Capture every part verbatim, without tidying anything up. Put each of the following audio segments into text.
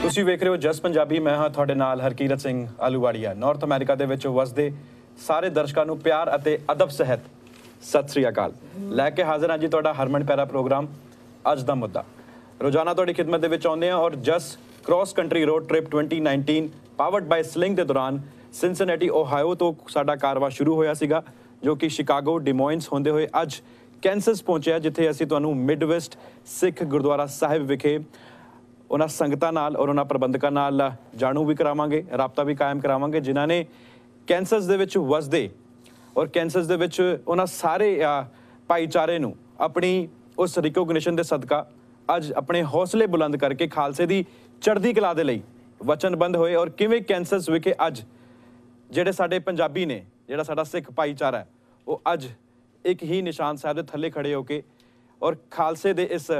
ਤੁਸੀਂ ਵੇਖ ਰਹੇ ਹੋ ਜਸ ਪੰਜਾਬੀ। मैं हाँ ਤੁਹਾਡੇ ਨਾਲ ਹਰਕੀਰਤ ਸਿੰਘ ਆਲੂਵਾੜੀਆ। ਨਾਰਥ ਅਮਰੀਕਾ ਦੇ ਵਿੱਚ ਵਸਦੇ ਸਾਰੇ ਦਰਸ਼ਕਾਂ ਨੂੰ ਪਿਆਰ ਅਤੇ ਅਦਬ ਸਹਿਤ ਸਤਿ ਸ੍ਰੀ ਅਕਾਲ। ਲੈ ਕੇ ਹਾਜ਼ਰ ਹਾਂ ਜੀ ਤੁਹਾਡਾ ਹਰਮਨ ਪਿਆਰਾ ਪ੍ਰੋਗਰਾਮ ਅੱਜ ਦਾ ਮੁੱਦਾ। ਰੋਜ਼ਾਨਾ ਤੁਹਾਡੀ ਖਿਦਮਤ ਦੇ ਵਿੱਚ ਆਉਂਦੇ ਹਾਂ ਔਰ Jas cross country road trip twenty nineteen powered by Sling ਦੇ ਦੌਰਾਨ ਸਿਨਸਿਨੇਟੀ ਓਹਾਇਓ ਤੋਂ ਸਾਡਾ ਕਾਰਵਾ ਸ਼ੁਰੂ ਹੋਇਆ ਸੀਗਾ, ਜੋ ਕਿ ਸ਼ਿਕਾਗੋ ਡਿਮੋਇਨਸ ਹੁੰਦੇ ਹੋਏ ਅੱਜ ਕੈਂਸਸ ਪਹੁੰਚਿਆ, ਜਿੱਥੇ ਅਸੀਂ ਤੁਹਾਨੂੰ ਮਿਡਵੈਸਟ ਸਿੱਖ ਗੁਰਦੁਆਰਾ ਸਾਹਿਬ ਵਿਖੇ ਉਹਨਾਂ ਸੰਗਤਾਂ ਨਾਲ ਔਰ ਉਹਨਾਂ ਪ੍ਰਬੰਧਕਾਂ ਨਾਲ ਜਾਣੂ ਵੀ ਕਰਾਵਾਂਗੇ, ਰਾਬਤਾ ਵੀ ਕਾਇਮ ਕਰਾਵਾਂਗੇ, ਜਿਨ੍ਹਾਂ ਨੇ ਕੈਂਸਸ ਦੇ ਵਿੱਚ ਵਸਦੇ ਔਰ ਕੈਂਸਸ ਦੇ ਵਿੱਚ ਉਹਨਾਂ ਸਾਰੇ ਭਾਈਚਾਰੇ ਨੂੰ ਆਪਣੀ ਉਸ ਰਿਕੋਗਨੀਸ਼ਨ ਦੇ ਸਦਕਾ ਅੱਜ ਆਪਣੇ ਹੌਸਲੇ ਬੁਲੰਦ ਕਰਕੇ ਖਾਲਸੇ ਦੀ ਚੜ੍ਹਦੀ ਕਲਾ ਦੇ ਲਈ ਵਚਨਬੰਦ ਹੋਏ। ਔਰ ਕਿਵੇਂ ਕੈਂਸਸ ਵਿਖੇ ਅੱਜ ਜਿਹੜੇ ਸਾਡੇ ਪੰਜਾਬੀ ਨੇ, ਜਿਹੜਾ ਸਾਡਾ ਸਿੱਖ ਭਾਈਚਾਰਾ ਹੈ, ਉਹ ਅੱਜ ਇੱਕ ਹੀ ਨਿਸ਼ਾਨ ਸਾਹਿਬ ਦੇ ਥੱਲੇ ਖੜੇ ਹੋ ਕੇ ਔਰ ਖਾਲਸੇ ਦੇ ਇਸ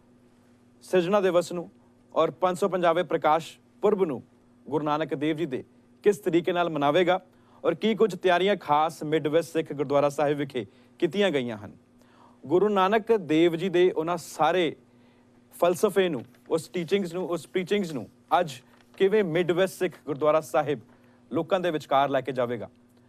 ਸਿਰਜਣਾ ਦਿਵਸ ਨੂੰ ਔਰ ਪੰਜ ਸੌ ਪੰਜਾਹਵੇਂ ਪ੍ਰਕਾਸ਼ ਪੁਰਬ ਨੂੰ ਗੁਰੂ ਨਾਨਕ ਦੇਵ ਜੀ ਦੇ ਕਿਸ ਤਰੀਕੇ ਨਾਲ ਮਨਾਵੇਗਾ ਔਰ ਕੀ ਕੁਝ ਤਿਆਰੀਆਂ ਖਾਸ ਮਿਡਵੈਸਟ ਸਿੱਖ ਗੁਰਦੁਆਰਾ ਸਾਹਿਬ ਵਿਖੇ ਕੀਤੀਆਂ ਗਈਆਂ ਹਨ। ਗੁਰੂ ਨਾਨਕ ਦੇਵ ਜੀ ਦੇ ਉਹਨਾਂ ਸਾਰੇ ਫਲਸਫੇ ਨੂੰ, ਉਸ ਟੀਚਿੰਗਸ ਨੂੰ, ਉਸ ਪ੍ਰੀਚਿੰਗਸ ਨੂੰ ਅੱਜ ਕਿਵੇਂ ਮਿਡਵੈਸਟ ਸਿੱਖ ਗੁਰਦੁਆਰਾ ਸਾਹਿਬ ਲੋਕਾਂ ਦੇ ਵਿਚਕਾਰ ਲੈ ਕੇ ਜਾਵੇਗਾ।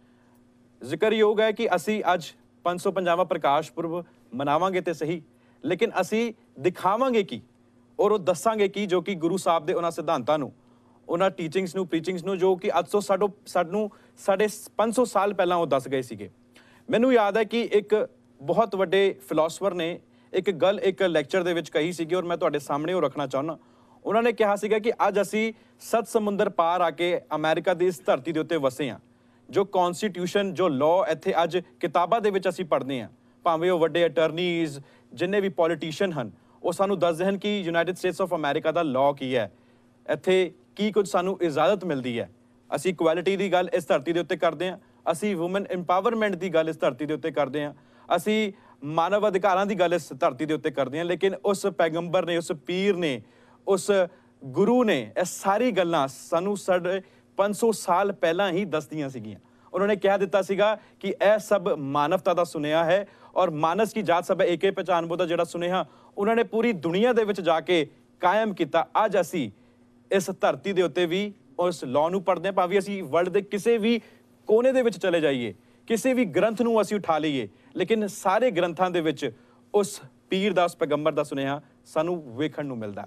ਜ਼ਿਕਰਯੋਗ ਹੈ ਕਿ ਅਸੀਂ ਅੱਜ ਪੰਜ ਸੌ ਪੰਜਾਹਵਾਂ ਪ੍ਰਕਾਸ਼ ਪੁਰਬ ਮਨਾਵਾਂਗੇ ਤੇ ਸਹੀ, ਲੇਕਿਨ ਅਸੀਂ ਦਿਖਾਵਾਂਗੇ ਕੀ ਔਰ ਉਹ ਦੱਸਾਂਗੇ ਕੀ, ਜੋ ਕਿ ਗੁਰੂ ਸਾਹਿਬ ਦੇ ਉਹਨਾਂ ਸਿਧਾਂਤਾਂ ਨੂੰ, ਉਹਨਾਂ ਟੀਚਿੰਗਸ ਨੂੰ, ਪ੍ਰੀਚਿੰਗਸ ਨੂੰ, ਜੋ ਕਿ ਅੱਜ ਤੋਂ ਸਾਡੋ ਸਾਨੂੰ ਸਾਡੇ ਪੰਜ ਸੌ ਸਾਲ ਪਹਿਲਾਂ ਉਹ ਦੱਸ ਗਏ ਸੀਗੇ। ਮੈਨੂੰ ਯਾਦ ਹੈ ਕਿ ਇੱਕ ਬਹੁਤ ਵੱਡੇ ਫਿਲਾਸਫਰ ਨੇ ਇੱਕ ਗੱਲ ਇੱਕ ਲੈਕਚਰ ਦੇ ਵਿੱਚ ਕਹੀ ਸੀਗੀ ਔਰ ਮੈਂ ਤੁਹਾਡੇ ਸਾਹਮਣੇ ਉਹ ਰੱਖਣਾ ਚਾਹੁੰਦਾ। ਉਹਨਾਂ ਨੇ ਕਿਹਾ ਸੀਗਾ ਕਿ ਅੱਜ ਅਸੀਂ ਸੱਤ ਸਮੁੰਦਰ ਪਾਰ ਆ ਕੇ ਅਮਰੀਕਾ ਦੀ ਇਸ ਧਰਤੀ ਦੇ ਉੱਤੇ ਵਸੇ ਹਾਂ। ਜੋ ਕੌਨਸਟੀਟਿਊਸ਼ਨ, ਜੋ ਲਾਅ ਇੱਥੇ ਅੱਜ ਕਿਤਾਬਾਂ ਦੇ ਵਿੱਚ ਅਸੀਂ ਪੜ੍ਹਦੇ ਹਾਂ, ਭਾਵੇਂ ਉਹ ਵੱਡੇ ਅਟਰਨੀਜ਼, ਜਿੰਨੇ ਵੀ ਪੋਲੀਟੀਸ਼ੀਅਨ ਹਨ, ਉਹ ਸਾਨੂੰ ਦੱਸਦੇ ਹਨ ਕਿ ਯੂਨਾਈਟਿਡ ਸਟੇਟਸ ਆਫ ਅਮਰੀਕਾ ਦਾ ਲਾਅ ਕੀ ਹੈ, ਇੱਥੇ ਕੀ ਕੁਝ ਸਾਨੂੰ ਇਜਾਜ਼ਤ ਮਿਲਦੀ ਹੈ। ਅਸੀਂ ਇਕੁਐਲਿਟੀ ਦੀ ਗੱਲ ਇਸ ਧਰਤੀ ਦੇ ਉੱਤੇ ਕਰਦੇ ਹਾਂ, ਅਸੀਂ ਵੂਮਨ ਇੰਪਾਵਰਮੈਂਟ ਦੀ ਗੱਲ ਇਸ ਧਰਤੀ ਦੇ ਉੱਤੇ ਕਰਦੇ ਹਾਂ, ਅਸੀਂ ਮਾਨਵ ਅਧਿਕਾਰਾਂ ਦੀ ਗੱਲ ਇਸ ਧਰਤੀ ਦੇ ਉੱਤੇ ਕਰਦੇ ਹਾਂ। ਲੇਕਿਨ ਉਸ ਪੈਗੰਬਰ ਨੇ, ਉਸ ਪੀਰ ਨੇ, ਉਸ ਗੁਰੂ ਨੇ ਇਹ ਸਾਰੀ ਗੱਲਾਂ ਸਾਨੂੰ ਸਾਡੇ ਪੰਜ ਸੌ ਸਾਲ ਪਹਿਲਾਂ ਹੀ ਦੱਸਦੀਆਂ ਸੀਗੀਆਂ। ਉਹਨਾਂ ਨੇ ਕਹਿ ਦਿੱਤਾ ਸੀਗਾ ਕਿ ਇਹ ਸਭ ਮਾਨਵਤਾ ਦਾ ਸੁਨੇਹਾ ਹੈ ਔਰ ਮਾਨਸ ਕੀ ਜਾਤ ਸਭ ਏਕੇ ਪਹਿਚਾਨਬੋ ਦਾ ਜਿਹੜਾ ਸੁਨੇਹਾ ਉਹਨਾਂ ਨੇ ਪੂਰੀ ਦੁਨੀਆ ਦੇ ਵਿੱਚ ਜਾ ਕੇ ਕਾਇਮ ਕੀਤਾ। ਅੱਜ ਅਸੀਂ ਇਸ ਧਰਤੀ ਦੇ ਉੱਤੇ ਵੀ ਉਸ ਲਾਅ ਨੂੰ ਪੜ੍ਹਦੇ ਹਾਂ, ਭਾਵੇਂ ਅਸੀਂ ਵਰਲਡ ਦੇ ਕਿਸੇ ਵੀ ਕੋਨੇ ਦੇ ਵਿੱਚ ਚਲੇ ਜਾਈਏ, ਕਿਸੇ ਵੀ ਗ੍ਰੰਥ ਨੂੰ ਅਸੀਂ ਉਠਾ ਲਈਏ, ਲੇਕਿਨ ਸਾਰੇ ਗ੍ਰੰਥਾਂ ਦੇ ਵਿੱਚ ਉਸ ਪੀਰ ਦਾ, ਉਸ ਪੈਗੰਬਰ ਦਾ ਸੁਨੇਹਾ ਸਾਨੂੰ ਵੇਖਣ ਨੂੰ ਮਿਲਦਾ।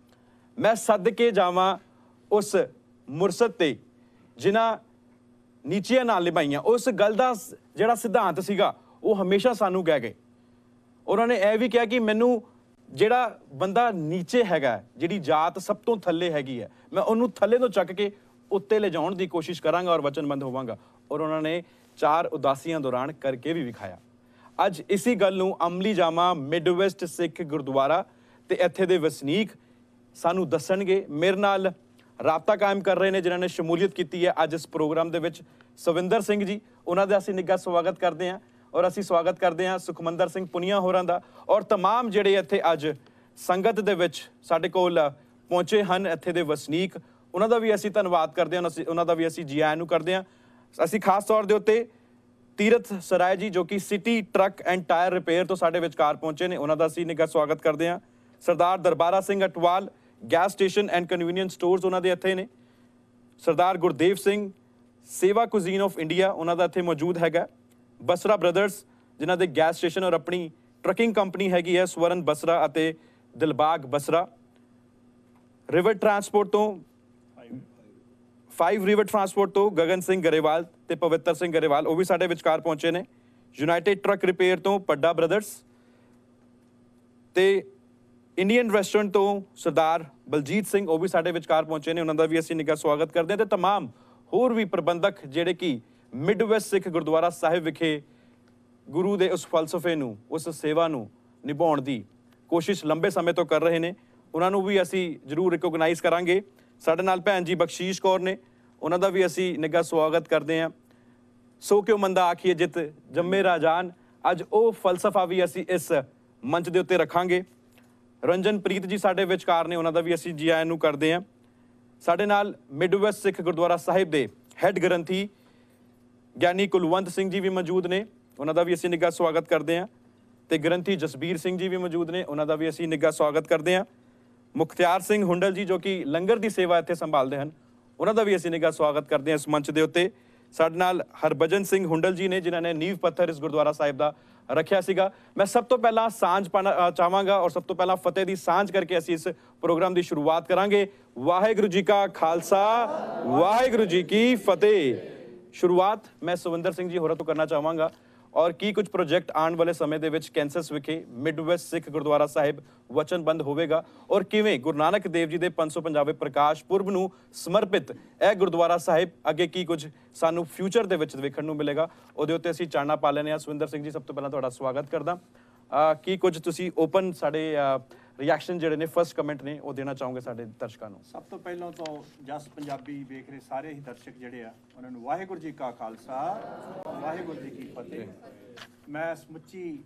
ਮੈਂ ਸੱਦ ਕੇ ਜਾਵਾਂ ਉਸ ਮੁਰਸ਼ਦ ਤੇ ਜਿਨ੍ਹਾਂ ਨੀਚੀਆਂ ਨਾਲ ਨਿਭਾਈਆਂ, ਉਸ ਗੱਲ ਦਾ ਜਿਹੜਾ ਸਿਧਾਂਤ ਸੀਗਾ ਉਹ ਹਮੇਸ਼ਾ ਸਾਨੂੰ ਕਹਿ ਗਏ। ਉਹਨਾਂ ਨੇ ਇਹ ਵੀ ਕਿਹਾ ਕਿ ਮੈਨੂੰ ਜਿਹੜਾ ਬੰਦਾ ਨੀਚੇ ਹੈਗਾ, ਜਿਹੜੀ ਜਾਤ ਸਭ ਤੋਂ ਥੱਲੇ ਹੈਗੀ ਹੈ, ਮੈਂ ਉਹਨੂੰ ਥੱਲੇ ਤੋਂ ਚੱਕ ਕੇ ਉੱਤੇ ਲਿਜਾਉਣ ਦੀ ਕੋਸ਼ਿਸ਼ ਕਰਾਂਗਾ ਔਰ ਵਚਨਬੰਦ ਹੋਵਾਂਗਾ। ਔਰ ਉਹਨਾਂ ਨੇ ਚਾਰ ਉਦਾਸੀਆਂ ਦੌਰਾਨ ਕਰਕੇ ਵੀ ਵਿਖਾਇਆ। ਅੱਜ ਇਸੀ ਗੱਲ ਨੂੰ ਅਮਲੀ ਜਾਮਾ ਮਿਡਵੈਸਟ ਸਿੱਖ ਗੁਰਦੁਆਰਾ ਤੇ ਇੱਥੇ ਦੇ ਵਸਨੀਕ ਸਾਨੂੰ ਦੱਸਣਗੇ। ਮੇਰੇ ਨਾਲ ਰਾਬਤਾ ਕਾਇਮ ਕਰ ਰਹੇ ਨੇ, ਜਿਨ੍ਹਾਂ ਨੇ ਸ਼ਮੂਲੀਅਤ ਕੀਤੀ ਹੈ ਅੱਜ ਇਸ ਪ੍ਰੋਗਰਾਮ ਦੇ ਵਿੱਚ। ਸਵਿੰਦਰ ਸਿੰਘ ਜੀ, ਉਹਨਾਂ ਦਾ ਅਸੀਂ ਨਿੱਘਾ ਸਵਾਗਤ ਕਰਦੇ ਹਾਂ ਔਰ ਅਸੀਂ ਸਵਾਗਤ ਕਰਦੇ ਹਾਂ ਸੁਖਮੰਦਰ ਸਿੰਘ ਪੁਨੀਆ ਹੋਰਾਂ ਦਾ ਔਰ ਤਮਾਮ ਜਿਹੜੇ ਇੱਥੇ ਅੱਜ ਸੰਗਤ ਦੇ ਵਿੱਚ ਸਾਡੇ ਕੋਲ ਪਹੁੰਚੇ ਹਨ, ਇੱਥੇ ਦੇ ਵਸਨੀਕ, ਉਹਨਾਂ ਦਾ ਵੀ ਅਸੀਂ ਧੰਨਵਾਦ ਕਰਦੇ ਹਾਂ, ਉਹਨਾਂ ਦਾ ਵੀ ਅਸੀਂ ਜੀ ਆਇਆਂ ਨੂੰ ਕਰਦੇ ਹਾਂ। ਅਸੀਂ ਖਾਸ ਤੌਰ ਦੇ ਉੱਤੇ ਤੀਰਥ ਸਰਾਏ ਜੀ, ਜੋ ਕਿ city truck and tyre repair ਤੋਂ ਸਾਡੇ ਵਿਚਕਾਰ ਪਹੁੰਚੇ ਨੇ, ਉਹਨਾਂ ਦਾ ਅਸੀਂ ਨਿੱਘਾ ਸਵਾਗਤ ਕਰਦੇ ਹਾਂ। Sardar Darbara Singh Atwal, gas station and convenience stores, ਉਹਨਾਂ ਦੇ ਇੱਥੇ ਨੇ। ਸਰਦਾਰ ਗੁਰਦੇਵ ਸਿੰਘ, ਸੇਵਾ ਕੁਜ਼ੀਨ ਆਫ ਇੰਡੀਆ, ਉਹਨਾਂ ਦਾ ਇੱਥੇ ਮੌਜੂਦ ਹੈਗਾ। ਬਸਰਾ ਬ੍ਰਦਰਸ, ਜਿਨ੍ਹਾਂ ਦੇ ਗੈਸ ਸਟੇਸ਼ਨ ਔਰ ਆਪਣੀ ਟਰੱਕਿੰਗ ਕੰਪਨੀ ਹੈਗੀ ਹੈ, ਸਵਰਨ ਬਸਰਾ ਅਤੇ ਦਿਲਬਾਗ ਬਸਰਾ। ਰਿਵਰ ਟਰਾਂਸਪੋਰਟ ਤੋਂ ਫਾਈਵ ਰਿਵਰ ਟਰਾਂਸਪੋਰਟ ਤੋਂ ਗਗਨ ਸਿੰਘ ਗਰੇਵਾਲ ਤੇ ਪਵਿੱਤਰ ਸਿੰਘ ਗਰੇਵਾਲ, ਉਹ ਵੀ ਸਾਡੇ ਵਿਚਕਾਰ ਪਹੁੰਚੇ ਨੇ। ਯੂਨਾਈਟਿਡ ਟਰੱਕ ਰਿਪੇਅਰ ਤੋਂ ਪੱਡਾ ਬ੍ਰਦਰਸ ਤੇ ਇੰਡੀਅਨ ਰੈਸਟੋਰੈਂਟ ਤੋਂ ਸਰਦਾਰ ਬਲਜੀਤ ਸਿੰਘ, ਉਹ ਵੀ ਸਾਡੇ ਵਿਚਕਾਰ ਪਹੁੰਚੇ ਨੇ, ਉਹਨਾਂ ਦਾ ਵੀ ਅਸੀਂ ਨਿੱਘਾ ਸਵਾਗਤ ਕਰਦੇ ਹਾਂ। ਤੇ ਤਮਾਮ ਹੋਰ ਵੀ ਪ੍ਰਬੰਧਕ ਜਿਹੜੇ ਕਿ ਮਿਡਵੈਸਟ ਸਿੱਖ ਗੁਰਦੁਆਰਾ ਸਾਹਿਬ ਵਿਖੇ ਗੁਰੂ ਦੇ ਉਸ ਫਲਸਫੇ ਨੂੰ, ਉਸ ਸੇਵਾ ਨੂੰ ਨਿਭਾਉਣ ਦੀ ਕੋਸ਼ਿਸ਼ ਲੰਬੇ ਸਮੇਂ ਤੋਂ ਕਰ ਰਹੇ ਨੇ, ਉਹਨਾਂ ਨੂੰ ਵੀ ਅਸੀਂ ਜ਼ਰੂਰ ਰਿਕੋਗਨਾਈਜ਼ ਕਰਾਂਗੇ। ਸਾਡੇ ਨਾਲ ਭੈਣ ਜੀ ਬਖਸ਼ੀਸ਼ ਕੌਰ ਨੇ, ਉਹਨਾਂ ਦਾ ਵੀ ਅਸੀਂ ਨਿੱਘਾ ਸਵਾਗਤ ਕਰਦੇ ਹਾਂ। ਸੋ ਕਿਉਂ ਮੰਦਾ ਆਖੀਏ ਜਿਤ ਜੰਮੇ ਰਾਜਾਨ, ਅੱਜ ਉਹ ਫਲਸਫਾ ਵੀ ਅਸੀਂ ਇਸ ਮੰਚ ਦੇ ਉੱਤੇ ਰੱਖਾਂਗੇ। ਰੰਜਨਪ੍ਰੀਤ ਜੀ ਸਾਡੇ ਵਿਚਕਾਰ ਨੇ, ਉਹਨਾਂ ਦਾ ਵੀ ਅਸੀਂ ਜੀ ਆਇਆਂ ਨੂੰ ਕਰਦੇ ਹਾਂ। ਸਾਡੇ ਨਾਲ ਮਿਡਵੈਸਟ ਸਿੱਖ ਗੁਰਦੁਆਰਾ ਸਾਹਿਬ ਦੇ ਹੈੱਡ ਗ੍ਰੰਥੀ ਗਿਆਨੀ ਕੁਲਵੰਤ ਸਿੰਘ ਜੀ ਵੀ ਮੌਜੂਦ ਨੇ, ਉਹਨਾਂ ਦਾ ਵੀ ਅਸੀਂ ਨਿੱਘਾ ਸਵਾਗਤ ਕਰਦੇ ਹਾਂ। ਤੇ ਗ੍ਰੰਥੀ ਜਸਬੀਰ ਸਿੰਘ ਜੀ ਵੀ ਮੌਜੂਦ ਨੇ, ਉਹਨਾਂ ਦਾ ਵੀ ਅਸੀਂ ਨਿੱਘਾ ਸਵਾਗਤ ਕਰਦੇ ਹਾਂ। ਮੁਖਤਿਆਰ ਸਿੰਘ ਹੁੰਡਲ ਜੀ ਜੋ ਕਿ ਲੰਗਰ ਦੀ ਸੇਵਾ ਇੱਥੇ ਸੰਭਾਲਦੇ ਹਨ, ਉਹਨਾਂ ਦਾ ਵੀ ਅਸੀਂ ਨਿੱਘਾ ਸਵਾਗਤ ਕਰਦੇ ਹਾਂ ਇਸ ਮੰਚ ਦੇ ਉੱਤੇ। ਸਾਡੇ ਨਾਲ ਹਰਭਜਨ ਸਿੰਘ ਹੁੰਡਲ ਜੀ ਨੇ ਜਿਨ੍ਹਾਂ ਨੇ ਨੀਂਹ ਪੱਥਰ ਇਸ ਗੁਰਦੁਆਰਾ ਸਾਹਿਬ ਦਾ ਰੱਖਿਆ ਸੀਗਾ। ਮੈਂ ਸਭ ਤੋਂ ਪਹਿਲਾਂ ਸਾਂਝ ਪਾਣਾ ਚਾਹਾਂਗਾ ਔਰ ਸਭ ਤੋਂ ਪਹਿਲਾਂ ਫਤਿਹ ਦੀ ਸਾਂਝ ਕਰਕੇ ਅਸੀਂ ਇਸ ਪ੍ਰੋਗਰਾਮ ਦੀ ਸ਼ੁਰੂਆਤ ਕਰਾਂਗੇ। ਵਾਹਿਗੁਰੂ ਜੀ ਕਾ ਖਾਲਸਾ, ਵਾਹਿਗੁਰੂ ਜੀ ਕੀ ਫਤਿਹ। ਸ਼ੁਰੂਆਤ ਮੈਂ ਸੁਵਿੰਦਰ ਸਿੰਘ ਜੀ ਹੋਰਾਂ ਤੋਂ ਕਰਨਾ ਚਾਹਾਂਗਾ ਔਰ ਕੀ ਕੁਝ ਪ੍ਰੋਜੈਕਟ ਆਉਣ ਵਾਲੇ ਸਮੇਂ ਦੇ ਵਿੱਚ ਕੈਂਸਸ ਵਿਖੇ ਮਿਡਵੈਸਟ ਸਿੱਖ ਗੁਰਦੁਆਰਾ ਸਾਹਿਬ ਵਚਨਬੰਦ ਹੋਵੇਗਾ ਔਰ ਕਿਵੇਂ ਗੁਰੂ ਨਾਨਕ ਦੇਵ ਜੀ ਦੇ ਪੰਜ ਸੌ ਪੰਜਾਬੇ ਪ੍ਰਕਾਸ਼ ਪੁਰਬ ਨੂੰ ਸਮਰਪਿਤ ਇਹ ਗੁਰਦੁਆਰਾ ਸਾਹਿਬ ਅੱਗੇ ਕੀ ਕੁਝ ਸਾਨੂੰ ਫਿਊਚਰ ਦੇ ਵਿੱਚ ਵੇਖਣ ਨੂੰ ਮਿਲੇਗਾ, ਉਹਦੇ ਉੱਤੇ ਅਸੀਂ ਚਾਨਣਾ ਪਾ ਲੈਂਦੇ ਹਾਂ। ਸੁਵਿੰਦਰ ਸਿੰਘ ਜੀ, ਸਭ ਤੋਂ ਪਹਿਲਾਂ ਤੁਹਾਡਾ ਸਵਾਗਤ ਕਰਦਾ। ਕੀ ਕੁਝ ਤੁਸੀਂ ਓਪਨ ਸਾਡੇ ਰਿਐਕਸ਼ਨ ਜਿਹੜੇ ਨੇ, ਫਸਟ ਕਮੈਂਟ ਨੇ, ਉਹ ਦੇਣਾ ਚਾਹੋਗੇ ਸਾਡੇ ਦਰਸ਼ਕਾਂ ਨੂੰ? ਸਭ ਤੋਂ ਪਹਿਲਾਂ ਤਾਂ ਜਸ ਪੰਜਾਬੀ ਵੇਖ ਰਹੇ ਸਾਰੇ ਹੀ ਦਰਸ਼ਕ ਜਿਹੜੇ ਆ ਉਹਨਾਂ ਨੂੰ ਵਾਹਿਗੁਰੂ ਜੀ ਕਾ ਖਾਲਸਾ, ਵਾਹਿਗੁਰੂ ਜੀ ਕੀ ਫਤਿਹ। ਮੈਂ ਸਮੁੱਚੀ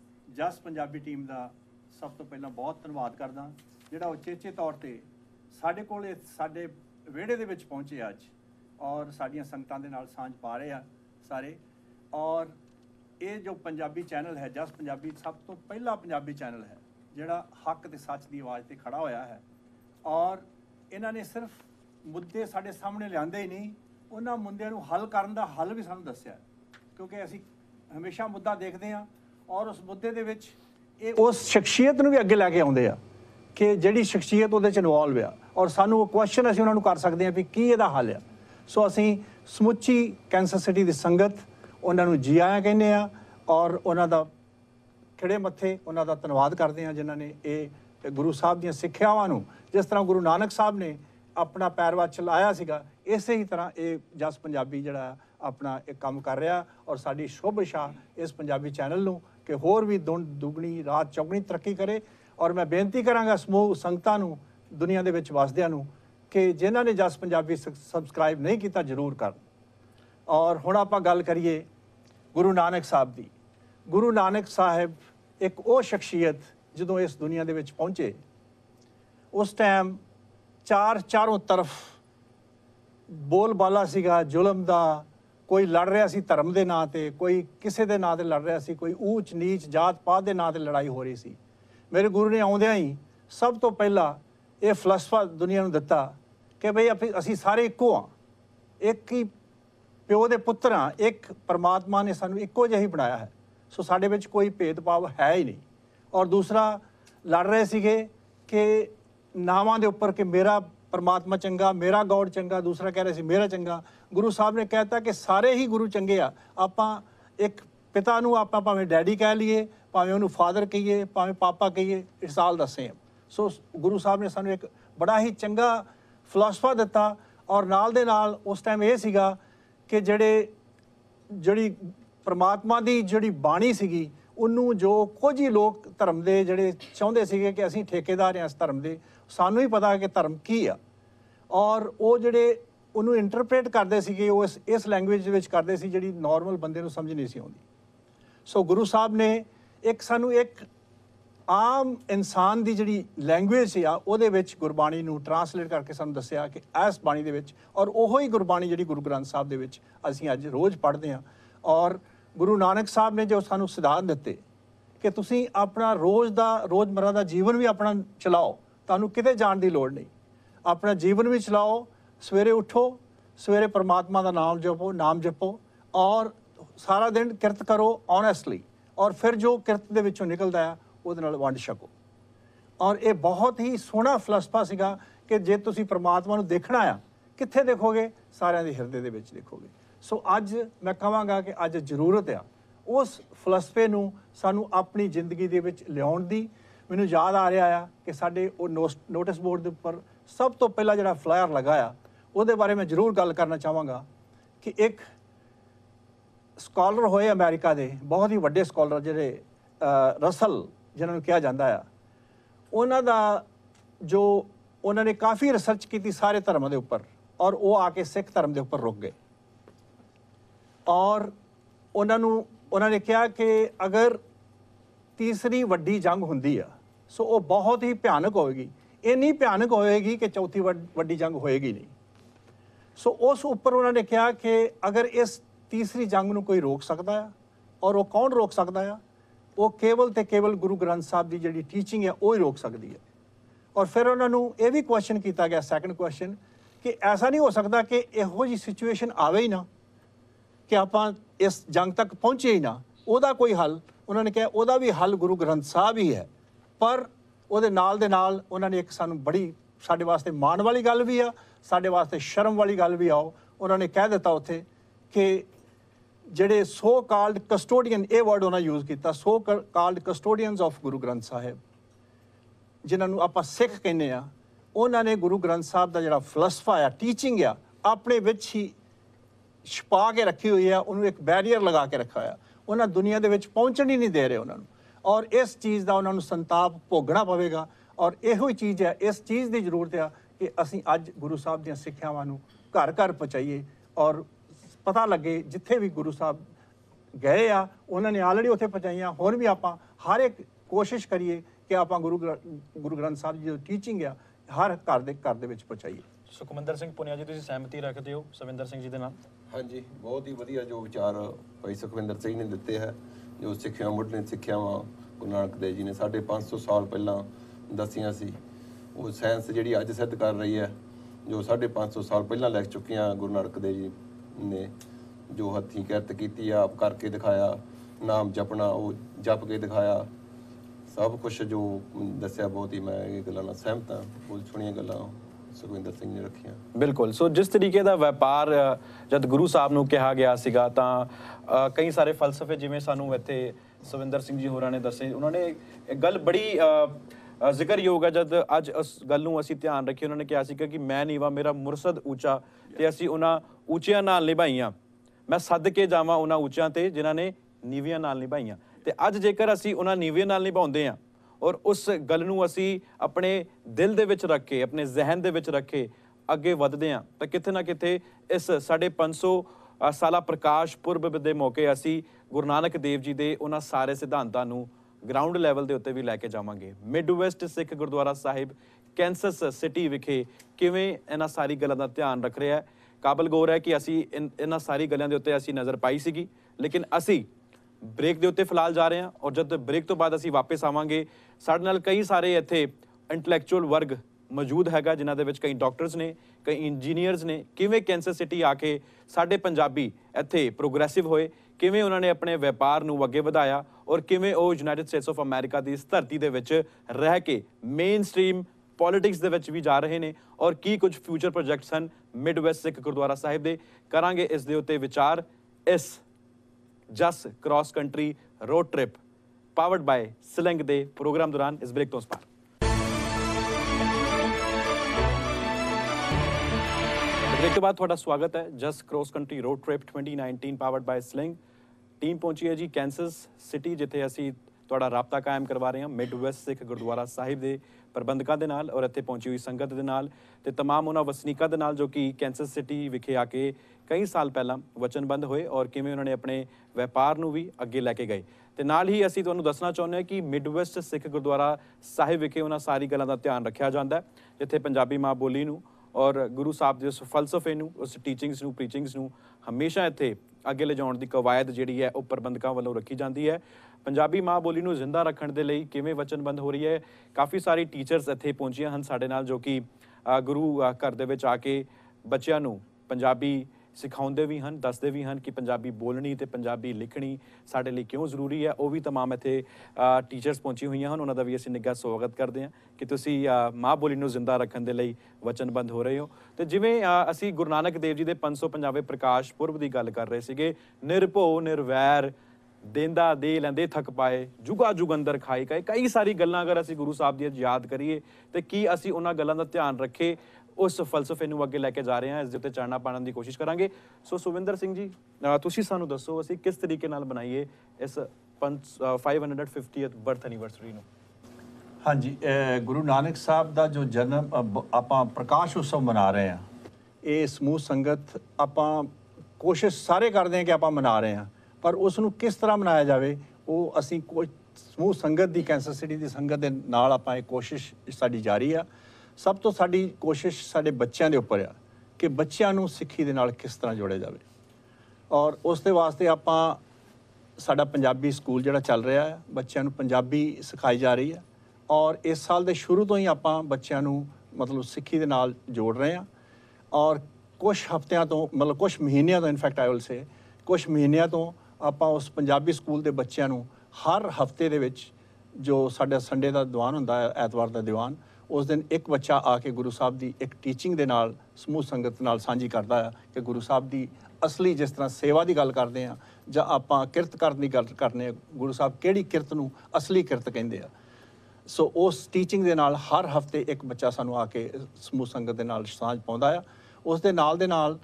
ਜਸ ਪੰਜਾਬੀ ਟੀਮ ਦਾ ਸਭ ਤੋਂ ਪਹਿਲਾਂ ਬਹੁਤ ਧੰਨਵਾਦ ਕਰਦਾ ਜਿਹੜਾ ਉਚੇਚੇ ਤੌਰ ਤੇ ਸਾਡੇ ਕੋਲ ਸਾਡੇ ਵਿਹੜੇ ਦੇ ਵਿੱਚ ਪਹੁੰਚੇ ਅੱਜ ਔਰ ਸਾਡੀਆਂ ਸੰਗਤਾਂ ਦੇ ਨਾਲ ਸਾਂਝ ਪਾ ਰਹੇ ਆ ਸਾਰੇ। ਔਰ ਇਹ ਜੋ ਪੰਜਾਬੀ ਚੈਨਲ ਹੈ ਜਸ ਪੰਜਾਬੀ, ਸਭ ਤੋਂ ਪਹਿਲਾ ਪੰਜਾਬੀ ਚੈਨਲ ਹੈ ਜਿਹੜਾ ਹੱਕ ਤੇ ਸੱਚ ਦੀ ਆਵਾਜ਼ ਤੇ ਖੜਾ ਹੋਇਆ ਹੈ। ਔਰ ਇਹਨਾਂ ਨੇ ਸਿਰਫ ਮੁੱਦੇ ਸਾਡੇ ਸਾਹਮਣੇ ਲਿਆਂਦੇ ਹੀ ਨਹੀਂ, ਉਹਨਾਂ ਮੁੱਦਿਆਂ ਨੂੰ ਹੱਲ ਕਰਨ ਦਾ ਹੱਲ ਵੀ ਸਾਨੂੰ ਦੱਸਿਆ, ਕਿਉਂਕਿ ਅਸੀਂ ਹਮੇਸ਼ਾ ਮੁੱਦਾ ਦੇਖਦੇ ਹਾਂ ਔਰ ਉਸ ਮੁੱਦੇ ਦੇ ਵਿੱਚ ਇਹ ਉਸ ਸ਼ਖਸੀਅਤ ਨੂੰ ਵੀ ਅੱਗੇ ਲੈ ਕੇ ਆਉਂਦੇ ਆ ਕਿ ਜਿਹੜੀ ਸ਼ਖਸੀਅਤ ਉਹਦੇ 'ਚ ਇਨਵੋਲਵ ਆ ਔਰ ਸਾਨੂੰ ਉਹ ਕੁਐਸਚਨ ਅਸੀਂ ਉਹਨਾਂ ਨੂੰ ਕਰ ਸਕਦੇ ਹਾਂ ਵੀ ਕੀ ਇਹਦਾ ਹੱਲ ਆ। ਸੋ ਅਸੀਂ ਸਮੁੱਚੀ ਕੈਂਸਸ ਸਿਟੀ ਦੀ ਸੰਗਤ ਉਹਨਾਂ ਨੂੰ ਜੀ ਆਇਆਂ ਕਹਿੰਦੇ ਆ ਔਰ ਉਹਨਾਂ ਦਾ ਖਿੜੇ ਮੱਥੇ ਉਹਨਾਂ ਦਾ ਧੰਨਵਾਦ ਕਰਦੇ ਹਾਂ ਜਿਨ੍ਹਾਂ ਨੇ ਇਹ ਗੁਰੂ ਸਾਹਿਬ ਦੀਆਂ ਸਿੱਖਿਆਵਾਂ ਨੂੰ, ਜਿਸ ਤਰ੍ਹਾਂ ਗੁਰੂ ਨਾਨਕ ਸਾਹਿਬ ਨੇ ਆਪਣਾ ਪੈਰਵਾ ਚਲਾਇਆ ਸੀਗਾ, ਇਸੇ ਹੀ ਤਰ੍ਹਾਂ ਇਹ ਜਸ ਪੰਜਾਬੀ ਜਿਹੜਾ ਆਪਣਾ ਇੱਕ ਕੰਮ ਕਰ ਰਿਹਾ। ਔਰ ਸਾਡੀ ਸ਼ੁਭ ਇੱਛਾ ਇਸ ਪੰਜਾਬੀ ਚੈਨਲ ਨੂੰ ਕਿ ਹੋਰ ਵੀ ਦੁ ਦੁਗਣੀ ਰਾਤ ਚੌਗਣੀ ਤਰੱਕੀ ਕਰੇ। ਔਰ ਮੈਂ ਬੇਨਤੀ ਕਰਾਂਗਾ ਸਮੂਹ ਸੰਗਤਾਂ ਨੂੰ, ਦੁਨੀਆ ਦੇ ਵਿੱਚ ਵਸਦਿਆਂ ਨੂੰ, ਕਿ ਜਿਨ੍ਹਾਂ ਨੇ ਜਸ ਪੰਜਾਬੀ ਸਬਸਕ੍ਰਾਈਬ ਨਹੀਂ ਕੀਤਾ ਜ਼ਰੂਰ ਕਰਨ। ਔਰ ਹੁਣ ਆਪਾਂ ਗੱਲ ਕਰੀਏ ਗੁਰੂ ਨਾਨਕ ਸਾਹਿਬ ਦੀ। ਗੁਰੂ ਨਾਨਕ ਸਾਹਿਬ ਇੱਕ ਉਹ ਸ਼ਖਸੀਅਤ ਜਦੋਂ ਇਸ ਦੁਨੀਆ ਦੇ ਵਿੱਚ ਪਹੁੰਚੇ, ਉਸ ਟਾਈਮ ਚਾਰ ਚਾਰੋਂ ਤਰਫ ਬੋਲਬਾਲਾ ਸੀਗਾ ਜ਼ੁਲਮ ਦਾ। ਕੋਈ ਲੜ ਰਿਹਾ ਸੀ ਧਰਮ ਦੇ ਨਾਂ 'ਤੇ, ਕੋਈ ਕਿਸੇ ਦੇ ਨਾਂ 'ਤੇ ਲੜ ਰਿਹਾ ਸੀ, ਕੋਈ ਊਚ ਨੀਚ ਜਾਤ ਪਾਤ ਦੇ ਨਾਂ 'ਤੇ ਲੜਾਈ ਹੋ ਰਹੀ ਸੀ। ਮੇਰੇ ਗੁਰੂ ਨੇ ਆਉਂਦਿਆਂ ਹੀ ਸਭ ਤੋਂ ਪਹਿਲਾਂ ਇਹ ਫਲਸਫਾ ਦੁਨੀਆ ਨੂੰ ਦਿੱਤਾ ਕਿ ਬਈ ਅਸੀਂ ਸਾਰੇ ਇੱਕੋ ਹਾਂ, ਇੱਕ ਹੀ ਪਿਓ ਦੇ ਪੁੱਤਰ ਹਾਂ, ਇੱਕ ਪਰਮਾਤਮਾ ਨੇ ਸਾਨੂੰ ਇੱਕੋ ਜਿਹਾ ਹੀ ਬਣਾਇਆ ਹੈ। ਸੋ ਸਾਡੇ ਵਿੱਚ ਕੋਈ ਭੇਦਭਾਵ ਹੈ ਹੀ ਨਹੀਂ। ਔਰ ਦੂਸਰਾ ਲੜ ਰਹੇ ਸੀਗੇ ਕਿ ਨਾਵਾਂ ਦੇ ਉੱਪਰ ਕਿ ਮੇਰਾ ਪਰਮਾਤਮਾ ਚੰਗਾ, ਮੇਰਾ ਗੌਡ ਚੰਗਾ, ਦੂਸਰਾ ਕਹਿ ਰਿਹਾ ਸੀ ਮੇਰਾ ਚੰਗਾ। ਗੁਰੂ ਸਾਹਿਬ ਨੇ ਕਹਿਤਾ ਕਿ ਸਾਰੇ ਹੀ ਗੁਰੂ ਚੰਗੇ ਆ। ਆਪਾਂ ਇੱਕ ਪਿਤਾ ਨੂੰ ਆਪਾਂ ਭਾਵੇਂ ਡੈਡੀ ਕਹਿ ਲਈਏ, ਭਾਵੇਂ ਉਹਨੂੰ ਫਾਦਰ ਕਹੀਏ, ਭਾਵੇਂ ਪਾਪਾ ਕਹੀਏ, ਇਟਸ ਆਲ ਦਾ ਸੇਮ। ਸੋ ਗੁਰੂ ਸਾਹਿਬ ਨੇ ਸਾਨੂੰ ਇੱਕ ਬੜਾ ਹੀ ਚੰਗਾ ਫਲਸਫਾ ਦਿੱਤਾ। ਔਰ ਨਾਲ ਦੇ ਨਾਲ ਉਸ ਟਾਈਮ ਇਹ ਸੀਗਾ ਕਿ ਜਿਹੜੇ ਜਿਹੜੀ ਪਰਮਾਤਮਾ ਦੀ ਜਿਹੜੀ ਬਾਣੀ ਸੀਗੀ, ਉਹਨੂੰ ਜੋ ਕੁਝ ਹੀ ਲੋਕ ਧਰਮ ਦੇ ਜਿਹੜੇ ਚਾਹੁੰਦੇ ਸੀਗੇ ਕਿ ਅਸੀਂ ਠੇਕੇਦਾਰ ਹਾਂ ਇਸ ਧਰਮ ਦੇ, ਸਾਨੂੰ ਹੀ ਪਤਾ ਕਿ ਧਰਮ ਕੀ ਆ। ਔਰ ਉਹ ਜਿਹੜੇ ਉਹਨੂੰ ਇੰਟਰਪ੍ਰੇਟ ਕਰਦੇ ਸੀਗੇ ਉਹ ਇਸ ਇਸ ਲੈਂਗੁਏਜ ਦੇ ਵਿੱਚ ਕਰਦੇ ਸੀ ਜਿਹੜੀ ਨਾਰਮਲ ਬੰਦੇ ਨੂੰ ਸਮਝ ਨਹੀਂ ਸੀ ਆਉਂਦੀ। ਸੋ ਗੁਰੂ ਸਾਹਿਬ ਨੇ ਇੱਕ ਸਾਨੂੰ ਇੱਕ ਆਮ ਇਨਸਾਨ ਦੀ ਜਿਹੜੀ ਲੈਂਗੁਏਜ ਸੀ ਆ ਉਹਦੇ ਵਿੱਚ ਗੁਰਬਾਣੀ ਨੂੰ ਟਰਾਂਸਲੇਟ ਕਰਕੇ ਸਾਨੂੰ ਦੱਸਿਆ ਕਿ ਇਸ ਬਾਣੀ ਦੇ ਵਿੱਚ, ਔਰ ਉਹੋ ਹੀ ਗੁਰਬਾਣੀ ਜਿਹੜੀ ਗੁਰੂ ਗ੍ਰੰਥ ਸਾਹਿਬ ਦੇ ਵਿੱਚ ਅਸੀਂ ਅੱਜ ਰੋਜ਼ ਪੜ੍ਹਦੇ ਹਾਂ। ਔਰ ਗੁਰੂ ਨਾਨਕ ਸਾਹਿਬ ਨੇ ਜੋ ਸਾਨੂੰ ਸਿਧਾਂਤ ਦਿੱਤੇ ਕਿ ਤੁਸੀਂ ਆਪਣਾ ਰੋਜ਼ ਦਾ ਰੋਜ਼ਮਰਰਾ ਦਾ ਜੀਵਨ ਵੀ ਆਪਣਾ ਚਲਾਓ, ਤੁਹਾਨੂੰ ਕਿਤੇ ਜਾਣ ਦੀ ਲੋੜ ਨਹੀਂ, ਆਪਣਾ ਜੀਵਨ ਵੀ ਚਲਾਓ। ਸਵੇਰੇ ਉੱਠੋ, ਸਵੇਰੇ ਪਰਮਾਤਮਾ ਦਾ ਨਾਮ ਜਪੋ, ਨਾਮ ਜਪੋ ਔਰ ਸਾਰਾ ਦਿਨ ਕਿਰਤ ਕਰੋ ਓਨੈਸਟਲੀ, ਔਰ ਫਿਰ ਜੋ ਕਿਰਤ ਦੇ ਵਿੱਚੋਂ ਨਿਕਲਦਾ ਆ ਉਹਦੇ ਨਾਲ ਵੰਡ ਛਕੋ। ਔਰ ਇਹ ਬਹੁਤ ਹੀ ਸੋਹਣਾ ਫਲਸਫਾ ਸੀਗਾ ਕਿ ਜੇ ਤੁਸੀਂ ਪਰਮਾਤਮਾ ਨੂੰ ਦੇਖਣਾ ਆ, ਕਿੱਥੇ ਦੇਖੋਗੇ? ਸਾਰਿਆਂ ਦੇ ਹਿਰਦੇ ਦੇ ਵਿੱਚ ਦੇਖੋਗੇ। ਸੋ ਅੱਜ ਮੈਂ ਕਹਾਂਗਾ ਕਿ ਅੱਜ ਜ਼ਰੂਰਤ ਆ ਉਸ ਫਲਸਫੇ ਨੂੰ ਸਾਨੂੰ ਆਪਣੀ ਜ਼ਿੰਦਗੀ ਦੇ ਵਿੱਚ ਲਿਆਉਣ ਦੀ। ਮੈਨੂੰ ਯਾਦ ਆ ਰਿਹਾ ਆ ਕਿ ਸਾਡੇ ਉਹ ਨੋਟਿਸ ਬੋਰਡ ਦੇ ਉੱਪਰ ਸਭ ਤੋਂ ਪਹਿਲਾਂ ਜਿਹੜਾ ਫਲਾਇਰ ਲਗਾਇਆ, ਉਹਦੇ ਬਾਰੇ ਮੈਂ ਜ਼ਰੂਰ ਗੱਲ ਕਰਨਾ ਚਾਹਾਂਗਾ ਕਿ ਇੱਕ ਸਕਾਲਰ ਹੋਏ ਅਮਰੀਕਾ ਦੇ, ਬਹੁਤ ਹੀ ਵੱਡੇ ਸਕਾਲਰ ਜਿਹੜੇ ਰਸਲ ਜਿਨ੍ਹਾਂ ਨੂੰ ਕਿਹਾ ਜਾਂਦਾ ਆ, ਉਹਨਾਂ ਦਾ ਜੋ ਉਹਨਾਂ ਨੇ ਕਾਫੀ ਰਿਸਰਚ ਕੀਤੀ ਸਾਰੇ ਧਰਮਾਂ ਦੇ ਉੱਪਰ, ਔਰ ਉਹ ਆ ਕੇ ਸਿੱਖ ਧਰਮ ਦੇ ਉੱਪਰ ਰੁਕ ਗਏ। ਔਰ ਉਹਨਾਂ ਨੂੰ ਉਹਨਾਂ ਨੇ ਕਿਹਾ ਕਿ ਅਗਰ ਤੀਸਰੀ ਵੱਡੀ ਜੰਗ ਹੁੰਦੀ ਆ ਸੋ ਉਹ ਬਹੁਤ ਹੀ ਭਿਆਨਕ ਹੋਵੇਗੀ, ਇੰਨੀ ਭਿਆਨਕ ਹੋਵੇਗੀ ਕਿ ਚੌਥੀ ਵੱਡੀ ਜੰਗ ਹੋਏਗੀ ਨਹੀਂ। ਸੋ ਉਸ ਉੱਪਰ ਉਹਨਾਂ ਨੇ ਕਿਹਾ ਕਿ ਅਗਰ ਇਸ ਤੀਸਰੀ ਜੰਗ ਨੂੰ ਕੋਈ ਰੋਕ ਸਕਦਾ ਆ, ਔਰ ਉਹ ਕੌਣ ਰੋਕ ਸਕਦਾ ਆ? ਉਹ ਕੇਵਲ ਤੇ ਕੇਵਲ ਗੁਰੂ ਗ੍ਰੰਥ ਸਾਹਿਬ ਦੀ ਜਿਹੜੀ ਟੀਚਿੰਗ ਹੈ ਉਹ ਹੀ ਰੋਕ ਸਕਦੀ ਹੈ। ਔਰ ਫਿਰ ਉਹਨਾਂ ਨੂੰ ਇਹ ਵੀ ਕੁਐਸਚਨ ਕੀਤਾ ਗਿਆ, ਸੈਕੰਡ ਕੁਐਸਚਨ, ਕਿ ਐਸਾ ਨਹੀਂ ਹੋ ਸਕਦਾ ਕਿ ਇਹੋ ਜਿਹੀ ਸਿਚੁਏਸ਼ਨ ਆਵੇ ਹੀ ਨਾ, ਕਿ ਆਪਾਂ ਇਸ ਜੰਗ ਤੱਕ ਪਹੁੰਚੇ ਹੀ ਨਾ। ਉਹਦਾ ਕੋਈ ਹੱਲ, ਉਹਨਾਂ ਨੇ ਕਿਹਾ ਉਹਦਾ ਵੀ ਹੱਲ ਗੁਰੂ ਗ੍ਰੰਥ ਸਾਹਿਬ ਹੀ ਹੈ। ਪਰ ਉਹਦੇ ਨਾਲ ਦੇ ਨਾਲ ਉਹਨਾਂ ਨੇ ਇੱਕ ਸਾਨੂੰ ਬੜੀ, ਸਾਡੇ ਵਾਸਤੇ ਮਾਣ ਵਾਲੀ ਗੱਲ ਵੀ ਆ, ਸਾਡੇ ਵਾਸਤੇ ਸ਼ਰਮ ਵਾਲੀ ਗੱਲ ਵੀ ਆਓ, ਉਹਨਾਂ ਨੇ ਕਹਿ ਦਿੱਤਾ ਉੱਥੇ ਕਿ ਜਿਹੜੇ ਸੋ ਕਾਲਡ ਕਸਟੋਡੀਅਨ, ਇਹ ਵਰਡ ਉਹਨਾਂ ਯੂਜ਼ ਕੀਤਾ, so called ਕਸਟੋਡੀਅਨਸ of Guru Granth Sahib, ਜਿਨ੍ਹਾਂ ਨੂੰ ਆਪਾਂ ਸਿੱਖ ਕਹਿੰਦੇ ਆ, ਉਹਨਾਂ ਨੇ ਗੁਰੂ ਗ੍ਰੰਥ ਸਾਹਿਬ ਦਾ ਜਿਹੜਾ ਫਲਸਫਾ ਆ, ਟੀਚਿੰਗ ਆ, ਆਪਣੇ ਵਿੱਚ ਹੀ ਛੁਪਾ ਕੇ ਰੱਖੀ ਹੋਈ ਆ, ਉਹਨੂੰ ਇੱਕ ਬੈਰੀਅਰ ਲਗਾ ਕੇ ਰੱਖਿਆ ਹੋਇਆ। ਉਹਨਾਂ ਦੁਨੀਆ ਦੇ ਵਿੱਚ ਪਹੁੰਚਣ ਹੀ ਨਹੀਂ ਦੇ ਰਹੇ ਉਹਨਾਂ ਨੂੰ, ਔਰ ਇਸ ਚੀਜ਼ ਦਾ ਉਹਨਾਂ ਨੂੰ ਸੰਤਾਪ ਭੋਗਣਾ ਪਵੇਗਾ। ਔਰ ਇਹੋ ਹੀ ਚੀਜ਼ ਹੈ, ਇਸ ਚੀਜ਼ ਦੀ ਜ਼ਰੂਰਤ ਆ ਕਿ ਅਸੀਂ ਅੱਜ ਗੁਰੂ ਸਾਹਿਬ ਦੀਆਂ ਸਿੱਖਿਆਵਾਂ ਨੂੰ ਘਰ ਘਰ ਪਹੁੰਚਾਈਏ, ਔਰ ਪਤਾ ਲੱਗੇ ਜਿੱਥੇ ਵੀ ਗੁਰੂ ਸਾਹਿਬ ਗਏ ਆ, ਉਹਨਾਂ ਨੇ ਆਲਰੇਡੀ ਉੱਥੇ ਪਹੁੰਚਾਈਆਂ। ਹੁਣ ਵੀ ਆਪਾਂ ਹਰ ਇੱਕ ਕੋਸ਼ਿਸ਼ ਕਰੀਏ ਕਿ ਆਪਾਂ ਗੁਰੂ ਗੁਰੂ ਗ੍ਰੰਥ ਸਾਹਿਬ ਦੀ ਜੋ ਟੀਚਿੰਗ ਆ, ਹਰ ਘਰ ਦੇ ਘਰ ਦੇ ਵਿੱਚ ਪਹੁੰਚਾਈਏ। ਸੁਖਮੰਦਰ ਸਿੰਘ ਪੁਨੀਆ ਜੀ, ਤੁਸੀਂ ਸਹਿਮਤੀ ਰੱਖਦੇ ਹੋ ਸਵਿੰਦਰ ਸਿੰਘ ਜੀ ਦੇ ਨਾਲ? ਹਾਂਜੀ, ਬਹੁਤ ਹੀ ਵਧੀਆ ਜੋ ਵਿਚਾਰ ਭਾਈ ਸੁਖਵਿੰਦਰ ਸਿੰਘ ਨੇ ਦਿੱਤੇ ਹੈ, ਜੋ ਸਿੱਖਿਆ ਮੁੱਢਲੀਆਂ ਸਿੱਖਿਆਵਾਂ ਗੁਰੂ ਨਾਨਕ ਦੇਵ ਜੀ ਨੇ ਸਾਢੇ ਪੰਜ ਸੌ ਸਾਲ ਪਹਿਲਾਂ ਦੱਸੀਆਂ ਸੀ, ਉਹ ਸਾਇੰਸ ਜਿਹੜੀ ਅੱਜ ਸਿੱਧ ਕਰ ਰਹੀ ਹੈ, ਜੋ ਸਾਢੇ ਪੰਜ ਸੌ ਸਾਲ ਪਹਿਲਾਂ ਲਿਖ ਚੁੱਕੀਆਂ ਗੁਰੂ ਨਾਨਕ ਦੇਵ ਜੀ ਨੇ, ਜੋ ਹੱਥੀਂ ਕਿਰਤ ਕੀਤੀ ਆ, ਆਪ ਕਰਕੇ ਦਿਖਾਇਆ, ਨਾਮ ਜਪਣਾ ਉਹ ਜਪ ਕੇ ਦਿਖਾਇਆ, ਸਭ ਕੁਛ ਜੋ ਦੱਸਿਆ, ਬਹੁਤ ਹੀ ਮੈਂ ਇਹ ਗੱਲਾਂ ਨਾਲ ਸਹਿਮਤ ਹਾਂ। ਬਹੁਤ ਸੋਹਣੀਆਂ ਗੱਲਾਂ ਸੁਖਵਿੰਦਰ ਸਿੰਘ ਨੇ ਰੱਖੀਆਂ। ਬਿਲਕੁਲ। ਸੋ ਜਿਸ ਤਰੀਕੇ ਦਾ ਵਪਾਰ ਜਦ ਗੁਰੂ ਸਾਹਿਬ ਨੂੰ ਕਿਹਾ ਗਿਆ ਸੀਗਾ, ਤਾਂ ਕਈ ਸਾਰੇ ਫਲਸਫੇ ਜਿਵੇਂ ਸਾਨੂੰ ਇੱਥੇ ਸੁਖਵਿੰਦਰ ਸਿੰਘ ਜੀ ਹੋਰਾਂ ਨੇ ਦੱਸੇ, ਉਹਨਾਂ ਨੇ ਇੱਕ ਗੱਲ ਬੜੀ ਜ਼ਿਕਰਯੋਗ ਹੈ। ਜਦ ਅੱਜ ਉਸ ਗੱਲ ਨੂੰ ਅਸੀਂ ਧਿਆਨ ਰੱਖੀਏ, ਉਹਨਾਂ ਨੇ ਕਿਹਾ ਸੀਗਾ ਕਿ ਮੈਂ ਨੀਵਾਂ ਮੇਰਾ ਮੁਰਸ਼ਦ ਉੱਚਾ, ਤੇ ਅਸੀਂ ਉਹਨਾਂ ਉੱਚਿਆਂ ਨਾਲ ਨਿਭਾਈਆਂ, ਮੈਂ ਸੱਦ ਕੇ ਜਾਵਾਂ ਉਹਨਾਂ ਉੱਚਿਆਂ ਤੇ ਜਿਨ੍ਹਾਂ ਨੇ ਨੀਵੀਆਂ ਨਾਲ ਨਿਭਾਈਆਂ। ਤੇ ਅੱਜ ਜੇਕਰ ਅਸੀਂ ਉਹਨਾਂ ਨੀਵੀਆਂ ਨਾਲ ਨਿਭਾਉਂਦੇ ਹਾਂ, ਔਰ ਉਸ ਗੱਲ ਨੂੰ ਅਸੀਂ ਆਪਣੇ ਦਿਲ ਦੇ ਵਿੱਚ ਰੱਖ ਕੇ, ਆਪਣੇ ਜ਼ਿਹਨ ਦੇ ਵਿੱਚ ਰੱਖ ਕੇ ਅੱਗੇ ਵਧਦੇ ਹਾਂ, ਤਾਂ ਕਿਤੇ ਨਾ ਕਿਤੇ ਇਸ ਸਾਢੇ ਪੰਜ ਸੌ ਸਾਲਾ ਪ੍ਰਕਾਸ਼ ਪੁਰਬ ਦੇ ਮੌਕੇ ਅਸੀਂ ਗੁਰੂ ਨਾਨਕ ਦੇਵ ਜੀ ਦੇ ਉਹਨਾਂ ਸਾਰੇ ਸਿਧਾਂਤਾਂ ਨੂੰ ਗਰਾਊਂਡ ਲੈਵਲ ਦੇ ਉੱਤੇ ਵੀ ਲੈ ਕੇ ਜਾਵਾਂਗੇ। Midwest Sikh Gurdwara sahib Kansas City ਵਿਖੇ ਕਿਵੇਂ ਇਹਨਾਂ ਸਾਰੀ ਗੱਲਾਂ ਦਾ ਧਿਆਨ ਰੱਖ ਰਿਹਾ ਹੈ, ਕਾਬਲ ਗੌਰ ਹੈ ਕਿ ਅਸੀਂ ਇਹਨਾਂ ਸਾਰੀ ਗੱਲਾਂ ਦੇ ਉੱਤੇ ਅਸੀਂ ਨਜ਼ਰ ਪਾਈ ਸੀਗੀ, ਲੇਕਿਨ ਅਸੀਂ ਬ੍ਰੇਕ ਦੇ ਉੱਤੇ ਫਿਲਹਾਲ ਜਾ ਰਹੇ ਹਾਂ, ਔਰ ਜਦ ਬ੍ਰੇਕ ਤੋਂ ਬਾਅਦ ਅਸੀਂ ਵਾਪਸ ਆਵਾਂਗੇ, ਸਾਡੇ ਨਾਲ ਕਈ ਸਾਰੇ ਇੱਥੇ ਇੰਟੈਲੈਕਚੁਅਲ ਵਰਗ ਮੌਜੂਦ ਹੈਗਾ, ਜਿਨ੍ਹਾਂ ਦੇ ਵਿੱਚ ਕਈ ਡਾਕਟਰਸ ਨੇ, ਕਈ ਇੰਜੀਨੀਅਰਸ ਨੇ, ਕਿਵੇਂ ਕੈਂਸਸ ਸਿਟੀ ਆ ਕੇ ਸਾਡੇ ਪੰਜਾਬੀ ਇੱਥੇ ਪ੍ਰੋਗਰੈਸਿਵ ਹੋਏ, ਕਿਵੇਂ ਉਹਨਾਂ ਨੇ ਆਪਣੇ ਵਪਾਰ ਨੂੰ ਅੱਗੇ ਵਧਾਇਆ, ਔਰ ਕਿਵੇਂ ਉਹ ਯੂਨਾਈਟਿਡ ਸਟੇਟਸ ਆਫ ਅਮਰੀਕਾ ਦੀ ਇਸ ਧਰਤੀ ਦੇ ਵਿੱਚ ਰਹਿ ਕੇ ਮੇਨ ਸਟ੍ਰੀਮ ਪੋਲਿਟਿਕਸ ਦੇ ਵਿੱਚ ਵੀ ਜਾ ਰਹੇ ਨੇ, ਔਰ ਕੀ ਕੁਝ ਫਿਊਚਰ ਪ੍ਰੋਜੈਕਟਸ ਹਨ ਮਿਡ ਵੈਸਟ ਸਿੱਖ ਗੁਰਦੁਆਰਾ ਸਾਹਿਬ ਦੇ। ਕਰਾਂਗੇ ਇਸ ਦੇ ਉੱਤੇ ਵਿਚਾਰ ਇਸ ਜਸ cross country road trip powered by Sling ਦੇ ਪ੍ਰੋਗਰਾਮ ਦੌਰਾਨ, ਇਸ ਬ੍ਰੇਕ ਤੋਂ ਉਸ ਪਾਰ। ਬ੍ਰੇਕ ਤੋਂ ਬਾਅਦ ਤੁਹਾਡਾ ਸਵਾਗਤ ਹੈ Jas cross country road trip twenty nineteen powered by Sling. Team ਪਹੁੰਚੀ ਹੈ ਜੀ ਕੈਂਸਸ ਸਿਟੀ, ਜਿੱਥੇ ਅਸੀਂ ਤੁਹਾਡਾ ਰਾਬਤਾ ਕਾਇਮ ਕਰਵਾ ਰਹੇ ਹਾਂ ਮਿਡ ਵੈਸਟ ਸਿੱਖ ਗੁਰਦੁਆਰਾ ਸਾਹਿਬ ਦੇ ਪ੍ਰਬੰਧਕਾਂ ਦੇ ਨਾਲ, ਔਰ ਇੱਥੇ ਪਹੁੰਚੀ ਹੋਈ ਸੰਗਤ ਦੇ ਨਾਲ, ਤੇ ਤਮਾਮ ਉਹਨਾਂ ਵਸਨੀਕਾਂ ਦੇ ਨਾਲ ਜੋ ਕਿ ਕੈਂਸਸ ਸਿਟੀ ਵਿਖੇ ਆ ਕੇ ਕਈ ਸਾਲ ਪਹਿਲਾਂ ਵਚਨਬੰਧ ਹੋਏ, ਔਰ ਕਿਵੇਂ ਉਹਨਾਂ ਨੇ ਆਪਣੇ ਵਪਾਰ ਨੂੰ ਵੀ ਅੱਗੇ ਲੈ ਕੇ ਗਏ। ਤੇ ਨਾਲ ਹੀ ਅਸੀਂ ਤੁਹਾਨੂੰ ਦੱਸਣਾ ਚਾਹੁੰਦੇ ਹਾਂ ਕਿ ਮਿਡ ਵੈਸਟ ਸਿੱਖ ਗੁਰਦੁਆਰਾ ਸਾਹਿਬ ਵਿਖੇ ਉਹਨਾਂ ਸਾਰੀ ਗੱਲਾਂ ਦਾ ਧਿਆਨ ਰੱਖਿਆ ਜਾਂਦਾ ਹੈ, ਜਿੱਥੇ ਪੰਜਾਬੀ ਮਾਂ ਬੋਲੀ ਨੂੰ ਔਰ ਗੁਰੂ ਸਾਹਿਬ ਦੇ ਉਸ ਫਲਸਫੇ ਨੂੰ, ਉਸ ਟੀਚਿੰਗਸ ਨੂੰ, ਪ੍ਰੀਚਿੰਗਸ ਨੂੰ ਹਮੇਸ਼ਾ ਇੱਥੇ ਅੱਗੇ ਲਿਜਾਉਣ ਦੀ ਕਵਾਇਦ ਜਿਹੜੀ ਹੈ ਉਹ ਪ੍ਰਬੰਧਕਾਂ ਵੱਲੋਂ ਰੱਖੀ ਜਾਂਦੀ ਹੈ। ਪੰਜਾਬੀ ਮਾਂ ਬੋਲੀ ਨੂੰ ਜ਼ਿੰਦਾ ਰੱਖਣ ਦੇ ਲਈ ਕਿਵੇਂ ਵਚਨਬੰਧ ਹੋ ਰਹੀ ਹੈ। ਕਾਫੀ ਸਾਰੀ ਟੀਚਰਸ ਇੱਥੇ ਪਹੁੰਚੀਆਂ ਹਨ ਸਾਡੇ ਨਾਲ, ਜੋ ਕਿ ਗੁਰੂ ਘਰ ਦੇ ਵਿੱਚ ਆ ਕੇ ਬੱਚਿਆਂ ਨੂੰ ਪੰਜਾਬੀ ਸਿਖਾਉਂਦੇ ਵੀ ਹਨ, ਦੱਸਦੇ ਵੀ ਹਨ ਕਿ ਪੰਜਾਬੀ ਬੋਲਣੀ ਤੇ ਪੰਜਾਬੀ ਲਿਖਣੀ ਸਾਡੇ ਲਈ ਕਿਉਂ ਜ਼ਰੂਰੀ ਹੈ। ਉਹ ਵੀ ਤਮਾਮ ਇੱਥੇ ਟੀਚਰਸ ਪਹੁੰਚੀ ਹੋਈਆਂ ਹਨ, ਉਹਨਾਂ ਦਾ ਵੀ ਅਸੀਂ ਨਿੱਘਾ ਸਵਾਗਤ ਕਰਦੇ ਹਾਂ ਕਿ ਤੁਸੀਂ ਮਾਂ ਬੋਲੀ ਨੂੰ ਜ਼ਿੰਦਾ ਰੱਖਣ ਦੇ ਲਈ ਵਚਨਬੰਧ ਹੋ ਰਹੇ ਹੋ। ਤੇ ਜਿਵੇਂ ਅਸੀਂ ਗੁਰੂ ਨਾਨਕ ਦੇਵ ਜੀ ਦੇ ਪੰਜ ਸੌ ਪੰਜਾਬੇ ਪ੍ਰਕਾਸ਼ ਪੁਰਬ ਦੀ ਗੱਲ ਕਰ ਰਹੇ ਸੀਗੇ, ਨਿਰਭਉ ਨਿਰਵੈਰ ਦੇਂਦਾ ਦੇ ਲੈਂਦੇ ਥੱਕ ਪਾਏ, ਜੁਗਾ ਜੁਗੰਦਰ ਖਾਈ ਕਾਏ, ਕਈ ਸਾਰੀ ਗੱਲਾਂ ਅਗਰ ਅਸੀਂ ਗੁਰੂ ਸਾਹਿਬ ਦੀਆਂ ਯਾਦ ਕਰੀਏ ਤੇ ਕੀ ਅਸੀਂ ਉਹਨਾਂ ਗੱਲਾਂ ਦਾ ਧਿਆਨ ਰੱਖੇ, ਉਸ ਫਲਸਫੇ ਨੂੰ ਅੱਗੇ ਲੈ ਕੇ ਜਾ ਰਹੇ ਹਾਂ, ਇਸ ਦੇ ਉੱਤੇ ਚਾਨਣਾ ਪਾਉਣ ਦੀ ਕੋਸ਼ਿਸ਼ ਕਰਾਂਗੇ। ਸੋ ਸੁਖਵਿੰਦਰ ਸਿੰਘ ਜੀ, ਤੁਸੀਂ ਸਾਨੂੰ ਦੱਸੋ ਅਸੀਂ ਕਿਸ ਤਰੀਕੇ ਨਾਲ ਬਣਾਈਏ ਇਸ five hundred fiftieth birth anniversary ਨੂੰ। ਹਾਂਜੀ, ਗੁਰੂ ਨਾਨਕ ਸਾਹਿਬ ਦਾ ਜੋ ਜਨਮ ਆਪਾਂ ਪ੍ਰਕਾਸ਼ ਉਤਸਵ ਮਨਾ ਰਹੇ ਹਾਂ, ਇਹ ਸਮੂਹ ਸੰਗਤ ਆਪਾਂ ਕੋਸ਼ਿਸ਼ ਸਾਰੇ ਕਰਦੇ ਹਾਂ ਕਿ ਆਪਾਂ ਮਨਾ ਰਹੇ ਹਾਂ, ਪਰ ਉਸ ਨੂੰ ਕਿਸ ਤਰ੍ਹਾਂ ਮਨਾਇਆ ਜਾਵੇ ਉਹ ਅਸੀਂ ਕੋਈ ਸਮੂਹ ਸੰਗਤ ਦੀ, ਕੈਂਸਸ ਸਿਟੀ ਦੀ ਸੰਗਤ ਦੇ ਨਾਲ ਆਪਾਂ ਇਹ ਕੋਸ਼ਿਸ਼ ਸਾਡੀ ਜਾਰੀ ਆ। ਸਭ ਤੋਂ ਸਾਡੀ ਕੋਸ਼ਿਸ਼ ਸਾਡੇ ਬੱਚਿਆਂ ਦੇ ਉੱਪਰ ਆ ਕਿ ਬੱਚਿਆਂ ਨੂੰ ਸਿੱਖੀ ਦੇ ਨਾਲ ਕਿਸ ਤਰ੍ਹਾਂ ਜੋੜਿਆ ਜਾਵੇ, ਔਰ ਉਸ ਦੇ ਵਾਸਤੇ ਆਪਾਂ ਸਾਡਾ ਪੰਜਾਬੀ ਸਕੂਲ ਜਿਹੜਾ ਚੱਲ ਰਿਹਾ ਹੈ, ਬੱਚਿਆਂ ਨੂੰ ਪੰਜਾਬੀ ਸਿਖਾਈ ਜਾ ਰਹੀ ਹੈ, ਔਰ ਇਸ ਸਾਲ ਦੇ ਸ਼ੁਰੂ ਤੋਂ ਹੀ ਆਪਾਂ ਬੱਚਿਆਂ ਨੂੰ ਮਤਲਬ ਸਿੱਖੀ ਦੇ ਨਾਲ ਜੋੜ ਰਹੇ ਹਾਂ। ਔਰ ਕੁਝ ਹਫ਼ਤਿਆਂ ਤੋਂ ਮਤਲਬ ਕੁਝ ਮਹੀਨਿਆਂ ਤੋਂ ਇਨਫੈਕਟ ਆਈ ਵਿਲ ਸੇ ਕੁਝ ਮਹੀਨਿਆਂ ਤੋਂ ਆਪਾਂ ਉਸ ਪੰਜਾਬੀ ਸਕੂਲ ਦੇ ਬੱਚਿਆਂ ਨੂੰ ਹਰ ਹਫ਼ਤੇ ਦੇ ਵਿੱਚ ਜੋ ਸਾਡਾ ਸੰਡੇ ਦਾ ਦੀਵਾਨ ਹੁੰਦਾ ਹੈ, ਐਤਵਾਰ ਦਾ ਦੀਵਾਨ, ਉਸ ਦਿਨ ਇੱਕ ਬੱਚਾ ਆ ਕੇ ਗੁਰੂ ਸਾਹਿਬ ਦੀ ਇੱਕ ਟੀਚਿੰਗ ਦੇ ਨਾਲ ਸਮੂਹ ਸੰਗਤ ਨਾਲ ਸਾਂਝੀ ਕਰਦਾ ਹੈ ਕਿ ਗੁਰੂ ਸਾਹਿਬ ਦੀ ਅਸਲੀ ਜਿਸ ਤਰ੍ਹਾਂ ਸੇਵਾ ਦੀ ਗੱਲ ਕਰਦੇ ਹਾਂ ਜਾਂ ਆਪਾਂ ਕਿਰਤ ਕਰਨ ਦੀ ਗੱਲ ਕਰਨੇ, ਗੁਰੂ ਸਾਹਿਬ ਕਿਹੜੀ ਕਿਰਤ ਨੂੰ ਅਸਲੀ ਕਿਰਤ ਕਹਿੰਦੇ ਆ। ਸੋ ਉਸ ਟੀਚਿੰਗ ਦੇ ਨਾਲ ਹਰ ਹਫ਼ਤੇ ਇੱਕ ਬੱਚਾ ਸਾਨੂੰ ਆ ਕੇ ਸਮੂਹ ਸੰਗਤ ਦੇ ਨਾਲ ਸਾਂਝ ਪਾਉਂਦਾ ਆ। ਉਸ ਦੇ ਨਾਲ ਦੇ ਨਾਲ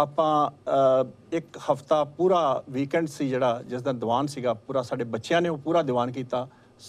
ਆਪਾਂ ਇੱਕ ਹਫ਼ਤਾ ਪੂਰਾ ਵੀਕਐਂਡ ਸੀ ਜਿਹੜਾ ਜਿਸ ਦਾ ਦੀਵਾਨ ਸੀਗਾ ਪੂਰਾ, ਸਾਡੇ ਬੱਚਿਆਂ ਨੇ ਉਹ ਪੂਰਾ ਦੀਵਾਨ ਕੀਤਾ।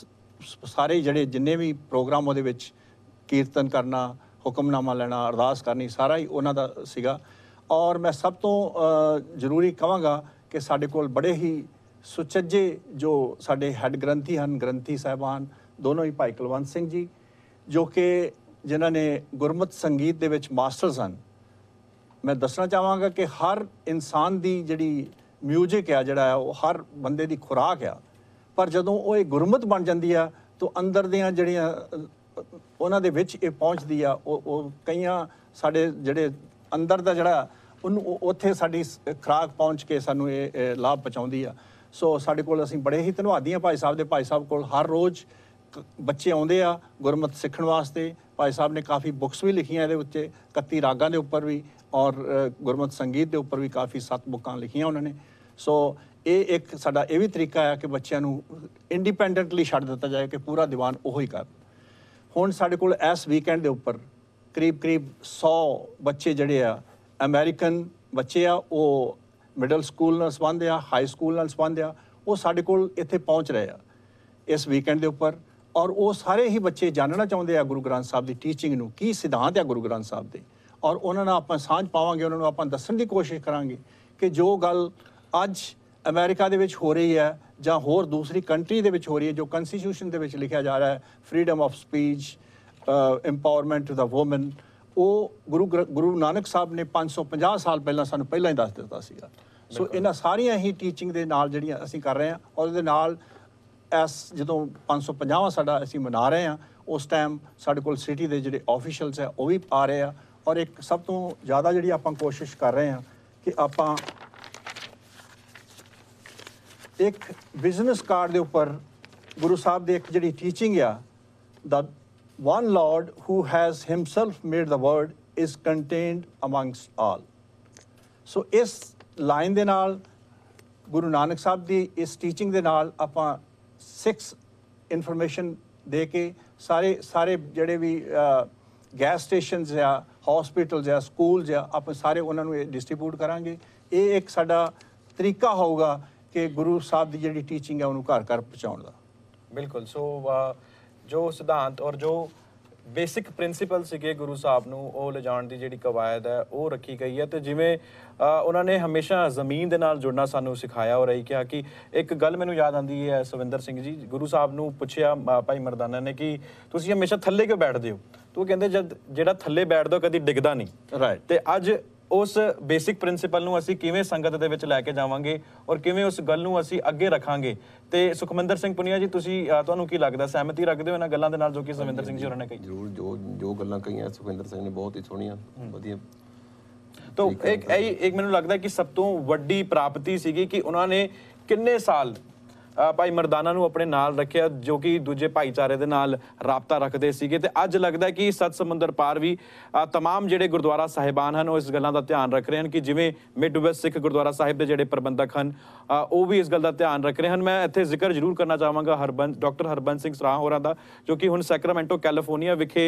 ਸਾਰੇ ਜਿਹੜੇ ਜਿੰਨੇ ਵੀ ਪ੍ਰੋਗਰਾਮ ਉਹਦੇ ਵਿੱਚ ਕੀਰਤਨ ਕਰਨਾ, ਹੁਕਮਨਾਮਾ ਲੈਣਾ, ਅਰਦਾਸ ਕਰਨੀ, ਸਾਰਾ ਹੀ ਉਹਨਾਂ ਦਾ ਸੀਗਾ। ਔਰ ਮੈਂ ਸਭ ਤੋਂ ਜ਼ਰੂਰੀ ਕਹਾਂਗਾ ਕਿ ਸਾਡੇ ਕੋਲ ਬੜੇ ਹੀ ਸੁਚੱਜੇ ਜੋ ਸਾਡੇ ਹੈੱਡ ਗ੍ਰੰਥੀ ਹਨ, ਗ੍ਰੰਥੀ ਸਾਹਿਬਾਨ ਦੋਨੋਂ ਹੀ ਭਾਈ ਕੁਲਵੰਤ ਸਿੰਘ ਜੀ, ਜੋ ਕਿ ਜਿਨ੍ਹਾਂ ਨੇ ਗੁਰਮਤਿ ਸੰਗੀਤ ਦੇ ਵਿੱਚ ਮਾਸਟਰਸ ਹਨ। ਮੈਂ ਦੱਸਣਾ ਚਾਹਾਂਗਾ ਕਿ ਹਰ ਇਨਸਾਨ ਦੀ ਜਿਹੜੀ ਮਿਊਜ਼ਿਕ ਆ ਜਿਹੜਾ ਹੈ ਉਹ ਹਰ ਬੰਦੇ ਦੀ ਖੁਰਾਕ ਆ, ਪਰ ਜਦੋਂ ਉਹ ਇਹ ਗੁਰਮਤਿ ਬਣ ਜਾਂਦੀ ਆ ਤਾਂ ਅੰਦਰ ਦੀਆਂ ਜਿਹੜੀਆਂ ਉਹਨਾਂ ਦੇ ਵਿੱਚ ਇਹ ਪਹੁੰਚਦੀ ਆ, ਉਹ ਉਹ ਕਈਆਂ ਸਾਡੇ ਜਿਹੜੇ ਅੰਦਰ ਦਾ ਜਿਹੜਾ ਉਹਨੂੰ ਉੱਥੇ ਸਾਡੀ ਖੁਰਾਕ ਪਹੁੰਚ ਕੇ ਸਾਨੂੰ ਇਹ ਲਾਭ ਪਹੁੰਚਾਉਂਦੀ ਆ। ਸੋ ਸਾਡੇ ਕੋਲ ਅਸੀਂ ਬੜੇ ਹੀ ਧੰਨਵਾਦੀ ਹਾਂ ਭਾਈ ਸਾਹਿਬ ਦੇ। ਭਾਈ ਸਾਹਿਬ ਕੋਲ ਹਰ ਰੋਜ਼ ਬੱਚੇ ਆਉਂਦੇ ਆ ਗੁਰਮਤਿ ਸਿੱਖਣ ਵਾਸਤੇ। ਭਾਈ ਸਾਹਿਬ ਨੇ ਕਾਫੀ ਬੁੱਕਸ ਵੀ ਲਿਖੀਆਂ ਇਹਦੇ ਉੱਤੇ, ਇਕੱਤੀ ਰਾਗਾਂ ਦੇ ਉੱਪਰ ਵੀ ਔਰ ਗੁਰਮਤਿ ਸੰਗੀਤ ਦੇ ਉੱਪਰ ਵੀ ਕਾਫੀ ਸੱਤ ਬੁੱਕਾਂ ਲਿਖੀਆਂ ਉਹਨਾਂ ਨੇ। ਸੋ ਇਹ ਇੱਕ ਸਾਡਾ ਇਹ ਵੀ ਤਰੀਕਾ ਆ ਕਿ ਬੱਚਿਆਂ ਨੂੰ ਇੰਡੀਪੈਂਡੈਂਟਲੀ ਛੱਡ ਦਿੱਤਾ ਜਾਏ ਕਿ ਪੂਰਾ ਦੀਵਾਨ ਉਹੋ ਹੀ ਕਰ। ਹੁਣ ਸਾਡੇ ਕੋਲ ਇਸ ਵੀਕਐਂਡ ਦੇ ਉੱਪਰ ਕਰੀਬ ਕਰੀਬ ਸੌ ਬੱਚੇ ਜਿਹੜੇ ਆ ਅਮਰੀਕਨ ਬੱਚੇ ਆ, ਉਹ ਮਿਡਲ ਸਕੂਲ ਨਾਲ ਸੰਬੰਧ ਆ, ਹਾਈ ਸਕੂਲ ਨਾਲ ਸੰਬੰਧ ਆ, ਉਹ ਸਾਡੇ ਕੋਲ ਇੱਥੇ ਪਹੁੰਚ ਰਹੇ ਆ ਇਸ ਵੀਕਐਂਡ ਦੇ ਉੱਪਰ। ਔਰ ਉਹ ਸਾਰੇ ਹੀ ਬੱਚੇ ਜਾਣਨਾ ਚਾਹੁੰਦੇ ਆ ਗੁਰੂ ਗ੍ਰੰਥ ਸਾਹਿਬ ਦੀ ਟੀਚਿੰਗ ਨੂੰ, ਕੀ ਸਿਧਾਂਤ ਆ ਗੁਰੂ ਗ੍ਰੰਥ ਸਾਹਿਬ ਦੇ। ਔਰ ਉਹਨਾਂ ਨਾਲ ਆਪਾਂ ਸਾਂਝ ਪਾਵਾਂਗੇ, ਉਹਨਾਂ ਨੂੰ ਆਪਾਂ ਦੱਸਣ ਦੀ ਕੋਸ਼ਿਸ਼ ਕਰਾਂਗੇ ਕਿ ਜੋ ਗੱਲ ਅੱਜ ਅਮਰੀਕਾ ਦੇ ਵਿੱਚ ਹੋ ਰਹੀ ਹੈ ਜਾਂ ਹੋਰ ਦੂਸਰੀ ਕੰਟਰੀ ਦੇ ਵਿੱਚ ਹੋ ਰਹੀ ਹੈ, ਜੋ ਕਨਸਟੀਟਿਊਸ਼ਨ ਦੇ ਵਿੱਚ ਲਿਖਿਆ ਜਾ ਰਿਹਾ ਹੈ, freedom of speech, empowerment to the woman, ਉਹ ਗੁਰੂ ਗੁਰੂ ਨਾਨਕ ਸਾਹਿਬ ਨੇ ਪੰਜ ਸੌ ਪੰਜਾਹ ਸਾਲ ਪਹਿਲਾਂ ਸਾਨੂੰ ਪਹਿਲਾਂ ਹੀ ਦੱਸ ਦਿੱਤਾ ਸੀਗਾ। ਸੋ ਇਹਨਾਂ ਸਾਰੀਆਂ ਹੀ ਟੀਚਿੰਗ ਦੇ ਨਾਲ ਜਿਹੜੀਆਂ ਅਸੀਂ ਕਰ ਰਹੇ ਹਾਂ, ਔਰ ਉਹਦੇ ਨਾਲ ਇਸ ਜਦੋਂ ਪੰਜ ਸੌ ਪੰਜਾਹਵਾਂ ਸਾਡਾ ਅਸੀਂ ਮਨਾ ਰਹੇ ਹਾਂ, ਉਸ ਟਾਈਮ ਸਾਡੇ ਕੋਲ ਸਿਟੀ ਦੇ ਜਿਹੜੇ ਆਫੀਸ਼ੀਅਲਸ ਹੈ ਉਹ ਵੀ ਆ ਰਹੇ ਆ। ਔਰ ਇੱਕ ਸਭ ਤੋਂ ਜ਼ਿਆਦਾ ਜਿਹੜੀ ਆਪਾਂ ਕੋਸ਼ਿਸ਼ ਕਰ ਰਹੇ ਹਾਂ ਕਿ ਆਪਾਂ ਇੱਕ ਬਿਜ਼ਨਸ ਕਾਰਡ ਦੇ ਉੱਪਰ ਗੁਰੂ ਸਾਹਿਬ ਦੀ ਇੱਕ ਜਿਹੜੀ ਟੀਚਿੰਗ ਆ, ਦਾ one Lord who has himself made the world is contained amongst all. ਸੋ ਇਸ ਲਾਈਨ ਦੇ ਨਾਲ ਗੁਰੂ ਨਾਨਕ ਸਾਹਿਬ ਦੀ ਇਸ ਟੀਚਿੰਗ ਦੇ ਨਾਲ ਆਪਾਂ ਸਿਕਸ ਇਨਫੋਰਮੇਸ਼ਨ ਦੇ ਕੇ ਸਾਰੇ ਸਾਰੇ ਜਿਹੜੇ ਵੀ ਗੈਸ ਸਟੇਸ਼ਨਸ ਆ, ਹਸਪੀਟਲਸ ਆ, ਸਕੂਲਸ ਆ, ਆਪਾਂ ਸਾਰੇ ਉਹਨਾਂ ਨੂੰ ਇਹ ਡਿਸਟ੍ਰੀਬਿਊਟ ਕਰਾਂਗੇ। ਇਹ ਇੱਕ ਸਾਡਾ ਤਰੀਕਾ ਹੋਊਗਾ ਕਿ ਗੁਰੂ ਸਾਹਿਬ ਦੀ ਜਿਹੜੀ ਟੀਚਿੰਗ ਹੈ ਉਹਨੂੰ ਘਰ ਘਰ ਪਹੁੰਚਾਉਣ ਦਾ। ਬਿਲਕੁਲ। ਸੋ ਜੋ ਸਿਧਾਂਤ ਔਰ ਜੋ ਬੇਸਿਕ ਪ੍ਰਿੰਸੀਪਲ ਸੀਗੇ ਗੁਰੂ ਸਾਹਿਬ ਨੂੰ ਉਹ ਲਿਜਾਣ ਦੀ ਜਿਹੜੀ ਕਵਾਇਦ ਹੈ ਉਹ ਰੱਖੀ ਗਈ ਹੈ। ਤੇ ਜਿਵੇਂ ਉਹਨਾਂ ਨੇ ਹਮੇਸ਼ਾ ਜ਼ਮੀਨ ਦੇ ਨਾਲ ਜੁੜਨਾ ਸਾਨੂੰ ਸਿਖਾਇਆ ਔਰ ਇਹੀ ਕਿਹਾ ਕਿ ਇੱਕ ਗੱਲ ਮੈਨੂੰ ਯਾਦ ਆਉਂਦੀ ਹੈ ਸੁਵਿੰਦਰ ਸਿੰਘ ਜੀ, ਗੁਰੂ ਸਾਹਿਬ ਨੂੰ ਪੁੱਛਿਆ ਭਾਈ ਮਰਦਾਨਾ ਨੇ ਕਿ ਤੁਸੀਂ ਹਮੇਸ਼ਾ ਥੱਲੇ ਕਿਉਂ ਬੈਠਦੇ ਹੋ? ਤੂੰ ਕਹਿੰਦੇ ਜਦ ਜਿਹੜਾ ਥੱਲੇ ਬੈਠਦਾ ਕਦੀ ਡਿੱਗਦਾ ਨਹੀਂ। ਰਾਈਟ। ਤੇ ਅੱਜ ਉਸ ਬੇਸਿਕ ਪ੍ਰਿੰਸੀਪਲ ਨੂੰ ਅਸੀਂ ਕਿਵੇਂ ਸੰਗਤ ਦੇ ਵਿੱਚ ਲੈ ਕੇ ਜਾਵਾਂਗੇ ਔਰ ਕਿਵੇਂ ਉਸ ਗੱਲ ਨੂੰ ਅਸੀਂ ਅੱਗੇ ਰੱਖਾਂਗੇ? ਤੇ ਸੁਖਮਿੰਦਰ ਸਿੰਘ ਪੁਨੀਆ ਜੀ, ਤੁਸੀਂ ਤੁਹਾਨੂੰ ਕੀ ਲੱਗਦਾ, ਸਹਿਮਤੀ ਰੱਖਦੇ ਹੋ ਇਹਨਾਂ ਗੱਲਾਂ ਦੇ ਨਾਲ ਜੋ ਕਿ ਸੁਖਮਿੰਦਰ ਸਿੰਘ ਜੀ ਹੋਰਾਂ ਨੇ ਕਹੀ? ਜ਼ਰੂਰ, ਜੋ ਜੋ ਗੱਲਾਂ ਕਹੀਆਂ ਸੁਖਮਿੰਦਰ ਸਿੰਘ ਨੇ ਬਹੁਤ ਹੀ ਸੋਹਣੀਆਂ, ਵਧੀਆ। ਤਾਂ ਇੱਕ ਇਹ ਇੱਕ ਮੈਨੂੰ ਲੱਗਦਾ ਕਿ ਸਭ ਤੋਂ ਵੱਡੀ ਪ੍ਰਾਪਤੀ ਸੀਗੀ ਕਿ ਉਹਨਾਂ ਨੇ ਕਿੰਨੇ ਸਾਲ ਭਾਈ ਮਰਦਾਨਾ ਨੂੰ ਆਪਣੇ ਨਾਲ ਰੱਖਿਆ, ਜੋ ਕਿ ਦੂਜੇ ਭਾਈਚਾਰੇ ਦੇ ਨਾਲ ਰਾਬਤਾ ਰੱਖਦੇ ਸੀਗੇ। ਤੇ ਅੱਜ ਲੱਗਦਾ ਕਿ ਸੱਤ ਸਮੁੰਦਰ ਪਾਰ ਵੀ ਤਮਾਮ ਜਿਹੜੇ ਗੁਰਦੁਆਰਾ ਸਾਹਿਬਾਨ ਹਨ ਉਹ ਇਸ ਗੱਲਾਂ ਦਾ ਧਿਆਨ ਰੱਖ ਰਹੇ ਹਨ ਕਿ ਜਿਵੇਂ ਮਿਡ ਵੈਸਟ ਸਿੱਖ ਗੁਰਦੁਆਰਾ ਸਾਹਿਬ ਦੇ ਜਿਹੜੇ ਪ੍ਰਬੰਧਕ ਹਨ ਉਹ ਵੀ ਇਸ ਗੱਲ ਦਾ ਧਿਆਨ ਰੱਖ ਰਹੇ ਹਨ। ਮੈਂ ਇੱਥੇ ਜ਼ਿਕਰ ਜ਼ਰੂਰ ਕਰਨਾ ਚਾਹਾਂਗਾ ਹਰਬੰਸ ਡਾਕਟਰ ਹਰਬੰਸ ਸਿੰਘ ਸਰਾਹ ਹੋਰਾਂ ਦਾ, ਜੋ ਕਿ ਹੁਣ ਸੈਕਰਾਮੈਂਟੋ ਕੈਲੀਫੋਰਨੀਆ ਵਿਖੇ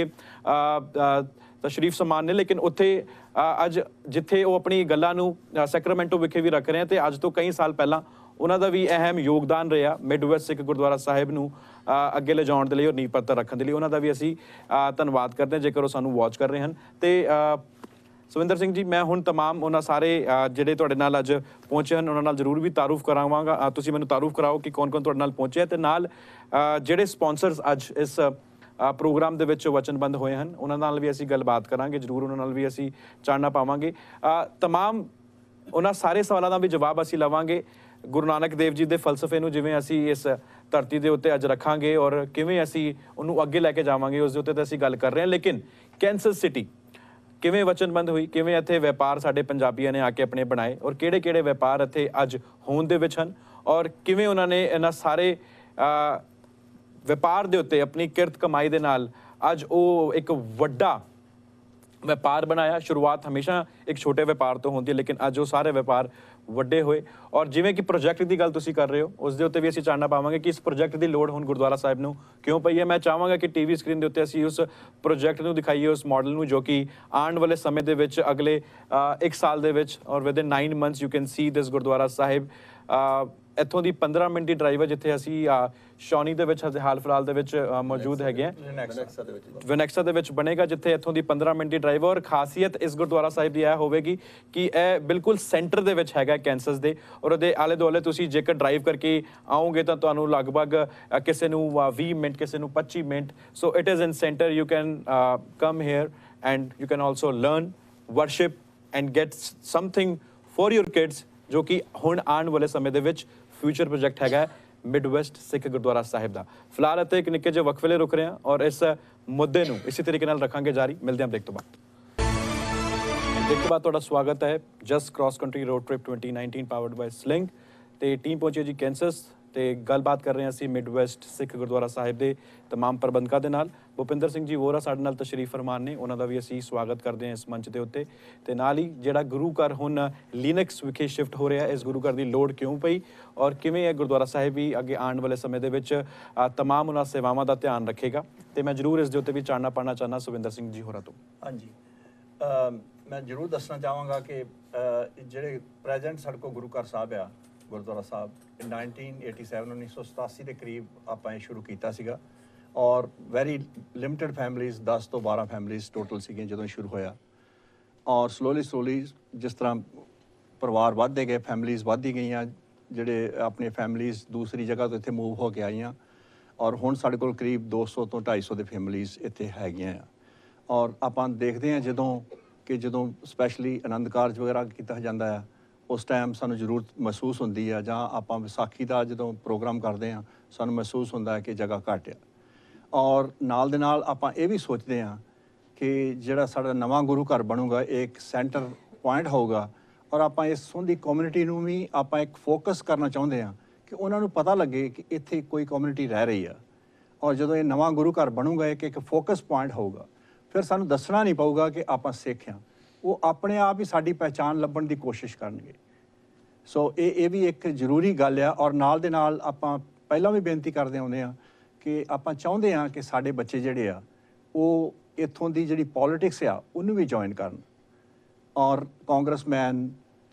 ਤਸ਼ਰੀਫ ਸਮਾਨ ਨੇ, ਲੇਕਿਨ ਉੱਥੇ ਅੱਜ ਜਿੱਥੇ ਉਹ ਆਪਣੀ ਗੱਲਾਂ ਨੂੰ ਸੈਕਰਾਮੈਂਟੋ ਵਿਖੇ ਵੀ ਰੱਖ ਰਹੇ ਹਨ। ਤੇ ਅੱਜ ਤੋਂ ਕਈ ਸਾਲ ਪਹਿਲਾਂ ਉਹਨਾਂ ਦਾ ਵੀ ਅਹਿਮ ਯੋਗਦਾਨ ਰਿਹਾ ਮਿਡ ਵੈਸਟ ਸਿੱਖ ਗੁਰਦੁਆਰਾ ਸਾਹਿਬ ਨੂੰ ਅੱਗੇ ਲਿਜਾਉਣ ਦੇ ਲਈ ਔਰ ਨੀਂਹ ਪੱਥਰ ਰੱਖਣ ਦੇ ਲਈ। ਉਹਨਾਂ ਦਾ ਵੀ ਅਸੀਂ ਧੰਨਵਾਦ ਕਰਦੇ ਹਾਂ ਜੇਕਰ ਉਹ ਸਾਨੂੰ ਵਾਚ ਕਰ ਰਹੇ ਹਨ। ਤੇ ਸੁਵਿੰਦਰ ਸਿੰਘ ਜੀ, ਮੈਂ ਹੁਣ ਤਮਾਮ ਉਹਨਾਂ ਸਾਰੇ ਜਿਹੜੇ ਤੁਹਾਡੇ ਨਾਲ ਅੱਜ ਪਹੁੰਚੇ ਹਨ ਉਹਨਾਂ ਨਾਲ ਜ਼ਰੂਰ ਵੀ ਤਾਰੂਫ ਕਰਾਵਾਂਗਾ। ਤੁਸੀਂ ਮੈਨੂੰ ਤਾਰੂਫ ਕਰਾਓ ਕਿ ਕੌਣ ਕੌਣ ਤੁਹਾਡੇ ਨਾਲ ਪਹੁੰਚੇ ਤੇ ਨਾਲ ਜਿਹੜੇ ਸਪਾਂਸਰਸ ਅੱਜ ਇਸ ਪ੍ਰੋਗਰਾਮ ਦੇ ਵਿੱਚ ਵਚਨਬੰਦ ਹੋਏ ਹਨ ਉਹਨਾਂ ਨਾਲ ਵੀ ਅਸੀਂ ਗੱਲਬਾਤ ਕਰਾਂਗੇ, ਜ਼ਰੂਰ ਉਹਨਾਂ ਨਾਲ ਵੀ ਅਸੀਂ ਚਾਨਣਾ ਪਾਵਾਂਗੇ। ਤਮਾਮ ਉਹਨਾਂ ਸਾਰੇ ਸਵਾਲਾਂ ਦਾ ਵੀ ਜਵਾਬ ਅਸੀਂ ਲਵਾਂਗੇ ਗੁਰੂ ਨਾਨਕ ਦੇਵ ਜੀ ਦੇ ਫਲਸਫੇ ਨੂੰ ਜਿਵੇਂ ਅਸੀਂ ਇਸ ਧਰਤੀ ਦੇ ਉੱਤੇ ਅੱਜ ਰੱਖਾਂਗੇ ਔਰ ਕਿਵੇਂ ਅਸੀਂ ਉਹਨੂੰ ਅੱਗੇ ਲੈ ਕੇ ਜਾਵਾਂਗੇ, ਉਸ ਦੇ ਉੱਤੇ ਤਾਂ ਅਸੀਂ ਗੱਲ ਕਰ ਰਹੇ ਹਾਂ। ਲੇਕਿਨ ਕੈਂਸਸ ਸਿਟੀ ਕਿਵੇਂ ਵਚਨਬੰਦ ਹੋਈ, ਕਿਵੇਂ ਇੱਥੇ ਵਪਾਰ ਸਾਡੇ ਪੰਜਾਬੀਆਂ ਨੇ ਆ ਕੇ ਆਪਣੇ ਬਣਾਏ ਔਰ ਕਿਹੜੇ ਕਿਹੜੇ ਵਪਾਰ ਇੱਥੇ ਅੱਜ ਹੋਂਦ ਦੇ ਵਿੱਚ ਹਨ ਔਰ ਕਿਵੇਂ ਉਹਨਾਂ ਨੇ ਇਹਨਾਂ ਸਾਰੇ ਵਪਾਰ ਦੇ ਉੱਤੇ ਆਪਣੀ ਕਿਰਤ ਕਮਾਈ ਦੇ ਨਾਲ ਅੱਜ ਉਹ ਇੱਕ ਵੱਡਾ ਵਪਾਰ ਬਣਾਇਆ। ਸ਼ੁਰੂਆਤ ਹਮੇਸ਼ਾ ਇੱਕ ਛੋਟੇ ਵਪਾਰ ਤੋਂ ਹੁੰਦੀ ਹੈ, ਲੇਕਿਨ ਅੱਜ ਉਹ ਸਾਰੇ ਵਪਾਰ ਵੱਡੇ ਹੋਏ। ਔਰ ਜਿਵੇਂ ਕਿ ਪ੍ਰੋਜੈਕਟ ਦੀ ਗੱਲ ਤੁਸੀਂ ਕਰ ਰਹੇ ਹੋ, ਉਸ ਦੇ ਉੱਤੇ ਵੀ ਅਸੀਂ ਜਾਣਨਾ ਪਾਵਾਂਗੇ ਕਿ ਇਸ ਪ੍ਰੋਜੈਕਟ ਦੀ ਲੋੜ ਹੁਣ ਗੁਰਦੁਆਰਾ ਸਾਹਿਬ ਨੂੰ ਕਿਉਂ ਪਈ ਹੈ। ਮੈਂ ਚਾਹਾਂਗਾ ਕਿ ਟੀਵੀ ਸਕਰੀਨ ਦੇ ਉੱਤੇ ਅਸੀਂ ਉਸ ਪ੍ਰੋਜੈਕਟ ਨੂੰ ਦਿਖਾਈਏ, ਉਸ ਮਾਡਲ ਨੂੰ, ਜੋ ਕਿ ਆਉਣ ਵਾਲੇ ਸਮੇਂ ਦੇ ਵਿੱਚ ਅਗਲੇ ਇੱਕ ਸਾਲ ਦੇ ਵਿੱਚ ਔਰ within nine months you can see this gurdwara sahib. ਇੱਥੋਂ ਦੀ ਪੰਦਰਾਂ ਮਿੰਟ ਦੀ ਡਰਾਈਵ ਹੈ ਜਿੱਥੇ ਅਸੀਂ ਸ਼ੌਨੀ ਦੇ ਵਿੱਚ ਹਾਲ ਫਿਲਹਾਲ ਦੇ ਵਿੱਚ ਮੌਜੂਦ ਹੈਗੇ ਹਾਂ, ਵਿਨੈਕਸਾ ਦੇ ਵਿੱਚ ਬਣੇਗਾ, ਜਿੱਥੇ ਇੱਥੋਂ ਦੀ ਪੰਦਰਾਂ ਮਿੰਟ ਦੀ ਡਰਾਈਵ। ਔਰ ਖਾਸੀਅਤ ਇਸ ਗੁਰਦੁਆਰਾ ਸਾਹਿਬ ਦੀ ਇਹ ਹੋਵੇਗੀ ਕਿ ਇਹ ਬਿਲਕੁਲ ਸੈਂਟਰ ਦੇ ਵਿੱਚ ਹੈਗਾ ਕੈਂਸਸ ਦੇ, ਔਰ ਉਹਦੇ ਆਲੇ ਦੁਆਲੇ ਤੁਸੀਂ ਜੇਕਰ ਡਰਾਈਵ ਕਰਕੇ ਆਓਗੇ ਤਾਂ ਤੁਹਾਨੂੰ ਲਗਭਗ ਕਿਸੇ ਨੂੰ ਵੀਹ ਮਿੰਟ, ਕਿਸੇ ਨੂੰ ਪੱਚੀ minute. So it is in centre, you can come here and you can also learn, worship and get something for your kids, ਜੋ ਕਿ ਹੁਣ ਆਉਣ ਵਾਲੇ ਸਮੇਂ ਦੇ ਵਿੱਚ ਫਿਊਚਰ ਪ੍ਰੋਜੈਕਟ ਹੈਗਾ ਮਿਡਵੈਸਟ ਸਿੱਖ ਗੁਰਦੁਆਰਾ ਸਾਹਿਬ ਦਾ। ਫਿਲਹਾਲ ਅਤੇ ਇੱਕ ਨਿੱਕੇ ਜਿਹੇ ਵਕਫੇ ਲਈ ਰੁਕ ਰਹੇ ਹਾਂ ਔਰ ਇਸ ਮੁੱਦੇ ਨੂੰ ਇਸੇ ਤਰੀਕੇ ਨਾਲ ਰੱਖਾਂਗੇ ਜਾਰੀ। ਮਿਲਦੇ ਹਾਂ ਬ੍ਰੇਕ ਤੋਂ ਬਾਅਦ। ਬ੍ਰੇਕ ਤੋਂ ਬਾਅਦ ਤੁਹਾਡਾ ਸਵਾਗਤ ਹੈ just cross country road trip twenty nineteen powered by Sling ਤੇ ਟੀਮ ਪਹੁੰਚੀ ਜੀ ਕੈਂਸਸ ਤੇ ਗੱਲਬਾਤ ਕਰ ਰਹੇ ਹਾਂ ਅਸੀਂ ਮਿਡਵੈਸਟ ਸਿੱਖ ਗੁਰਦੁਆਰਾ ਸਾਹਿਬ ਦੇ ਤਮਾਮ ਪ੍ਰਬੰਧਕਾਂ ਦੇ ਨਾਲ। ਭੁਪਿੰਦਰ ਸਿੰਘ ਜੀ ਵੋਰਾ ਸਾਡੇ ਨਾਲ ਤਸ਼ਰੀਫ ਫਰਮਾਨ ਨੇ, ਉਹਨਾਂ ਦਾ ਵੀ ਅਸੀਂ ਸਵਾਗਤ ਕਰਦੇ ਹਾਂ ਇਸ ਮੰਚ ਦੇ ਉੱਤੇ। ਤੇ ਨਾਲ ਹੀ ਜਿਹੜਾ ਗੁਰੂ ਘਰ ਹੁਣ ਲੀਨਕਸ ਵਿਖੇ ਸ਼ਿਫਟ ਹੋ ਰਿਹਾ, ਇਸ ਗੁਰੂ ਘਰ ਦੀ ਲੋੜ ਕਿਉਂ ਪਈ ਔਰ ਕਿਵੇਂ ਇਹ ਗੁਰਦੁਆਰਾ ਸਾਹਿਬ ਵੀ ਅੱਗੇ ਆਉਣ ਵਾਲੇ ਸਮੇਂ ਦੇ ਵਿੱਚ ਤਮਾਮ ਉਹਨਾਂ ਸੇਵਾਵਾਂ ਦਾ ਧਿਆਨ ਰੱਖੇਗਾ, ਤੇ ਮੈਂ ਜ਼ਰੂਰ ਇਸ ਦੇ ਉੱਤੇ ਵੀ ਚਾਨਣਾ ਪਾਉਣਾ ਚਾਹੁੰਦਾ ਸੁਵਿੰਦਰ ਸਿੰਘ ਜੀ ਹੋਰਾਂ ਤੋਂ। ਹਾਂਜੀ, ਮੈਂ ਜ਼ਰੂਰ ਦੱਸਣਾ ਚਾਹਾਂਗਾ ਕਿ ਜਿਹੜੇ ਪ੍ਰੈਜ਼ੈਂਟ ਸਾਡੇ ਕੋਲ ਗੁਰੂ ਘਰ ਸਾਹਿਬ ਆ, ਗੁਰਦੁਆਰਾ ਸਾਹਿਬ ਨਾਈਨਟੀਨ ਏਟੀ ਸੈਵਨ ਉੱਨੀ ਸੌ ਸਤਾਸੀ ਦੇ ਕਰੀਬ ਆਪਾਂ ਇਹ ਸ਼ੁਰੂ ਕੀਤਾ ਸੀਗਾ ਔਰ ਵੈਰੀ ਲਿਮਟਿਡ ਫੈਮਿਲੀਜ਼, ਦਸ ਤੋਂ ਬਾਰਾਂ ਫੈਮਿਲੀਜ਼ ਟੋਟਲ ਸੀਗੀਆਂ ਜਦੋਂ ਸ਼ੁਰੂ ਹੋਇਆ। ਔਰ ਸਲੋਲੀ ਸਲੋਲੀ ਜਿਸ ਤਰ੍ਹਾਂ ਪਰਿਵਾਰ ਵੱਧਦੇ ਗਏ, ਫੈਮਿਲੀਜ਼ ਵੱਧਦੀ ਗਈਆਂ, ਜਿਹੜੇ ਆਪਣੀ ਫੈਮਿਲੀਜ਼ ਦੂਸਰੀ ਜਗ੍ਹਾ ਤੋਂ ਇੱਥੇ ਮੂਵ ਹੋ ਕੇ ਆਈਆਂ ਔਰ ਹੁਣ ਸਾਡੇ ਕੋਲ ਕਰੀਬ ਦੋ ਸੌ ਤੋਂ ਢਾਈ ਸੌ ਦੇ ਫੈਮਿਲੀਜ਼ ਇੱਥੇ ਹੈਗੀਆਂ ਆ। ਔਰ ਆਪਾਂ ਦੇਖਦੇ ਹਾਂ ਜਦੋਂ ਕਿ ਜਦੋਂ ਸਪੈਸ਼ਲੀ ਆਨੰਦ ਕਾਰਜ ਵਗੈਰਾ ਕੀਤਾ ਜਾਂਦਾ ਆ, ਉਸ ਟਾਈਮ ਸਾਨੂੰ ਜ਼ਰੂਰਤ ਮਹਿਸੂਸ ਹੁੰਦੀ ਆ, ਜਾਂ ਆਪਾਂ ਵਿਸਾਖੀ ਦਾ ਜਦੋਂ ਪ੍ਰੋਗਰਾਮ ਕਰਦੇ ਹਾਂ ਸਾਨੂੰ ਮਹਿਸੂਸ ਹੁੰਦਾ ਹੈ ਕਿ ਜਗ੍ਹਾ ਘੱਟ ਆ। ਔਰ ਨਾਲ ਦੇ ਨਾਲ ਆਪਾਂ ਇਹ ਵੀ ਸੋਚਦੇ ਹਾਂ ਕਿ ਜਿਹੜਾ ਸਾਡਾ ਨਵਾਂ ਗੁਰੂ ਘਰ ਬਣੂਗਾ ਇਹ ਇੱਕ ਸੈਂਟਰ ਪੁਆਇੰਟ ਹੋਊਗਾ ਔਰ ਆਪਾਂ ਇਸ ਸੰਬੰਧੀ ਕਮਿਊਨਿਟੀ ਨੂੰ ਵੀ ਆਪਾਂ ਇੱਕ ਫੋਕਸ ਕਰਨਾ ਚਾਹੁੰਦੇ ਹਾਂ ਕਿ ਉਹਨਾਂ ਨੂੰ ਪਤਾ ਲੱਗੇ ਕਿ ਇੱਥੇ ਕੋਈ ਕਮਿਊਨਿਟੀ ਰਹਿ ਰਹੀ ਆ। ਔਰ ਜਦੋਂ ਇਹ ਨਵਾਂ ਗੁਰੂ ਘਰ ਬਣੂਗਾ ਇੱਕ ਇੱਕ ਫੋਕਸ ਪੁਆਇੰਟ ਹੋਊਗਾ, ਫਿਰ ਸਾਨੂੰ ਦੱਸਣਾ ਨਹੀਂ ਪਊਗਾ ਕਿ ਆਪਾਂ ਸਿੱਖ ਹਾਂ, ਉਹ ਆਪਣੇ ਆਪ ਹੀ ਸਾਡੀ ਪਹਿਚਾਣ ਲੱਭਣ ਦੀ ਕੋਸ਼ਿਸ਼ ਕਰਨਗੇ। ਸੋ ਇਹ ਇਹ ਵੀ ਇੱਕ ਜ਼ਰੂਰੀ ਗੱਲ ਆ। ਔਰ ਨਾਲ ਦੇ ਨਾਲ ਆਪਾਂ ਪਹਿਲਾਂ ਵੀ ਬੇਨਤੀ ਕਰਦੇ ਆਉਂਦੇ ਹਾਂ ਕਿ ਆਪਾਂ ਚਾਹੁੰਦੇ ਹਾਂ ਕਿ ਸਾਡੇ ਬੱਚੇ ਜਿਹੜੇ ਆ ਉਹ ਇੱਥੋਂ ਦੀ ਜਿਹੜੀ ਪੋਲੀਟਿਕਸ ਆ ਉਹਨੂੰ ਵੀ ਜੁਆਇਨ ਕਰਨ ਔਰ ਕਾਂਗਰਸਮੈਨ,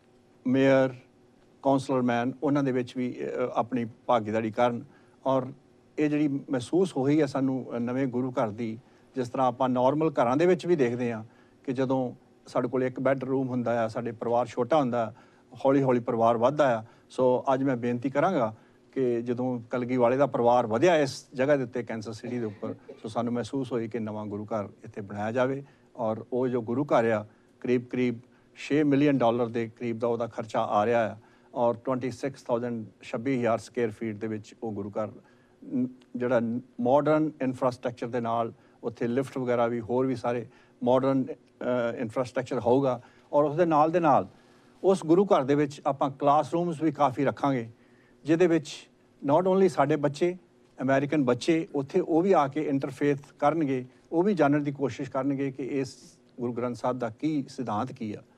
ਮੇਅਰ, ਕਾਉਂਸਲਰਮੈਨ ਉਹਨਾਂ ਦੇ ਵਿੱਚ ਵੀ ਆਪਣੀ ਭਾਗੀਦਾਰੀ ਕਰਨ। ਔਰ ਇਹ ਜਿਹੜੀ ਮਹਿਸੂਸ ਹੋਈ ਆ ਸਾਨੂੰ ਨਵੇਂ ਗੁਰੂ ਘਰ ਦੀ, ਜਿਸ ਤਰ੍ਹਾਂ ਆਪਾਂ ਨਾਰਮਲ ਘਰਾਂ ਦੇ ਵਿੱਚ ਵੀ ਦੇਖਦੇ ਹਾਂ ਕਿ ਜਦੋਂ ਸਾਡੇ ਕੋਲ ਇੱਕ ਬੈੱਡ ਰੂਮ ਹੁੰਦਾ ਆ, ਸਾਡੇ ਪਰਿਵਾਰ ਛੋਟਾ ਹੁੰਦਾ, ਹੌਲੀ ਹੌਲੀ ਪਰਿਵਾਰ ਵੱਧਦਾ ਆ। ਸੋ ਅੱਜ ਮੈਂ ਬੇਨਤੀ ਕਰਾਂਗਾ ਕਿ ਜਦੋਂ ਕਲਗੀ ਵਾਲੇ ਦਾ ਪਰਿਵਾਰ ਵਧਿਆ ਇਸ ਜਗ੍ਹਾ ਦੇ ਉੱਤੇ ਕੈਂਸਸ ਸਿਟੀ ਦੇ ਉੱਪਰ, ਸੋ ਸਾਨੂੰ ਮਹਿਸੂਸ ਹੋਈ ਕਿ ਨਵਾਂ ਗੁਰੂ ਘਰ ਇੱਥੇ ਬਣਾਇਆ ਜਾਵੇ। ਔਰ ਉਹ ਜੋ ਗੁਰੂ ਘਰ ਆ ਕਰੀਬ ਕਰੀਬ ਛੇ ਮਿਲੀਅਨ ਡਾਲਰ ਦੇ ਕਰੀਬ ਦਾ ਉਹਦਾ ਖਰਚਾ ਆ ਰਿਹਾ ਆ ਔਰ ਛੱਬੀ ਹਜ਼ਾਰ ਛੱਬੀ ਹਜ਼ਾਰ ਸਕੁਅਰ ਫੀਟ ਦੇ ਵਿੱਚ ਉਹ ਗੁਰੂ ਘਰ ਜਿਹੜਾ ਮਾਡਰਨ ਇਨਫਰਾਸਟਰਕਚਰ ਦੇ ਨਾਲ, ਉੱਥੇ ਲਿਫਟ ਵਗੈਰਾ ਵੀ, ਹੋਰ ਵੀ ਸਾਰੇ ਮਾਡਰਨ ਇਨਫਰਾਸਟਰਕਚਰ ਹੋਊਗਾ। ਔਰ ਉਸ ਦੇ ਨਾਲ ਦੇ ਨਾਲ ਉਸ ਗੁਰੂ ਘਰ ਦੇ ਵਿੱਚ ਆਪਾਂ ਕਲਾਸਰੂਮਸ ਵੀ ਕਾਫੀ ਰੱਖਾਂਗੇ, ਜਿਹਦੇ ਵਿੱਚ ਨਾਟ ਓਨਲੀ ਸਾਡੇ ਬੱਚੇ, ਅਮਰੀਕਨ ਬੱਚੇ ਉੱਥੇ ਉਹ ਵੀ ਆ ਕੇ ਇੰਟਰਫੇਥ ਕਰਨਗੇ, ਉਹ ਵੀ ਜਾਣਨ ਦੀ ਕੋਸ਼ਿਸ਼ ਕਰਨਗੇ ਕਿ ਇਸ ਗੁਰੂ ਗ੍ਰੰਥ ਸਾਹਿਬ ਦਾ ਕੀ ਸਿਧਾਂਤ ਕੀ ਆ।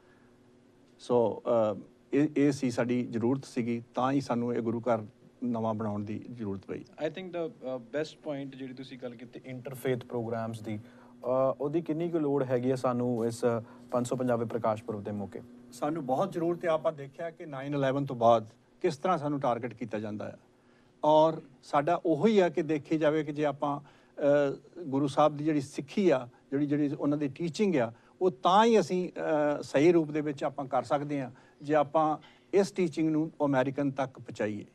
ਸੋ ਇਹ ਇਹ ਸੀ ਸਾਡੀ ਜ਼ਰੂਰਤ ਸੀਗੀ, ਤਾਂ ਹੀ ਸਾਨੂੰ ਇਹ ਗੁਰੂ ਘਰ ਨਵਾਂ ਬਣਾਉਣ ਦੀ ਜ਼ਰੂਰਤ ਪਈ। I think the best point ਜਿਹੜੀ ਤੁਸੀਂ ਗੱਲ ਕੀਤੀ ਇੰਟਰਫੇਥ ਪ੍ਰੋਗਰਾਮਸ ਦੀ, ਉਹਦੀ ਕਿੰਨੀ ਕੁ ਲੋੜ ਹੈਗੀ ਹੈ ਸਾਨੂੰ ਇਸ ਪੰਜ ਸੌ ਪੰਜਾਬੀ ਪ੍ਰਕਾਸ਼ ਪੁਰਬ ਦੇ ਮੌਕੇ? ਸਾਨੂੰ ਬਹੁਤ ਜ਼ਰੂਰਤ ਹੈ। ਆਪਾਂ ਦੇਖਿਆ ਕਿ ਨਾਈਨ ਇਲੈਵਨ ਤੋਂ ਬਾਅਦ ਕਿਸ ਤਰ੍ਹਾਂ ਸਾਨੂੰ ਟਾਰਗੇਟ ਕੀਤਾ ਜਾਂਦਾ ਹੈ ਔਰ ਸਾਡਾ ਉਹੀ ਆ ਕਿ ਦੇਖੀ ਜਾਵੇ ਕਿ ਜੇ ਆਪਾਂ ਗੁਰੂ ਸਾਹਿਬ ਦੀ ਜਿਹੜੀ ਸਿੱਖੀ ਆ, ਜਿਹੜੀ ਜਿਹੜੀ ਉਹਨਾਂ ਦੀ ਟੀਚਿੰਗ ਆ, ਉਹ ਤਾਂ ਹੀ ਅਸੀਂ ਸਹੀ ਰੂਪ ਦੇ ਵਿੱਚ ਆਪਾਂ ਕਰ ਸਕਦੇ ਹਾਂ ਜੇ ਆਪਾਂ ਇਸ ਟੀਚਿੰਗ ਨੂੰ ਅਮਰੀਕਨ ਤੱਕ ਪਹੁੰਚਾਈਏ।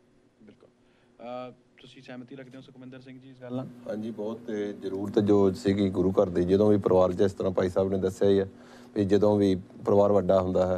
ਬਿਲਕੁਲ, ਤੁਸੀਂ ਸਹਿਮਤੀ ਰੱਖਦੇ ਹੋ ਸੁਖਮਿੰਦਰ ਸਿੰਘ ਜੀ ਇਸ ਗੱਲ ਨਾਲ? ਹਾਂਜੀ, ਬਹੁਤ ਜ਼ਰੂਰਤ ਜੋ ਸੀਗੀ ਗੁਰੂ ਘਰ ਦੀ। ਜਦੋਂ ਵੀ ਪਰਿਵਾਰ 'ਚ ਇਸ ਤਰ੍ਹਾਂ ਭਾਈ ਸਾਹਿਬ ਨੇ ਦੱਸਿਆ ਹੀ ਹੈ ਵੀ ਜਦੋਂ ਵੀ ਪਰਿਵਾਰ ਵੱਡਾ ਹੁੰਦਾ ਹੈ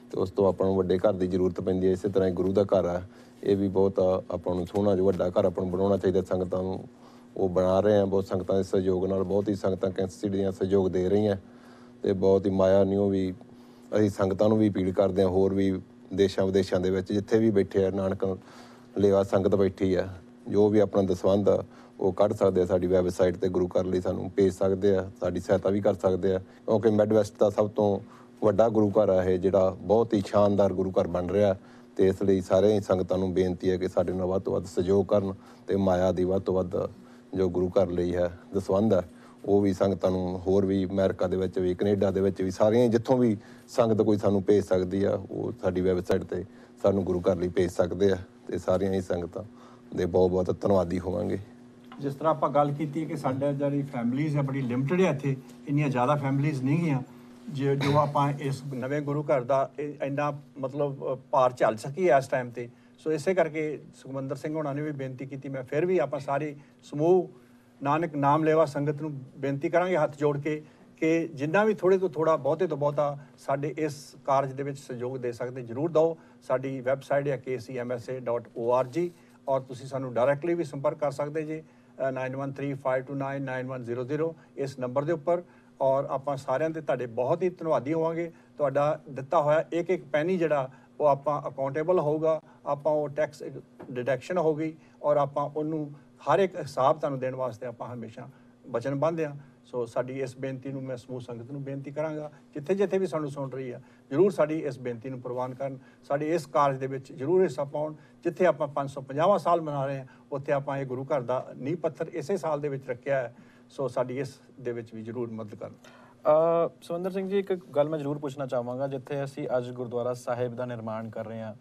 ਤੇ ਉਸ ਤੋਂ ਆਪਾਂ ਨੂੰ ਵੱਡੇ ਘਰ ਦੀ ਜ਼ਰੂਰਤ ਪੈਂਦੀ ਹੈ। ਇਸੇ ਤਰ੍ਹਾਂ ਹੀ ਗੁਰੂ ਦਾ ਘਰ ਆ, ਇਹ ਵੀ ਬਹੁਤ ਆਪਾਂ ਨੂੰ ਸੋਹਣਾ ਜੋ ਵੱਡਾ ਘਰ ਆਪਾਂ ਨੂੰ ਬਣਾਉਣਾ ਚਾਹੀਦਾ। ਸੰਗਤਾਂ ਨੂੰ ਉਹ ਬਣਾ ਰਹੇ ਆ, ਬਹੁਤ ਸੰਗਤਾਂ ਦੇ ਸਹਿਯੋਗ ਨਾਲ, ਬਹੁਤ ਹੀ ਸੰਗਤਾਂ ਕੈਂਸਰ ਸਿਟੀ ਦੀਆਂ ਸਹਿਯੋਗ ਦੇ ਰਹੀਆਂ ਤੇ ਬਹੁਤ ਹੀ ਮਾਇਆ ਨਿਓ ਵੀ ਅਸੀਂ ਸੰਗਤਾਂ ਨੂੰ ਵੀ ਅਪੀਲ ਕਰਦੇ ਹਾਂ, ਹੋਰ ਵੀ ਦੇਸ਼ਾਂ ਵਿਦੇਸ਼ਾਂ ਦੇ ਵਿੱਚ ਜਿੱਥੇ ਵੀ ਬੈਠੇ ਆ ਨਾਨਕ ਲੇਵਾ ਸੰਗਤ ਬੈਠੀ ਆ, ਜੋ ਵੀ ਆਪਣਾ ਦਸਵੰਧ ਆ ਉਹ ਕੱਢ ਸਕਦੇ ਆ। ਸਾਡੀ ਵੈਬਸਾਈਟ ਤੇ ਗੁਰੂ ਘਰ ਲਈ ਸਾਨੂੰ ਭੇਜ ਸਕਦੇ ਆ, ਸਾਡੀ ਸਹਾਇਤਾ ਵੀ ਕਰ ਸਕਦੇ ਆ, ਕਿਉਂਕਿ ਮਿਡ ਵੈਸਟ ਦਾ ਸਭ ਤੋਂ ਵੱਡਾ ਗੁਰੂ ਘਰ ਆ ਇਹ, ਜਿਹੜਾ ਬਹੁਤ ਹੀ ਸ਼ਾਨਦਾਰ ਗੁਰੂ ਘਰ ਬਣ ਰਿਹਾ। ਤੇ ਇਸ ਲਈ ਸਾਰੇ ਹੀ ਸੰਗਤਾਂ ਨੂੰ ਬੇਨਤੀ ਹੈ ਕਿ ਸਾਡੇ ਨਾਲ ਵੱਧ ਤੋਂ ਵੱਧ ਸਹਿਯੋਗ ਕਰਨ ਤੇ ਮਾਇਆ ਦੀ ਵੱਧ ਤੋਂ ਵੱਧ ਜੋ ਗੁਰੂ ਘਰ ਲਈ ਹੈ ਦਸਵੰਧ ਹੈ ਉਹ ਵੀ ਸੰਗਤਾਂ ਨੂੰ, ਹੋਰ ਵੀ ਅਮਰੀਕਾ ਦੇ ਵਿੱਚ ਵੀ, ਕੈਨੇਡਾ ਦੇ ਵਿੱਚ ਵੀ, ਸਾਰੀਆਂ ਜਿੱਥੋਂ ਵੀ ਸੰਗਤ ਕੋਈ ਸਾਨੂੰ ਭੇਜ ਸਕਦੀ ਆ ਉਹ ਸਾਡੀ ਵੈਬਸਾਈਟ ਤੇ ਸਾਨੂੰ ਗੁਰੂ ਘਰ ਲਈ ਭੇਜ ਸਕਦੇ ਆ ਤੇ ਸਾਰੀਆਂ ਹੀ ਸੰਗਤਾਂ ਦੇ ਬਹੁਤ ਬਹੁਤ ਧੰਨਵਾਦੀ ਹੋਵਾਂਗੇ। ਜਿਸ ਤਰ੍ਹਾਂ ਆਪਾਂ ਗੱਲ ਕੀਤੀ ਕਿ ਸਾਡੇ ਜਿਹੜੀ ਫੈਮਿਲੀਜ਼ ਹੈ ਬੜੀ ਲਿਮਟਿਡ ਹੈ, ਇੱਥੇ ਇੰਨੀਆਂ ਜ਼ਿਆਦਾ ਫੈਮਿਲੀਜ਼ ਨਹੀਂ ਗਈਆਂ ਜੋ ਜੋ ਆਪਾਂ ਇਸ ਨਵੇਂ ਗੁਰੂ ਘਰ ਦਾ ਇਹ ਇੰਨਾ ਮਤਲਬ ਭਾਰ ਝੱਲ ਸਕੀਏ ਇਸ ਟਾਈਮ ਤੇ। ਸੋ ਇਸੇ ਕਰਕੇ ਸੁਖਮੰਦਰ ਸਿੰਘ ਹੋਣਾ ਨੇ ਵੀ ਬੇਨਤੀ ਕੀਤੀ, ਮੈਂ ਫਿਰ ਵੀ ਆਪਾਂ ਸਾਰੇ ਸਮੂਹ ਨਾਨਕ ਨਾਮ ਲੈਵਾ ਸੰਗਤ ਨੂੰ ਬੇਨਤੀ ਕਰਾਂਗੇ ਹੱਥ ਜੋੜ ਕੇ ਕਿ ਜਿੰਨਾ ਵੀ ਥੋੜ੍ਹੇ ਤੋਂ ਥੋੜ੍ਹਾ ਬਹੁਤੇ ਤੋਂ ਬਹੁਤਾ ਸਾਡੇ ਇਸ ਕਾਰਜ ਦੇ ਵਿੱਚ ਸਹਿਯੋਗ ਦੇ ਸਕਦੇ ਜ਼ਰੂਰ ਦਿਓ। ਸਾਡੀ ਵੈਬਸਾਈਟ ਹੈ K C M S A dot O R G ਔਰ ਤੁਸੀਂ ਸਾਨੂੰ ਡਾਇਰੈਕਟਲੀ ਵੀ ਸੰਪਰਕ ਕਰ ਸਕਦੇ ਜੇ nine one three five two nine nine one zero zero ਇਸ ਨੰਬਰ ਦੇ ਉੱਪਰ। ਔਰ ਆਪਾਂ ਸਾਰਿਆਂ ਦੇ ਤੁਹਾਡੇ ਬਹੁਤ ਹੀ ਧੰਨਵਾਦੀ ਹੋਵਾਂਗੇ। ਤੁਹਾਡਾ ਦਿੱਤਾ ਹੋਇਆ ਇੱਕ ਇੱਕ ਪੈਨੀ ਜਿਹੜਾ ਉਹ ਆਪਾਂ ਅਕਾਊਂਟੇਬਲ ਹੋਊਗਾ, ਆਪਾਂ ਉਹ ਟੈਕਸ ਡਿਡਕਸ਼ਨ ਹੋਊਗੀ ਔਰ ਆਪਾਂ ਉਹਨੂੰ ਹਰ ਇੱਕ ਹਿਸਾਬ ਤੁਹਾਨੂੰ ਦੇਣ ਵਾਸਤੇ ਆਪਾਂ ਹਮੇਸ਼ਾ ਵਚਨਬੱਧ ਹਾਂ। ਸੋ ਸਾਡੀ ਇਸ ਬੇਨਤੀ ਨੂੰ ਮੈਂ ਸਮੂਹ ਸੰਗਤ ਨੂੰ ਬੇਨਤੀ ਕਰਾਂਗਾ, ਜਿੱਥੇ ਜਿੱਥੇ ਵੀ ਸਾਨੂੰ ਸੁਣ ਰਹੀ ਆ, ਜ਼ਰੂਰ ਸਾਡੀ ਇਸ ਬੇਨਤੀ ਨੂੰ ਪ੍ਰਵਾਨ ਕਰਨ, ਸਾਡੇ ਇਸ ਕਾਰਜ ਦੇ ਵਿੱਚ ਜ਼ਰੂਰ ਹਿੱਸਾ ਪਾਉਣ। ਜਿੱਥੇ ਆਪਾਂ ਪੰਜ ਸੌ ਪੰਜਾਹਵਾਂ ਸਾਲ ਮਨਾ ਰਹੇ ਹਾਂ ਉੱਥੇ ਆਪਾਂ ਇਹ ਗੁਰੂ ਘਰ ਦਾ ਨੀਂਹ ਪੱਥਰ ਇਸੇ ਸਾਲ ਦੇ ਵਿੱਚ ਰੱਖਿਆ ਹੈ। ਸੋ ਸਾਡੀ ਇਸ ਦੇ ਵਿੱਚ ਵੀ ਜ਼ਰੂਰ ਮਦਦ ਕਰਨ। ਸੁਖਵਿੰਦਰ ਸਿੰਘ ਜੀ, ਇੱਕ ਗੱਲ ਮੈਂ ਜ਼ਰੂਰ ਪੁੱਛਣਾ ਚਾਹਾਂਗਾ, ਜਿੱਥੇ ਅਸੀਂ ਅੱਜ ਗੁਰਦੁਆਰਾ ਸਾਹਿਬ ਦਾ ਨਿਰਮਾਣ ਕਰ ਰਹੇ ਹਾਂ,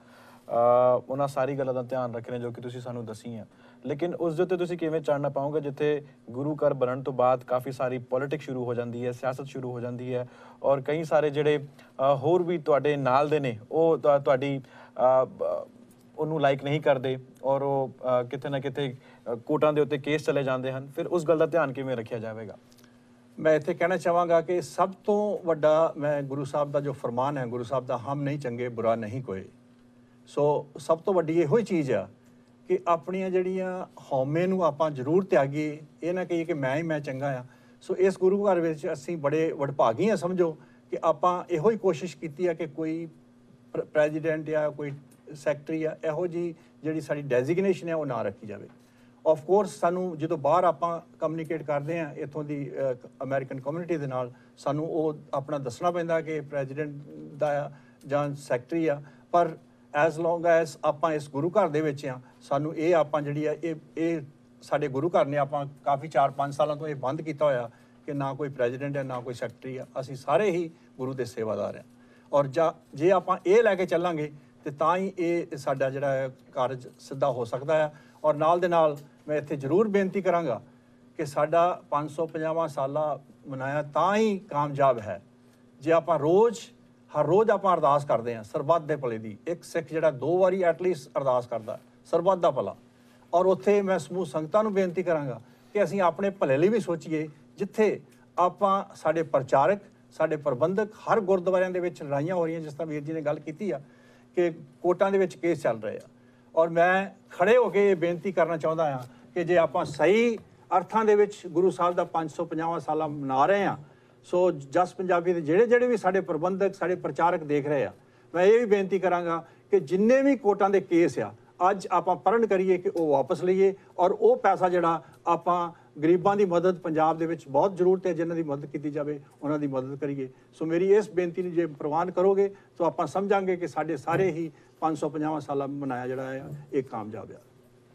ਉਹਨਾਂ ਸਾਰੀ ਗੱਲਾਂ ਦਾ ਧਿਆਨ ਰੱਖ ਰਹੇ ਹਾਂ ਜੋ ਕਿ ਤੁਸੀਂ ਸਾਨੂੰ ਦੱਸੀਆਂ, ਲੇਕਿਨ ਉਸ ਦੇ ਉੱਤੇ ਤੁਸੀਂ ਕਿਵੇਂ ਚਾਨਣਾ ਪਾਓਗੇ ਜਿੱਥੇ ਗੁਰੂ ਘਰ ਬਣਨ ਤੋਂ ਬਾਅਦ ਕਾਫੀ ਸਾਰੀ ਪੋਲੀਟਿਕਸ ਸ਼ੁਰੂ ਹੋ ਜਾਂਦੀ ਹੈ, ਸਿਆਸਤ ਸ਼ੁਰੂ ਹੋ ਜਾਂਦੀ ਹੈ ਔਰ ਕਈ ਸਾਰੇ ਜਿਹੜੇ ਹੋਰ ਵੀ ਤੁਹਾਡੇ ਨਾਲ ਦੇ ਨੇ ਉਹ ਤੁਹਾਡੀ ਉਹਨੂੰ ਲਾਈਕ ਨਹੀਂ ਕਰਦੇ ਔਰ ਉਹ ਕਿਤੇ ਨਾ ਕਿਤੇ ਕੋਰਟਾਂ ਦੇ ਉੱਤੇ ਕੇਸ ਚਲੇ ਜਾਂਦੇ ਹਨ, ਫਿਰ ਉਸ ਗੱਲ ਦਾ ਧਿਆਨ ਕਿਵੇਂ ਰੱਖਿਆ ਜਾਵੇਗਾ? ਮੈਂ ਇੱਥੇ ਕਹਿਣਾ ਚਾਹਾਂਗਾ ਕਿ ਸਭ ਤੋਂ ਵੱਡਾ ਮੈਂ ਗੁਰੂ ਸਾਹਿਬ ਦਾ ਜੋ ਫਰਮਾਨ ਹੈ, ਗੁਰੂ ਸਾਹਿਬ ਦਾ ਹਮ ਨਹੀਂ ਚੰਗੇ ਬੁਰਾ ਨਹੀਂ ਕੋਈ। ਸੋ ਸਭ ਤੋਂ ਵੱਡੀ ਇਹੋ ਹੀ ਚੀਜ਼ ਆ ਕਿ ਆਪਣੀਆਂ ਜਿਹੜੀਆਂ ਹਉਮੈ ਨੂੰ ਆਪਾਂ ਜ਼ਰੂਰ ਤਿਆਗੀਏ, ਇਹ ਨਾ ਕਹੀਏ ਕਿ ਮੈਂ ਹੀ ਮੈਂ ਚੰਗਾ ਆ। ਸੋ ਇਸ ਗੁਰੂ ਘਰ ਵਿੱਚ ਅਸੀਂ ਬੜੇ ਵਡਭਾਗੀ ਹਾਂ, ਸਮਝੋ ਕਿ ਆਪਾਂ ਇਹੋ ਹੀ ਕੋਸ਼ਿਸ਼ ਕੀਤੀ ਆ ਕਿ ਕੋਈ ਪ੍ਰੈਜ਼ੀਡੈਂਟ ਜਾਂ ਕੋਈ ਸੈਕਟਰੀ ਆ ਇਹੋ ਜਿਹੀ ਜਿਹੜੀ ਸਾਡੀ ਡੈਜ਼ਿਗਨੇਸ਼ਨ ਹੈ ਉਹ ਨਾ ਰੱਖੀ ਜਾਵੇ। ਆਫ ਕੋਰਸ ਸਾਨੂੰ ਜਦੋਂ ਬਾਹਰ ਆਪਾਂ ਕਮਿਊਨੀਕੇਟ ਕਰਦੇ ਹਾਂ ਇੱਥੋਂ ਦੀ ਅਮਰੀਕਨ ਕਮਿਊਨਿਟੀ ਦੇ ਨਾਲ, ਸਾਨੂੰ ਉਹ ਆਪਣਾ ਦੱਸਣਾ ਪੈਂਦਾ ਕਿ ਪ੍ਰੈਜ਼ੀਡੈਂਟ ਦਾ ਜਾਂ ਸੈਕਟਰੀ ਆ, ਪਰ ਐਜ਼ ਲੌਂਗ ਐਜ਼ ਆਪਾਂ ਇਸ ਗੁਰੂ ਘਰ ਦੇ ਵਿੱਚ ਆ, ਸਾਨੂੰ ਇਹ ਆਪਾਂ ਜਿਹੜੀ ਆ ਇਹ ਇਹ ਸਾਡੇ ਗੁਰੂ ਘਰ ਨੇ ਆਪਾਂ ਕਾਫੀ ਚਾਰ ਪੰਜ ਸਾਲਾਂ ਤੋਂ ਇਹ ਬੰਦ ਕੀਤਾ ਹੋਇਆ ਕਿ ਨਾ ਕੋਈ ਪ੍ਰੈਜ਼ੀਡੈਂਟ ਹੈ ਨਾ ਕੋਈ ਸੈਕਟਰੀ ਆ, ਅਸੀਂ ਸਾਰੇ ਹੀ ਗੁਰੂ ਦੇ ਸੇਵਾਦਾਰ ਹਾਂ। ਔਰ ਜਾਂ ਜੇ ਆਪਾਂ ਇਹ ਲੈ ਕੇ ਚੱਲਾਂਗੇ ਤੇ ਤਾਂ ਹੀ ਇਹ ਸਾਡਾ ਜਿਹੜਾ ਕਾਰਜ ਸਿੱਧਾ ਹੋ ਸਕਦਾ ਹੈ। ਔਰ ਨਾਲ ਦੇ ਨਾਲ ਮੈਂ ਇੱਥੇ ਜ਼ਰੂਰ ਬੇਨਤੀ ਕਰਾਂਗਾ ਕਿ ਸਾਡਾ ਪੰਜ ਸੌ ਪੰਜਾਹਵਾਂ ਸਾਲਾ ਮਨਾਇਆ ਤਾਂ ਹੀ ਕਾਮਯਾਬ ਹੈ ਜੇ ਆਪਾਂ ਰੋਜ਼ ਹਰ ਰੋਜ਼ ਆਪਾਂ ਅਰਦਾਸ ਕਰਦੇ ਹਾਂ ਸਰਬੱਤ ਦੇ ਭਲੇ ਦੀ। ਇੱਕ ਸਿੱਖ ਜਿਹੜਾ ਦੋ ਵਾਰੀ ਐਟਲੀਸਟ ਅਰਦਾਸ ਕਰਦਾ ਸਰਬੱਤ ਦਾ ਭਲਾ। ਔਰ ਉੱਥੇ ਮੈਂ ਸਮੂਹ ਸੰਗਤਾਂ ਨੂੰ ਬੇਨਤੀ ਕਰਾਂਗਾ ਕਿ ਅਸੀਂ ਆਪਣੇ ਭਲੇ ਲਈ ਵੀ ਸੋਚੀਏ। ਜਿੱਥੇ ਆਪਾਂ ਸਾਡੇ ਪ੍ਰਚਾਰਕ, ਸਾਡੇ ਪ੍ਰਬੰਧਕ, ਹਰ ਗੁਰਦੁਆਰਿਆਂ ਦੇ ਵਿੱਚ ਲੜਾਈਆਂ ਹੋ ਰਹੀਆਂ, ਜਿਸ ਤਰ੍ਹਾਂ ਵੀਰ ਜੀ ਨੇ ਗੱਲ ਕੀਤੀ ਆ ਕਿ ਕੋਰਟਾਂ ਦੇ ਵਿੱਚ ਕੇਸ ਚੱਲ ਰਹੇ ਆ, ਔਰ ਮੈਂ ਖੜੇ ਹੋ ਕੇ ਇਹ ਬੇਨਤੀ ਕਰਨਾ ਚਾਹੁੰਦਾ ਹਾਂ ਕਿ ਜੇ ਆਪਾਂ ਸਹੀ ਅਰਥਾਂ ਦੇ ਵਿੱਚ ਗੁਰੂ ਸਾਹਿਬ ਦਾ ਪੰਜ ਸੌ ਪੰਜਾਹਵਾਂ ਸਾਲਾ ਮਨਾ ਰਹੇ ਹਾਂ, ਸੋ ਜਸ ਪੰਜਾਬੀ ਦੇ ਜਿਹੜੇ ਜਿਹੜੇ ਵੀ ਸਾਡੇ ਪ੍ਰਬੰਧਕ, ਸਾਡੇ ਪ੍ਰਚਾਰਕ ਦੇਖ ਰਹੇ ਆ, ਮੈਂ ਇਹ ਵੀ ਬੇਨਤੀ ਕਰਾਂਗਾ ਕਿ ਜਿੰਨੇ ਵੀ ਕੋਰਟਾਂ ਦੇ ਕੇਸ ਆ ਅੱਜ ਆਪਾਂ ਪਰਨ ਕਰੀਏ ਕਿ ਉਹ ਵਾਪਸ ਲਈਏ ਔਰ ਉਹ ਪੈਸਾ ਜਿਹੜਾ ਆਪਾਂ ਗਰੀਬਾਂ ਦੀ ਮਦਦ, ਪੰਜਾਬ ਦੇ ਵਿੱਚ ਬਹੁਤ ਜ਼ਰੂਰਤ ਹੈ ਜਿਨ੍ਹਾਂ ਦੀ ਮਦਦ ਕੀਤੀ ਜਾਵੇ, ਉਹਨਾਂ ਦੀ ਮਦਦ ਕਰੀਏ। ਸੋ ਮੇਰੀ ਇਸ ਬੇਨਤੀ ਨੂੰ ਜੇ ਪ੍ਰਵਾਨ ਕਰੋਗੇ ਤਾਂ ਆਪਾਂ ਸਮਝਾਂਗੇ ਕਿ ਸਾਡੇ ਸਾਰੇ ਹੀ ਪੰਜ ਸੌ ਪੰਜਾਹਵਾਂ ਸਾਲਾ ਮਨਾਇਆ ਜਿਹੜਾ ਹੈ ਇਹ ਕਾਮਯਾਬ ਆ।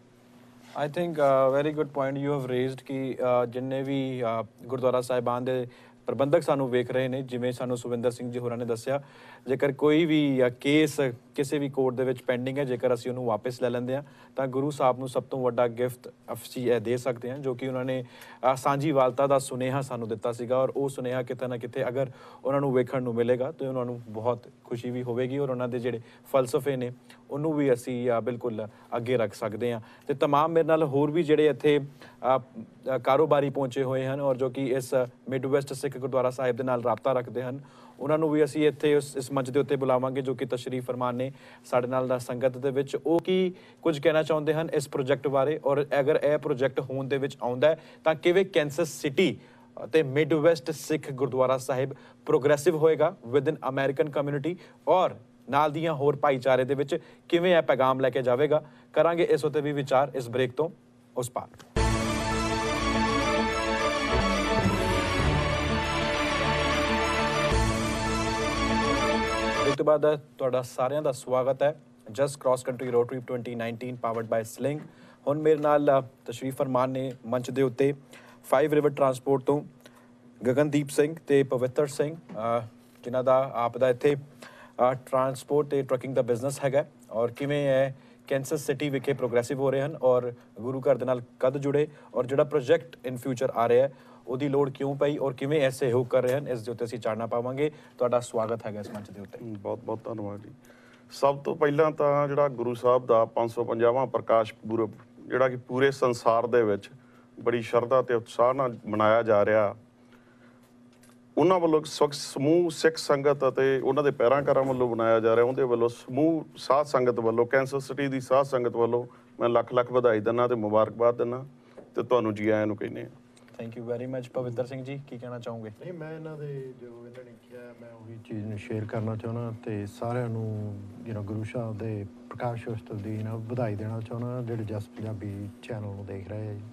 I think very good point you have raised ਕਿ ਜਿੰਨੇ ਵੀ ਗੁਰਦੁਆਰਾ ਸਾਹਿਬਾਨ ਦੇ ਪ੍ਰਬੰਧਕ ਸਾਨੂੰ ਵੇਖ ਰਹੇ ਨੇ, ਜਿਵੇਂ ਸਾਨੂੰ ਸੁਖਵਿੰਦਰ ਸਿੰਘ ਜੀ ਹੋਰਾਂ ਨੇ ਦੱਸਿਆ, ਜੇਕਰ ਕੋਈ ਵੀ ਕੇਸ ਕਿਸੇ ਵੀ ਕੋਰਟ ਦੇ ਵਿੱਚ ਪੈਂਡਿੰਗ ਹੈ, ਜੇਕਰ ਅਸੀਂ ਉਹਨੂੰ ਵਾਪਸ ਲੈ ਲੈਂਦੇ ਹਾਂ ਤਾਂ ਗੁਰੂ ਸਾਹਿਬ ਨੂੰ ਸਭ ਤੋਂ ਵੱਡਾ ਗਿਫਟ ਅਸੀਂ ਇਹ ਦੇ ਸਕਦੇ ਹਾਂ ਜੋ ਕਿ ਉਹਨਾਂ ਨੇ ਸਾਂਝੀਵਾਲਤਾ ਦਾ ਸੁਨੇਹਾ ਸਾਨੂੰ ਦਿੱਤਾ ਸੀਗਾ। ਔਰ ਉਹ ਸੁਨੇਹਾ ਕਿਤੇ ਨਾ ਕਿਤੇ ਅਗਰ ਉਹਨਾਂ ਨੂੰ ਵੇਖਣ ਨੂੰ ਮਿਲੇਗਾ ਤਾਂ ਉਹਨਾਂ ਨੂੰ ਬਹੁਤ ਖੁਸ਼ੀ ਵੀ ਹੋਵੇਗੀ ਔਰ ਉਹਨਾਂ ਦੇ ਜਿਹੜੇ ਫਲਸਫੇ ਨੇ ਉਹਨੂੰ ਵੀ ਅਸੀਂ ਬਿਲਕੁਲ ਅੱਗੇ ਰੱਖ ਸਕਦੇ ਹਾਂ। ਅਤੇ ਤਮਾਮ ਮੇਰੇ ਨਾਲ ਹੋਰ ਵੀ ਜਿਹੜੇ ਇੱਥੇ ਕਾਰੋਬਾਰੀ ਪਹੁੰਚੇ ਹੋਏ ਹਨ ਔਰ ਜੋ ਕਿ ਇਸ ਮਿਡ ਵੈਸਟ ਸਿੱਖ ਸਿੱਖ ਗੁਰਦੁਆਰਾ ਸਾਹਿਬ ਦੇ ਨਾਲ ਰਾਬਤਾ ਰੱਖਦੇ ਹਨ, ਉਹਨਾਂ ਨੂੰ ਵੀ ਅਸੀਂ ਇੱਥੇ ਉਸ ਇਸ ਮੰਚ ਦੇ ਉੱਤੇ ਬੁਲਾਵਾਂਗੇ, ਜੋ ਕਿ ਤਸ਼ਰੀਫ ਫਰਮਾਨ ਨੇ ਸਾਡੇ ਨਾਲ ਦਾ ਸੰਗਤ ਦੇ ਵਿੱਚ। ਉਹ ਕੀ ਕੁਝ ਕਹਿਣਾ ਚਾਹੁੰਦੇ ਹਨ ਇਸ ਪ੍ਰੋਜੈਕਟ ਬਾਰੇ, ਔਰ ਅਗਰ ਇਹ ਪ੍ਰੋਜੈਕਟ ਹੋਣ ਦੇ ਵਿੱਚ ਆਉਂਦਾ ਹੈ ਤਾਂ ਕਿਵੇਂ ਕੈਂਸਸ ਸਿਟੀ ਅਤੇ Midwest Sikh Gurdwara Sahib progressive ਹੋਏਗਾ ਵਿਦਨ ਅਮਰੀਕਨ ਕਮਿਊਨਿਟੀ, ਔਰ ਨਾਲ ਦੀਆਂ ਹੋਰ ਭਾਈਚਾਰੇ ਦੇ ਵਿੱਚ ਕਿਵੇਂ ਇਹ ਪੈਗਾਮ ਲੈ ਕੇ ਜਾਵੇਗਾ। ਕਰਾਂਗੇ ਇਸ ਉੱਤੇ ਵੀ ਵਿਚਾਰ ਇਸ ਬ੍ਰੇਕ ਤੋਂ ਉਸ ਪਾਰ। ਇਸ ਤੋਂ ਬਾਅਦ ਤੁਹਾਡਾ ਸਾਰਿਆਂ ਦਾ ਸਵਾਗਤ ਹੈ just cross country road trip twenty nineteen powered by Sling. ਹੁਣ ਮੇਰੇ ਨਾਲ ਤਸ਼ਰੀਫ ਫਰਮਾਨ ਨੇ ਮੰਚ ਦੇ ਉੱਤੇ ਫਾਈਵ ਰਿਵਰ ਟਰਾਂਸਪੋਰਟ ਤੋਂ ਗਗਨਦੀਪ ਸਿੰਘ ਤੇ ਪਵਿੱਤਰ ਸਿੰਘ, ਜਿਨ੍ਹਾਂ ਦਾ ਆਪ ਦਾ ਇੱਥੇ ਟਰਾਂਸਪੋਰਟ ਤੇ ਟਰੱਕਿੰਗ ਦਾ ਬਿਜ਼ਨਸ ਹੈਗਾ, ਔਰ ਕਿਵੇਂ ਹੈ ਕੈਂਸਸ ਸਿਟੀ ਵਿਖੇ ਪ੍ਰੋਗਰੈਸਿਵ ਹੋ ਰਹੇ ਹਨ, ਔਰ ਗੁਰੂ ਘਰ ਦੇ ਨਾਲ ਕਦ ਜੁੜੇ, ਔਰ ਜਿਹੜਾ ਪ੍ਰੋਜੈਕਟ ਇਨ ਫਿਊਚਰ ਆ ਰਿਹਾ ਹੈ ਉਹਦੀ ਲੋੜ ਕਿਉਂ ਪਈ, ਔਰ ਕਿਵੇਂ ਇਹ ਸਹਿਯੋਗ ਕਰ ਰਹੇ ਹਨ, ਇਸ ਦੇ ਉੱਤੇ ਅਸੀਂ ਜਾਣਨਾ ਪਾਵਾਂਗੇ। ਤੁਹਾਡਾ ਸਵਾਗਤ ਹੈਗਾ ਇਸ ਮੰਚ ਦੇ ਉੱਤੇ। ਬਹੁਤ ਬਹੁਤ ਧੰਨਵਾਦ ਜੀ। ਸਭ ਤੋਂ ਪਹਿਲਾਂ ਤਾਂ ਜਿਹੜਾ ਗੁਰੂ ਸਾਹਿਬ ਦਾ ਪੰਜ ਸੌ ਪੰਜਾਹਵਾਂ ਪ੍ਰਕਾਸ਼ ਪੁਰਬ, ਜਿਹੜਾ ਕਿ ਪੂਰੇ ਸੰਸਾਰ ਦੇ ਵਿੱਚ ਬੜੀ ਸ਼ਰਧਾ ਤੇ ਉਤਸ਼ਾਹ ਨਾਲ ਮਨਾਇਆ ਜਾ ਰਿਹਾ, ਉਹਨਾਂ ਵੱਲੋਂ ਸਮੂਹ ਸਿੱਖ ਸੰਗਤ ਅਤੇ ਉਹਨਾਂ ਦੇ ਪੈਰਾਂਕਾਰਾਂ ਵੱਲੋਂ ਬਣਾਇਆ ਜਾ ਰਿਹਾ, ਉਹਦੇ ਵੱਲੋਂ ਸਮੂਹ ਸਾਧ ਸੰਗਤ ਵੱਲੋਂ, ਕੈਂਸਸ ਸਿਟੀ ਦੀ ਸਾਧ ਸੰਗਤ ਵੱਲੋਂ ਮੈਂ ਲੱਖ ਲੱਖ ਵਧਾਈ ਦਿੰਦਾ ਤੇ ਮੁਬਾਰਕਬਾਦ ਦਿੰਦਾ ਤੇ ਤੁਹਾਨੂੰ ਜੀ ਆਇਆਂ ਨੂੰ ਕਹਿੰਦੇ ਹਾਂ। Thank you very much. Pavittar Singh ਜੀ ਕੀ ਕਹਿਣਾ ਚਾਹੋਗੇ? ਨਹੀਂ, ਮੈਂ ਇਹਨਾਂ ਦੇ ਜੋ ਇਹਨਾਂ ਨੇ ਕਿਹਾ ਮੈਂ ਉਹੀ ਚੀਜ਼ ਨੂੰ ਸ਼ੇਅਰ ਕਰਨਾ ਚਾਹੁੰਦਾ ਤੇ ਸਾਰਿਆਂ ਨੂੰ ਯੂ ਨੋ ਗੁਰੂ ਸਾਹਿਬ ਦੇ ਪ੍ਰਕਾਸ਼ ਉਤਸਵ ਦੀ ਨਾ ਵਧਾਈ ਦੇਣਾ ਚਾਹੁੰਦਾ, ਜਿਹੜੇ ਜਸ ਪੰਜਾਬੀ ਚੈਨਲ ਨੂੰ ਦੇਖ ਰਹੇ ਆ ਜੀ।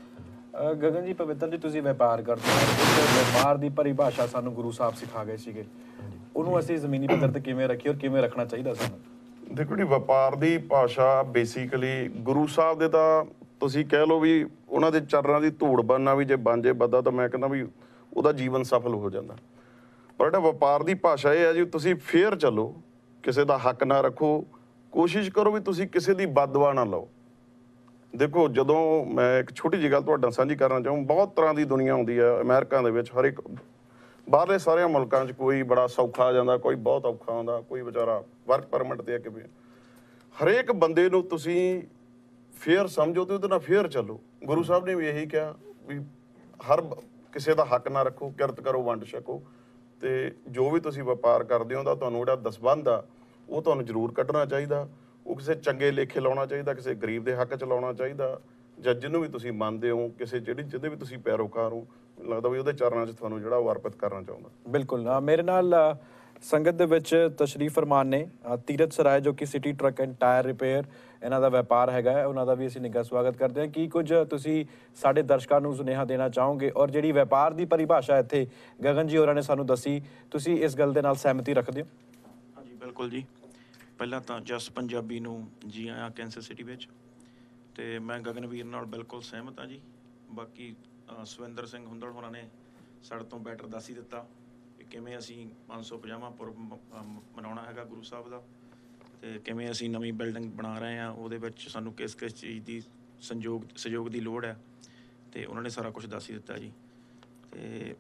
ਗਗਨ ਜੀ, ਪਵਿੱਤਰ ਜੀ, ਤੁਸੀਂ ਵਪਾਰ ਕਰਦੇ ਹੋ, ਵਪਾਰ ਦੀ ਪਰਿਭਾਸ਼ਾ ਸਾਨੂੰ ਗੁਰੂ ਸਾਹਿਬ ਸਿਖਾ ਗਏ ਸੀਗੇ, ਉਹਨੂੰ ਅਸੀਂ ਜ਼ਮੀਨੀ ਪੱਧਰ ਤੇ ਕਿਵੇਂ ਰੱਖੀਏ ਔਰ ਕਿਵੇਂ ਰੱਖਣਾ ਚਾਹੀਦਾ ਸਾਨੂੰ? ਦੇਖੋ ਜੀ, ਵਪਾਰ ਦੀ ਭਾਸ਼ਾ ਬੇਸਿਕਲੀ ਗੁਰੂ ਸਾਹਿਬ ਦੇ ਤਾਂ ਤੁਸੀਂ ਕਹਿ ਲਓ ਵੀ ਉਹਨਾਂ ਦੇ ਚਰਨਾਂ ਦੀ ਧੂੜ ਬਣਨਾ ਵੀ ਜੇ ਬਣ ਜੇ ਬੰਦਾ ਤਾਂ ਮੈਂ ਕਹਿੰਦਾ ਵੀ ਉਹਦਾ ਜੀਵਨ ਸਫਲ ਹੋ ਜਾਂਦਾ। ਪਰ ਜਿਹੜਾ ਵਪਾਰ ਦੀ ਭਾਸ਼ਾ ਇਹ ਹੈ ਜੀ, ਤੁਸੀਂ ਫੇਅਰ ਚੱਲੋ, ਕਿਸੇ ਦਾ ਹੱਕ ਨਾ ਰੱਖੋ, ਕੋਸ਼ਿਸ਼ ਕਰੋ ਵੀ ਤੁਸੀਂ ਕਿਸੇ ਦੀ ਬਦਦੁਆ ਨਾ ਲਓ। ਦੇਖੋ, ਜਦੋਂ ਮੈਂ ਇੱਕ ਛੋਟੀ ਜਿਹੀ ਗੱਲ ਤੁਹਾਡੇ ਨਾਲ ਸਾਂਝੀ ਕਰਨਾ ਚਾਹੂੰ, ਬਹੁਤ ਤਰ੍ਹਾਂ ਦੀ ਦੁਨੀਆ ਆਉਂਦੀ ਹੈ ਅਮਰੀਕਾ ਦੇ ਵਿੱਚ, ਹਰ ਇੱਕ ਬਾਹਰਲੇ ਸਾਰਿਆਂ ਮੁਲਕਾਂ 'ਚ ਕੋਈ ਬੜਾ ਸੌਖਾ ਆ ਜਾਂਦਾ, ਕੋਈ ਬਹੁਤ ਔਖਾ ਆਉਂਦਾ, ਕੋਈ ਵਿਚਾਰਾ ਵਰਕ ਪਰਮਿਟ 'ਤੇ ਆ ਕਿਵੇਂ। ਹਰੇਕ ਬੰਦੇ ਨੂੰ ਤੁਸੀਂ ਫੇਅਰ ਸਮਝੋ ਤੇ ਉਹਦੇ ਨਾਲ ਫੇਅਰ ਚੱਲੋ। ਗੁਰੂ ਸਾਹਿਬ ਨੇ ਵੀ ਇਹੀ ਕਿਹਾ ਵੀ ਹਰ ਕਿਸੇ ਦਾ ਹੱਕ ਨਾ ਰੱਖੋ, ਕਿਰਤ ਕਰੋ, ਵੰਡ ਛਕੋ, ਤੇ ਜੋ ਵੀ ਤੁਸੀਂ ਵਪਾਰ ਕਰਦੇ ਹੋ ਤਾਂ ਤੁਹਾਨੂੰ ਜਿਹੜਾ ਦਸਬੰਧ ਆ ਉਹ ਤੁਹਾਨੂੰ ਜ਼ਰੂਰ ਕੱਢਣਾ ਚਾਹੀਦਾ। ਉਹ ਕਿਸੇ ਚੰਗੇ ਲੇਖੇ ਲਾਉਣਾ ਚਾਹੀਦਾ, ਕਿਸੇ ਗਰੀਬ ਦੇ ਹੱਕ 'ਚ ਲਾਉਣਾ ਚਾਹੀਦਾ, ਜਾਂ ਜਿਹਨੂੰ ਵੀ ਤੁਸੀਂ ਮੰਨਦੇ ਹੋ, ਕਿਸੇ ਜਿਹੜੀ ਜਿਹਦੇ ਵੀ ਤੁਸੀਂ ਪੈਰੋਕਾਰ ਹੋ, ਲੱਗਦਾ ਵੀ ਉਹਦੇ ਚਰਨਾਂ 'ਚ ਤੁਹਾਨੂੰ ਜਿਹੜਾ ਉਹ ਅਰਪਿਤ ਕਰਨਾ ਚਾਹੁੰਦਾ। ਬਿਲਕੁਲ। ਮੇਰੇ ਨਾਲ ਸੰਗਤ ਦੇ ਵਿੱਚ ਤਸ਼ਰੀਫ ਫਰਮਾਨ ਨੇ ਤੀਰਥ ਸਰਾਏ, ਜੋ ਕਿ city truck and tyre Repair ਇਹਨਾਂ ਦਾ ਵਪਾਰ ਹੈਗਾ ਹੈ, ਉਹਨਾਂ ਦਾ ਵੀ ਅਸੀਂ ਨਿੱਘਾ ਸਵਾਗਤ ਕਰਦੇ ਹਾਂ। ਕੀ ਕੁਝ ਤੁਸੀਂ ਸਾਡੇ ਦਰਸ਼ਕਾਂ ਨੂੰ ਸੁਨੇਹਾ ਦੇਣਾ ਚਾਹੋਗੇ, ਔਰ ਜਿਹੜੀ ਵਪਾਰ ਦੀ ਪਰਿਭਾਸ਼ਾ ਇੱਥੇ ਗਗਨ ਜੀ ਹੋਰਾਂ ਨੇ ਸਾਨੂੰ ਦੱਸੀ, ਤੁਸੀਂ ਇਸ ਗੱਲ ਦੇ ਨਾਲ ਸਹਿਮਤੀ ਰੱਖਦੇ ਹੋ? ਹਾਂਜੀ, ਬਿਲਕੁਲ ਜੀ। ਪਹਿਲਾਂ ਤਾਂ ਜਸ ਪੰਜਾਬੀ ਨੂੰ ਜੀ ਆਇਆਂ ਕੈਂਸਸ ਸਿਟੀ ਵਿੱਚ, ਤੇ ਮੈਂ ਗਗਨਵੀਰ ਨਾਲ ਬਿਲਕੁਲ ਸਹਿਮਤ ਹਾਂ ਜੀ। ਬਾਕੀ ਸੁਵਿੰਦਰ ਸਿੰਘ ਹੁੰਦਲ ਹੋਰਾਂ ਨੇ ਸਾਡੇ ਤੋਂ ਬੈਟਰ ਦੱਸ ਹੀ ਦਿੱਤਾ ਕਿ ਕਿਵੇਂ ਅਸੀਂ ਪੰਜ ਸੌ ਪੰਜਾਹਵਾਂ ਪੁਰਬ ਮਨਾਉਣਾ ਹੈਗਾ ਗੁਰੂ ਸਾਹਿਬ ਦਾ, ਤੇ ਕਿਵੇਂ ਅਸੀਂ ਨਵੀਂ ਬਿਲਡਿੰਗ ਬਣਾ ਰਹੇ ਹਾਂ, ਉਹਦੇ ਵਿੱਚ ਸਾਨੂੰ ਕਿਸ ਕਿਸ ਚੀਜ਼ ਦੀ ਸੰਯੋਗ ਸਹਿਯੋਗ ਦੀ ਲੋੜ ਹੈ, ਤੇ ਉਹਨਾਂ ਨੇ ਸਾਰਾ ਕੁਝ ਦੱਸ ਹੀ ਦਿੱਤਾ ਜੀ। ਤੇ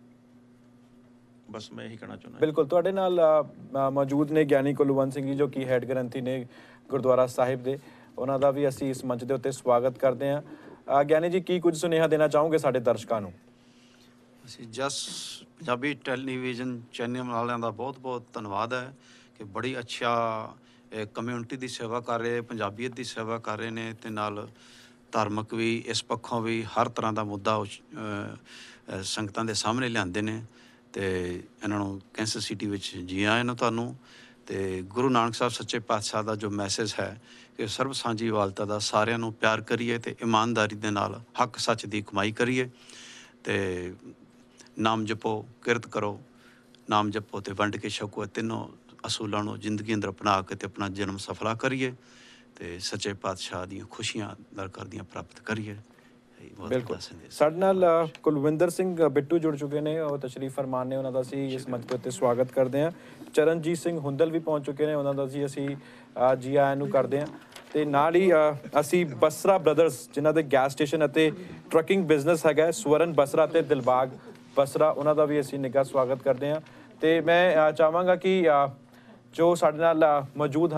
ਬਸ ਮੈਂ ਇਹੀ ਕਹਿਣਾ ਚਾਹੁੰਦਾ। ਬਿਲਕੁਲ। ਤੁਹਾਡੇ ਨਾਲ ਮੌਜੂਦ ਨੇ ਗਿਆਨੀ ਕੁਲਵੰਤ ਸਿੰਘ ਜੀ, ਜੋ ਕਿ ਹੈਡ ਗ੍ਰੰਥੀ ਨੇ ਗੁਰਦੁਆਰਾ ਸਾਹਿਬ ਦੇ, ਉਹਨਾਂ ਦਾ ਵੀ ਅਸੀਂ ਇਸ ਮੰਚ ਦੇ ਉੱਤੇ ਸਵਾਗਤ ਕਰਦੇ ਹਾਂ। ਗਿਆਨੀ ਜੀ, ਕੀ ਕੁਝ ਸੁਨੇਹਾ ਦੇਣਾ ਚਾਹੋਗੇ ਸਾਡੇ ਦਰਸ਼ਕਾਂ ਨੂੰ? ਅਸੀਂ ਜਸ ਪੰਜਾਬੀ ਟੈਲੀਵਿਜ਼ਨ ਚੈਨਲ ਵਾਲਿਆਂ ਦਾ ਬਹੁਤ ਬਹੁਤ ਧੰਨਵਾਦ ਹੈ ਕਿ ਬੜੀ ਅੱਛਾ ਕਮਿਊਨਿਟੀ ਦੀ ਸੇਵਾ ਕਰ ਰਹੇ, ਪੰਜਾਬੀਅਤ ਦੀ ਸੇਵਾ ਕਰ ਰਹੇ ਨੇ, ਅਤੇ ਨਾਲ ਧਾਰਮਿਕ ਵੀ ਇਸ ਪੱਖੋਂ ਵੀ ਹਰ ਤਰ੍ਹਾਂ ਦਾ ਮੁੱਦਾ ਸੰਗਤਾਂ ਦੇ ਸਾਹਮਣੇ ਲਿਆਉਂਦੇ ਨੇ। ਅਤੇ ਇਹਨਾਂ ਨੂੰ ਕੈਂਸਸ ਸਿਟੀ ਵਿੱਚ ਜੀ ਆਇਆਂ ਨੂੰ ਤੁਹਾਨੂੰ। ਅਤੇ ਗੁਰੂ ਨਾਨਕ ਸਾਹਿਬ ਸੱਚੇ ਪਾਤਸ਼ਾਹ ਦਾ ਜੋ ਮੈਸੇਜ ਹੈ ਕਿ ਸਰਬ ਸਾਂਝੀਵਾਲਤਾ ਦਾ, ਸਾਰਿਆਂ ਨੂੰ ਪਿਆਰ ਕਰੀਏ ਅਤੇ ਇਮਾਨਦਾਰੀ ਦੇ ਨਾਲ ਹੱਕ ਸੱਚ ਦੀ ਕਮਾਈ ਕਰੀਏ, ਅਤੇ ਨਾਮ ਜਪੋ, ਕਿਰਤ ਕਰੋ, ਨਾਮ ਜਪੋ ਅਤੇ ਵੰਡ ਕੇ ਛਕੋ, ਤਿੰਨੋਂ ਅਸੂਲਾਂ ਨੂੰ ਜ਼ਿੰਦਗੀ ਅੰਦਰ ਅਪਣਾ ਕੇ ਅਤੇ ਆਪਣਾ ਜਨਮ ਸਫਲਾ ਕਰੀਏ, ਅਤੇ ਸੱਚੇ ਪਾਤਸ਼ਾਹ ਦੀਆਂ ਖੁਸ਼ੀਆਂ ਦਰ ਕਰਦੀਆਂ ਪ੍ਰਾਪਤ ਕਰੀਏ। ਬਿਲਕੁਲ। ਸਾਡੇ ਨਾਲ ਕੁਲਵਿੰਦਰ ਸਿੰਘ ਬਿੱਟੂ ਜੁੜ ਚੁੱਕੇ ਨੇ, ਉਹ ਤਸ਼ਰੀਫ ਫਰਮਾਨ ਨੇ, ਉਹਨਾਂ ਦਾ ਅਸੀਂ ਇਸ ਮੰਚ ਦੇ ਉੱਤੇ ਸਵਾਗਤ ਕਰਦੇ ਹਾਂ। ਚਰਨਜੀਤ ਸਿੰਘ ਹੁੰਦਲ ਵੀ ਪਹੁੰਚ ਚੁੱਕੇ ਨੇ, ਉਹਨਾਂ ਦਾ ਜੀ ਅਸੀਂ ਜੀ ਆਇਆਂ ਨੂੰ ਕਰਦੇ ਹਾਂ। ਅਤੇ ਨਾਲ ਹੀ ਅਸੀਂ ਬਸਰਾ ਬ੍ਰਦਰਸ, ਜਿਨ੍ਹਾਂ ਦੇ ਗੈਸ ਸਟੇਸ਼ਨ ਅਤੇ ਟਰੱਕਿੰਗ ਬਿਜ਼ਨਸ ਹੈਗਾ, ਸਵਰਨ ਬਸਰਾ ਅਤੇ ਦਿਲਬਾਗ ਬਸਰਾ, ਉਹਨਾਂ ਦਾ ਵੀ ਅਸੀਂ ਨਿੱਘਾ ਸਵਾਗਤ ਕਰਦੇ ਹਾਂ। ਅਤੇ ਮੈਂ ਚਾਹਾਂਗਾ ਕਿ ਜੋ ਸਾਡੇ ਨਾਲ ਮੌਜੂਦ ਹਨ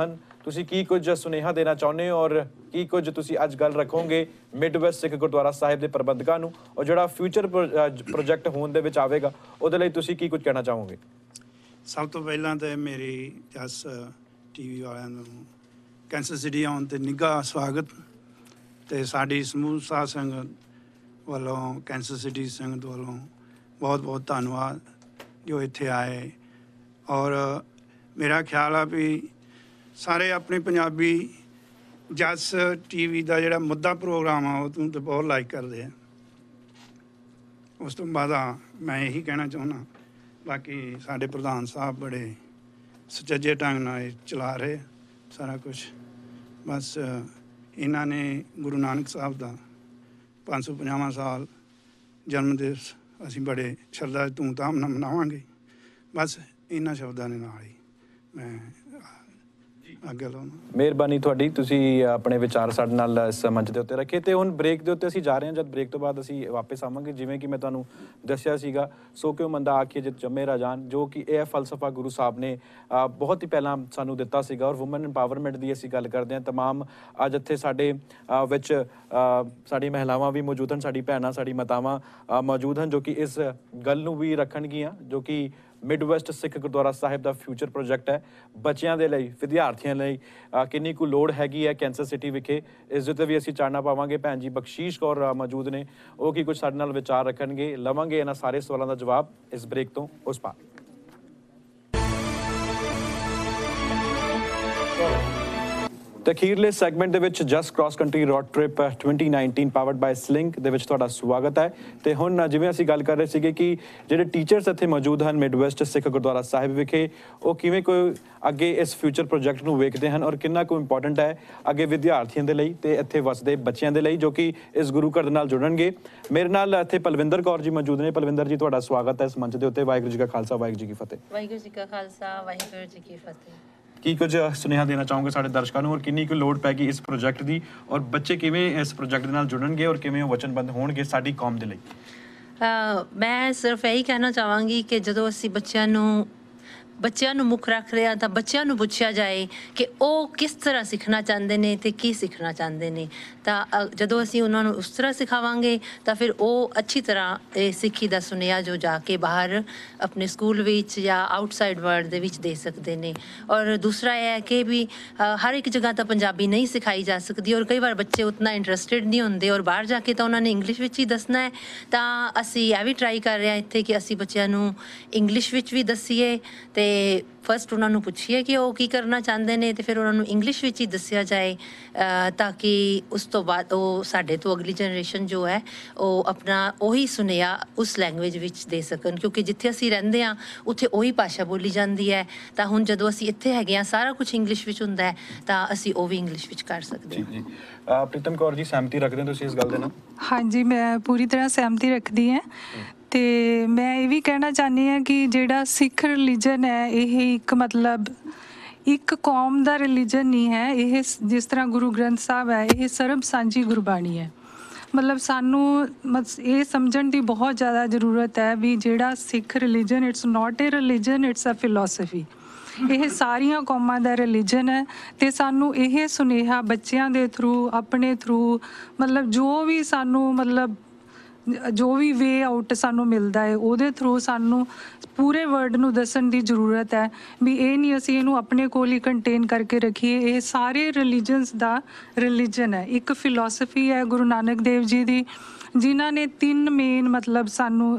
ਤੁਸੀਂ ਕੀ ਕੁਝ ਸੁਨੇਹਾ ਦੇਣਾ ਚਾਹੁੰਦੇ ਹੋ ਔਰ ਕੀ ਕੁਝ ਤੁਸੀਂ ਅੱਜ ਗੱਲ ਰੱਖੋਗੇ ਮਿਡਵੈਸਟ ਸਿੱਖ ਗੁਰਦੁਆਰਾ ਸਾਹਿਬ ਦੇ ਪ੍ਰਬੰਧਕਾਂ ਨੂੰ ਔਰ ਜਿਹੜਾ ਫਿਊਚਰ ਪ੍ਰੋਜੈਕਟ ਹੋਣ ਦੇ ਵਿੱਚ ਆਵੇਗਾ ਉਹਦੇ ਲਈ ਤੁਸੀਂ ਕੀ ਕੁਝ ਕਹਿਣਾ ਚਾਹੋਗੇ? ਸਭ ਤੋਂ ਪਹਿਲਾਂ ਤਾਂ ਮੇਰੀ ਜਸ ਟੀਵੀ ਵਾਲਿਆਂ ਨੂੰ ਕੈਂਸਰ ਸਿਟੀ ਆਉਣ ਤੇ ਨਿੱਘਾ ਸਵਾਗਤ ਤੇ ਸਾਡੀ ਸਮੂਹ ਸਾਧ ਸੰਗਤ ਵੱਲੋਂ ਕੈਂਸਰ ਸਿਟੀ ਸੰਗਤ ਵੱਲੋਂ ਬਹੁਤ ਬਹੁਤ ਧੰਨਵਾਦ ਜੋ ਇੱਥੇ ਆਏ। ਔਰ ਮੇਰਾ ਖਿਆਲ ਆ ਵੀ ਸਾਰੇ ਆਪਣੇ ਪੰਜਾਬੀ ਜਸ ਟੀਵੀ ਦਾ ਜਿਹੜਾ ਮੁੱਦਾ ਪ੍ਰੋਗਰਾਮ ਆ ਉਹ ਤੋਂ ਤਾਂ ਬਹੁਤ ਲਾਈਕ ਕਰਦੇ ਆ। ਉਸ ਤੋਂ ਬਾਅਦ ਆ ਮੈਂ ਇਹੀ ਕਹਿਣਾ ਚਾਹੁੰਦਾ, ਬਾਕੀ ਸਾਡੇ ਪ੍ਰਧਾਨ ਸਾਹਿਬ ਬੜੇ ਸੁਚੱਜੇ ਢੰਗ ਨਾਲ ਇਹ ਚਲਾ ਰਹੇ ਸਾਰਾ ਕੁਛ। ਬਸ ਇਹਨਾਂ ਨੇ ਗੁਰੂ ਨਾਨਕ ਸਾਹਿਬ ਦਾ ਪੰਜ ਸੌ ਪੰਜਾਹਵਾਂ ਸਾਲ ਜਨਮ ਦਿਵਸ ਅਸੀਂ ਬੜੇ ਸ਼ਰਧਾ ਧੂਮਧਾਮ ਨਾਲ ਮਨਾਵਾਂਗੇ। ਬਸ ਇਹਨਾਂ ਸ਼ਬਦਾਂ ਦੇ ਨਾਲ ਹੀ ਮੈਂ ਅੱਗੇ ਲਾਉਣਾ। ਮਿਹਰਬਾਨੀ ਤੁਹਾਡੀ, ਤੁਸੀਂ ਆਪਣੇ ਵਿਚਾਰ ਸਾਡੇ ਨਾਲ ਇਸ ਮੰਚ ਦੇ ਉੱਤੇ ਰੱਖੇ। ਤੇ ਹੁਣ ਬ੍ਰੇਕ ਦੇ ਉੱਤੇ ਅਸੀਂ ਜਾ ਰਹੇ ਹਾਂ। ਜਦ ਬ੍ਰੇਕ ਤੋਂ ਬਾਅਦ ਅਸੀਂ ਵਾਪਸ ਆਵਾਂਗੇ। ਜਿਵੇਂ ਕਿ ਮੈਂ ਤੁਹਾਨੂੰ ਦੱਸਿਆ ਸੀਗਾ, ਸੋ ਕਿਉਂ ਮੰਦਾ ਆਖੀਏ ਜਿਤ ਜੰਮੇ ਰਾਜਾਨ, ਜੋ ਕਿ ਇਹ ਫਲਸਫਾ ਗੁਰੂ ਸਾਹਿਬ ਨੇ ਬਹੁਤ ਹੀ ਪਹਿਲਾਂ ਸਾਨੂੰ ਦਿੱਤਾ ਸੀਗਾ। ਔਰ ਵੂਮਨ ਇੰਪਾਵਰਮੈਂਟ ਦੀ ਅਸੀਂ ਗੱਲ ਕਰਦੇ ਹਾਂ। ਤਮਾਮ ਅੱਜ ਇੱਥੇ ਸਾਡੇ ਵਿੱਚ ਸਾਡੀ ਮਹਿਲਾਵਾਂ ਵੀ ਮੌਜੂਦ ਹਨ, ਸਾਡੀ ਭੈਣਾਂ, ਸਾਡੀ ਮਾਤਾਵਾਂ ਮੌਜੂਦ ਹਨ ਜੋ ਕਿ ਇਸ ਗੱਲ ਨੂੰ ਵੀ ਰੱਖਣਗੀਆਂ, ਜੋ ਕਿ ਮਿਡਵੈਸਟ ਸਿੱਖ ਗੁਰਦੁਆਰਾ ਸਾਹਿਬ ਦਾ ਫਿਊਚਰ ਪ੍ਰੋਜੈਕਟ ਹੈ। ਬੱਚਿਆਂ ਦੇ ਲਈ, ਵਿਦਿਆਰਥੀਆਂ ਲਈ ਕਿੰਨੀ ਕੁ ਲੋੜ ਹੈਗੀ ਹੈ ਕੈਂਸਰ ਸਿਟੀ ਵਿਖੇ, ਇਸ ਦੇ ਉੱਤੇ ਵੀ ਅਸੀਂ ਚਾਨਣਾ ਪਾਵਾਂਗੇ। ਭੈਣ ਜੀ ਬਖਸ਼ੀਸ਼ ਕੌਰ ਮੌਜੂਦ ਨੇ, ਉਹ ਕੀ ਕੁਝ ਸਾਡੇ ਨਾਲ ਵਿਚਾਰ ਰੱਖਣਗੇ। ਲਵਾਂਗੇ ਇਹਨਾਂ ਸਾਰੇ ਸਵਾਲਾਂ ਦਾ ਜਵਾਬ ਇਸ ਬ੍ਰੇਕ ਤੋਂ ਉਸ ਪਾਰ। ਤੇ ਅਖੀਰਲੇ ਸੈਗਮੈਂਟ ਦੇ ਵਿੱਚ just cross country road trip twenty nineteen powered by Sling ਦੇ ਵਿੱਚ ਤੁਹਾਡਾ ਸਵਾਗਤ ਹੈ। ਤੇ ਹੁਣ ਜਿਵੇਂ ਅਸੀਂ ਗੱਲ ਕਰ ਰਹੇ ਸੀਗੇ ਕਿ ਜਿਹੜੇ ਟੀਚਰਸ ਇੱਥੇ ਮੌਜੂਦ ਹਨ ਮਿਡਵੈਸਟ ਸਿੱਖ ਗੁਰਦੁਆਰਾ ਸਾਹਿਬ ਵਿਖੇ, ਉਹ ਕਿਵੇਂ ਕੋਈ ਅੱਗੇ ਇਸ ਫਿਊਚਰ ਪ੍ਰੋਜੈਕਟ ਨੂੰ ਵੇਖਦੇ ਹਨ ਔਰ ਕਿੰਨਾ ਕੁ ਇੰਪੋਰਟੈਂਟ ਹੈ ਅੱਗੇ ਵਿਦਿਆਰਥੀਆਂ ਦੇ ਲਈ ਤੇ ਇੱਥੇ ਵਸਦੇ ਬੱਚਿਆਂ ਦੇ ਲਈ ਜੋ ਕਿ ਇਸ ਗੁਰੂ ਘਰ ਦੇ ਨਾਲ ਜੁੜਨਗੇ। ਮੇਰੇ ਨਾਲ ਇੱਥੇ ਪਲਵਿੰਦਰ ਕੌਰ ਜੀ ਮੌਜੂਦ ਨੇ। ਪਲਵਿੰਦਰ ਜੀ, ਤੁਹਾਡਾ ਸਵਾਗਤ ਹੈ ਇਸ ਮੰਚ ਦੇ ਉੱਤੇ। ਵਾਹਿਗੁਰੂ ਜੀ ਕਾ ਖਾਲਸਾ, ਵਾਹਿਗੁਰੂ ਜੀ ਕੀ ਫਤਿਹ। ਵਾਹਿਗੁਰੂ ਜੀ ਕਾ ਖਾਲਸਾ, ਵਾਹਿਗੁਰੂ ਜੀ ਕੀ ਫਤਿਹ। ਕੀ ਕੁਝ ਸੁਨੇਹਾ ਦੇਣਾ ਚਾਹੋਗੇ ਸਾਡੇ ਦਰਸ਼ਕਾਂ ਨੂੰ ਔਰ ਕਿੰਨੀ ਕੁ ਲੋੜ ਪੈਗੀ ਇਸ ਪ੍ਰੋਜੈਕਟ ਦੀ ਔਰ ਬੱਚੇ ਕਿਵੇਂ ਇਸ ਪ੍ਰੋਜੈਕਟ ਦੇ ਨਾਲ ਜੁੜਨਗੇ ਔਰ ਕਿਵੇਂ ਉਹ ਵਚਨਬੱਧ ਹੋਣਗੇ ਸਾਡੀ ਕੌਮ ਦੇ ਲਈ? ਮੈਂ ਸਿਰਫ ਇਹੀ ਕਹਿਣਾ ਚਾਹਾਂਗੀ ਕਿ ਜਦੋਂ ਅਸੀਂ ਬੱਚਿਆਂ ਨੂੰ ਬੱਚਿਆਂ ਨੂੰ ਮੁੱਖ ਰੱਖ ਰਹੇ ਹਾਂ ਤਾਂ ਬੱਚਿਆਂ ਨੂੰ ਪੁੱਛਿਆ ਜਾਏ ਕਿ ਉਹ ਕਿਸ ਤਰ੍ਹਾਂ ਸਿੱਖਣਾ ਚਾਹੁੰਦੇ ਨੇ ਤੇ ਕੀ ਸਿੱਖਣਾ ਚਾਹੁੰਦੇ ਨੇ। ਤਾਂ ਜਦੋਂ ਅਸੀਂ ਉਹਨਾਂ ਨੂੰ ਉਸ ਤਰ੍ਹਾਂ ਸਿਖਾਵਾਂਗੇ ਤਾਂ ਫਿਰ ਉਹ ਅੱਛੀ ਤਰ੍ਹਾਂ ਇਹ ਸਿੱਖੀ ਦਾ ਸੁਨੇਹਾ ਜੋ ਜਾ ਕੇ ਬਾਹਰ ਆਪਣੇ ਸਕੂਲ ਵਿੱਚ ਜਾਂ ਆਊਟਸਾਈਡ ਵਰਲਡ ਦੇ ਵਿੱਚ ਦੇ ਸਕਦੇ ਨੇ। ਔਰ ਦੂਸਰਾ ਇਹ ਹੈ ਕਿ ਵੀ ਹਰ ਇੱਕ ਜਗ੍ਹਾ ਤਾਂ ਪੰਜਾਬੀ ਨਹੀਂ ਸਿਖਾਈ ਜਾ ਸਕਦੀ ਔਰ ਕਈ ਵਾਰ ਬੱਚੇ ਉਤਨਾ ਇੰਟਰਸਟਿਡ ਨਹੀਂ ਹੁੰਦੇ ਔਰ ਬਾਹਰ ਜਾ ਕੇ ਤਾਂ ਉਹਨਾਂ ਨੇ ਇੰਗਲਿਸ਼ ਵਿੱਚ ਹੀ ਦੱਸਣਾ ਹੈ। ਤਾਂ ਅਸੀਂ ਇਹ ਵੀ ਟਰਾਈ ਕਰ ਰਹੇ ਹਾਂ ਇੱਥੇ ਕਿ ਅਸੀਂ ਬੱਚਿਆਂ ਨੂੰ ਇੰਗਲਿਸ਼ ਵਿੱਚ ਵੀ ਦੱਸੀਏ ਤੇ ਫਸਟ ਉਹਨਾਂ ਨੂੰ ਪੁੱਛੀਏ ਕਿ ਉਹ ਕੀ ਕਰਨਾ ਚਾਹੁੰਦੇ ਨੇ ਤੇ ਫਿਰ ਉਹਨਾਂ ਨੂੰ ਇੰਗਲਿਸ਼ ਵਿੱਚ ਹੀ ਦੱਸਿਆ ਜਾਏ ਤਾਂ ਕਿ ਉਸ ਤੋਂ ਬਾਅਦ ਉਹ ਸਾਡੇ ਤੋਂ ਅਗਲੀ ਜਨਰੇਸ਼ਨ ਜੋ ਹੈ ਉਹ ਆਪਣਾ ਉਹੀ ਸੁਨੇਹਾ ਉਸ ਲੈਂਗੁਏਜ ਵਿੱਚ ਦੇ ਸਕਣ। ਕਿਉਂਕਿ ਜਿੱਥੇ ਅਸੀਂ ਰਹਿੰਦੇ ਹਾਂ ਉੱਥੇ ਉਹੀ ਭਾਸ਼ਾ ਬੋਲੀ ਜਾਂਦੀ ਹੈ। ਤਾਂ ਹੁਣ ਜਦੋਂ ਅਸੀਂ ਇੱਥੇ ਹੈਗੇ ਹਾਂ ਸਾਰਾ ਕੁਝ ਇੰਗਲਿਸ਼ ਵਿੱਚ ਹੁੰਦਾ ਹੈ ਤਾਂ ਅਸੀਂ ਉਹ ਵੀ ਇੰਗਲਿਸ਼ ਵਿੱਚ ਕਰ ਸਕਦੇ ਹਾਂ। ਜੀ, ਪ੍ਰੀਤਮ ਕੌਰ ਜੀ, ਸਹਿਮਤੀ ਰੱਖਦੇ ਹੋ ਤੁਸੀਂ ਇਸ ਗੱਲ ਦੇ ਨਾਲ? ਹਾਂਜੀ, ਮੈਂ ਪੂਰੀ ਤਰ੍ਹਾਂ ਸਹਿਮਤੀ ਰੱਖਦੀ ਹਾਂ। ਅਤੇ ਮੈਂ ਇਹ ਵੀ ਕਹਿਣਾ ਚਾਹੁੰਦੀ ਹਾਂ ਕਿ ਜਿਹੜਾ ਸਿੱਖ ਰਿਲੀਜਨ ਹੈ ਇਹ ਇੱਕ ਮਤਲਬ ਇੱਕ ਕੌਮ ਦਾ ਰਿਲੀਜਨ ਨਹੀਂ ਹੈ। ਇਹ ਜਿਸ ਤਰ੍ਹਾਂ ਗੁਰੂ ਗ੍ਰੰਥ ਸਾਹਿਬ ਹੈ ਇਹ ਸਰਬ ਸਾਂਝੀ ਗੁਰਬਾਣੀ ਹੈ। ਮਤਲਬ ਸਾਨੂੰ ਮਤ ਇਹ ਸਮਝਣ ਦੀ ਬਹੁਤ ਜ਼ਿਆਦਾ ਜ਼ਰੂਰਤ ਹੈ ਵੀ ਜਿਹੜਾ Sikh religion it's not a religion, it's a philosophy. ਇਹ ਸਾਰੀਆਂ ਕੌਮਾਂ ਦਾ ਰਿਲੀਜਨ ਹੈ ਅਤੇ ਸਾਨੂੰ ਇਹ ਸੁਨੇਹਾ ਬੱਚਿਆਂ ਦੇ ਥਰੂ, ਆਪਣੇ ਥਰੂ, ਮਤਲਬ ਜੋ ਵੀ ਸਾਨੂੰ ਮਤਲਬ ਜੋ ਵੀ ਵੇ ਆਊਟ ਸਾਨੂੰ ਮਿਲਦਾ ਹੈ ਉਹਦੇ ਥਰੂ ਸਾਨੂੰ ਪੂਰੇ ਵਰਲਡ ਨੂੰ ਦੱਸਣ ਦੀ ਜ਼ਰੂਰਤ ਹੈ ਵੀ ਇਹ ਨਹੀਂ ਅਸੀਂ ਇਹਨੂੰ ਆਪਣੇ ਕੋਲ ਹੀ ਕੰਟੇਨ ਕਰਕੇ ਰੱਖੀਏ। ਇਹ ਸਾਰੇ ਰਿਲੀਜਨਸ ਦਾ ਰਿਲੀਜਨ ਹੈ। ਇੱਕ ਫਿਲੋਸਫੀ ਹੈ ਗੁਰੂ ਨਾਨਕ ਦੇਵ ਜੀ ਦੀ, ਜਿਨ੍ਹਾਂ ਨੇ ਤਿੰਨ ਮੇਨ ਮਤਲਬ ਸਾਨੂੰ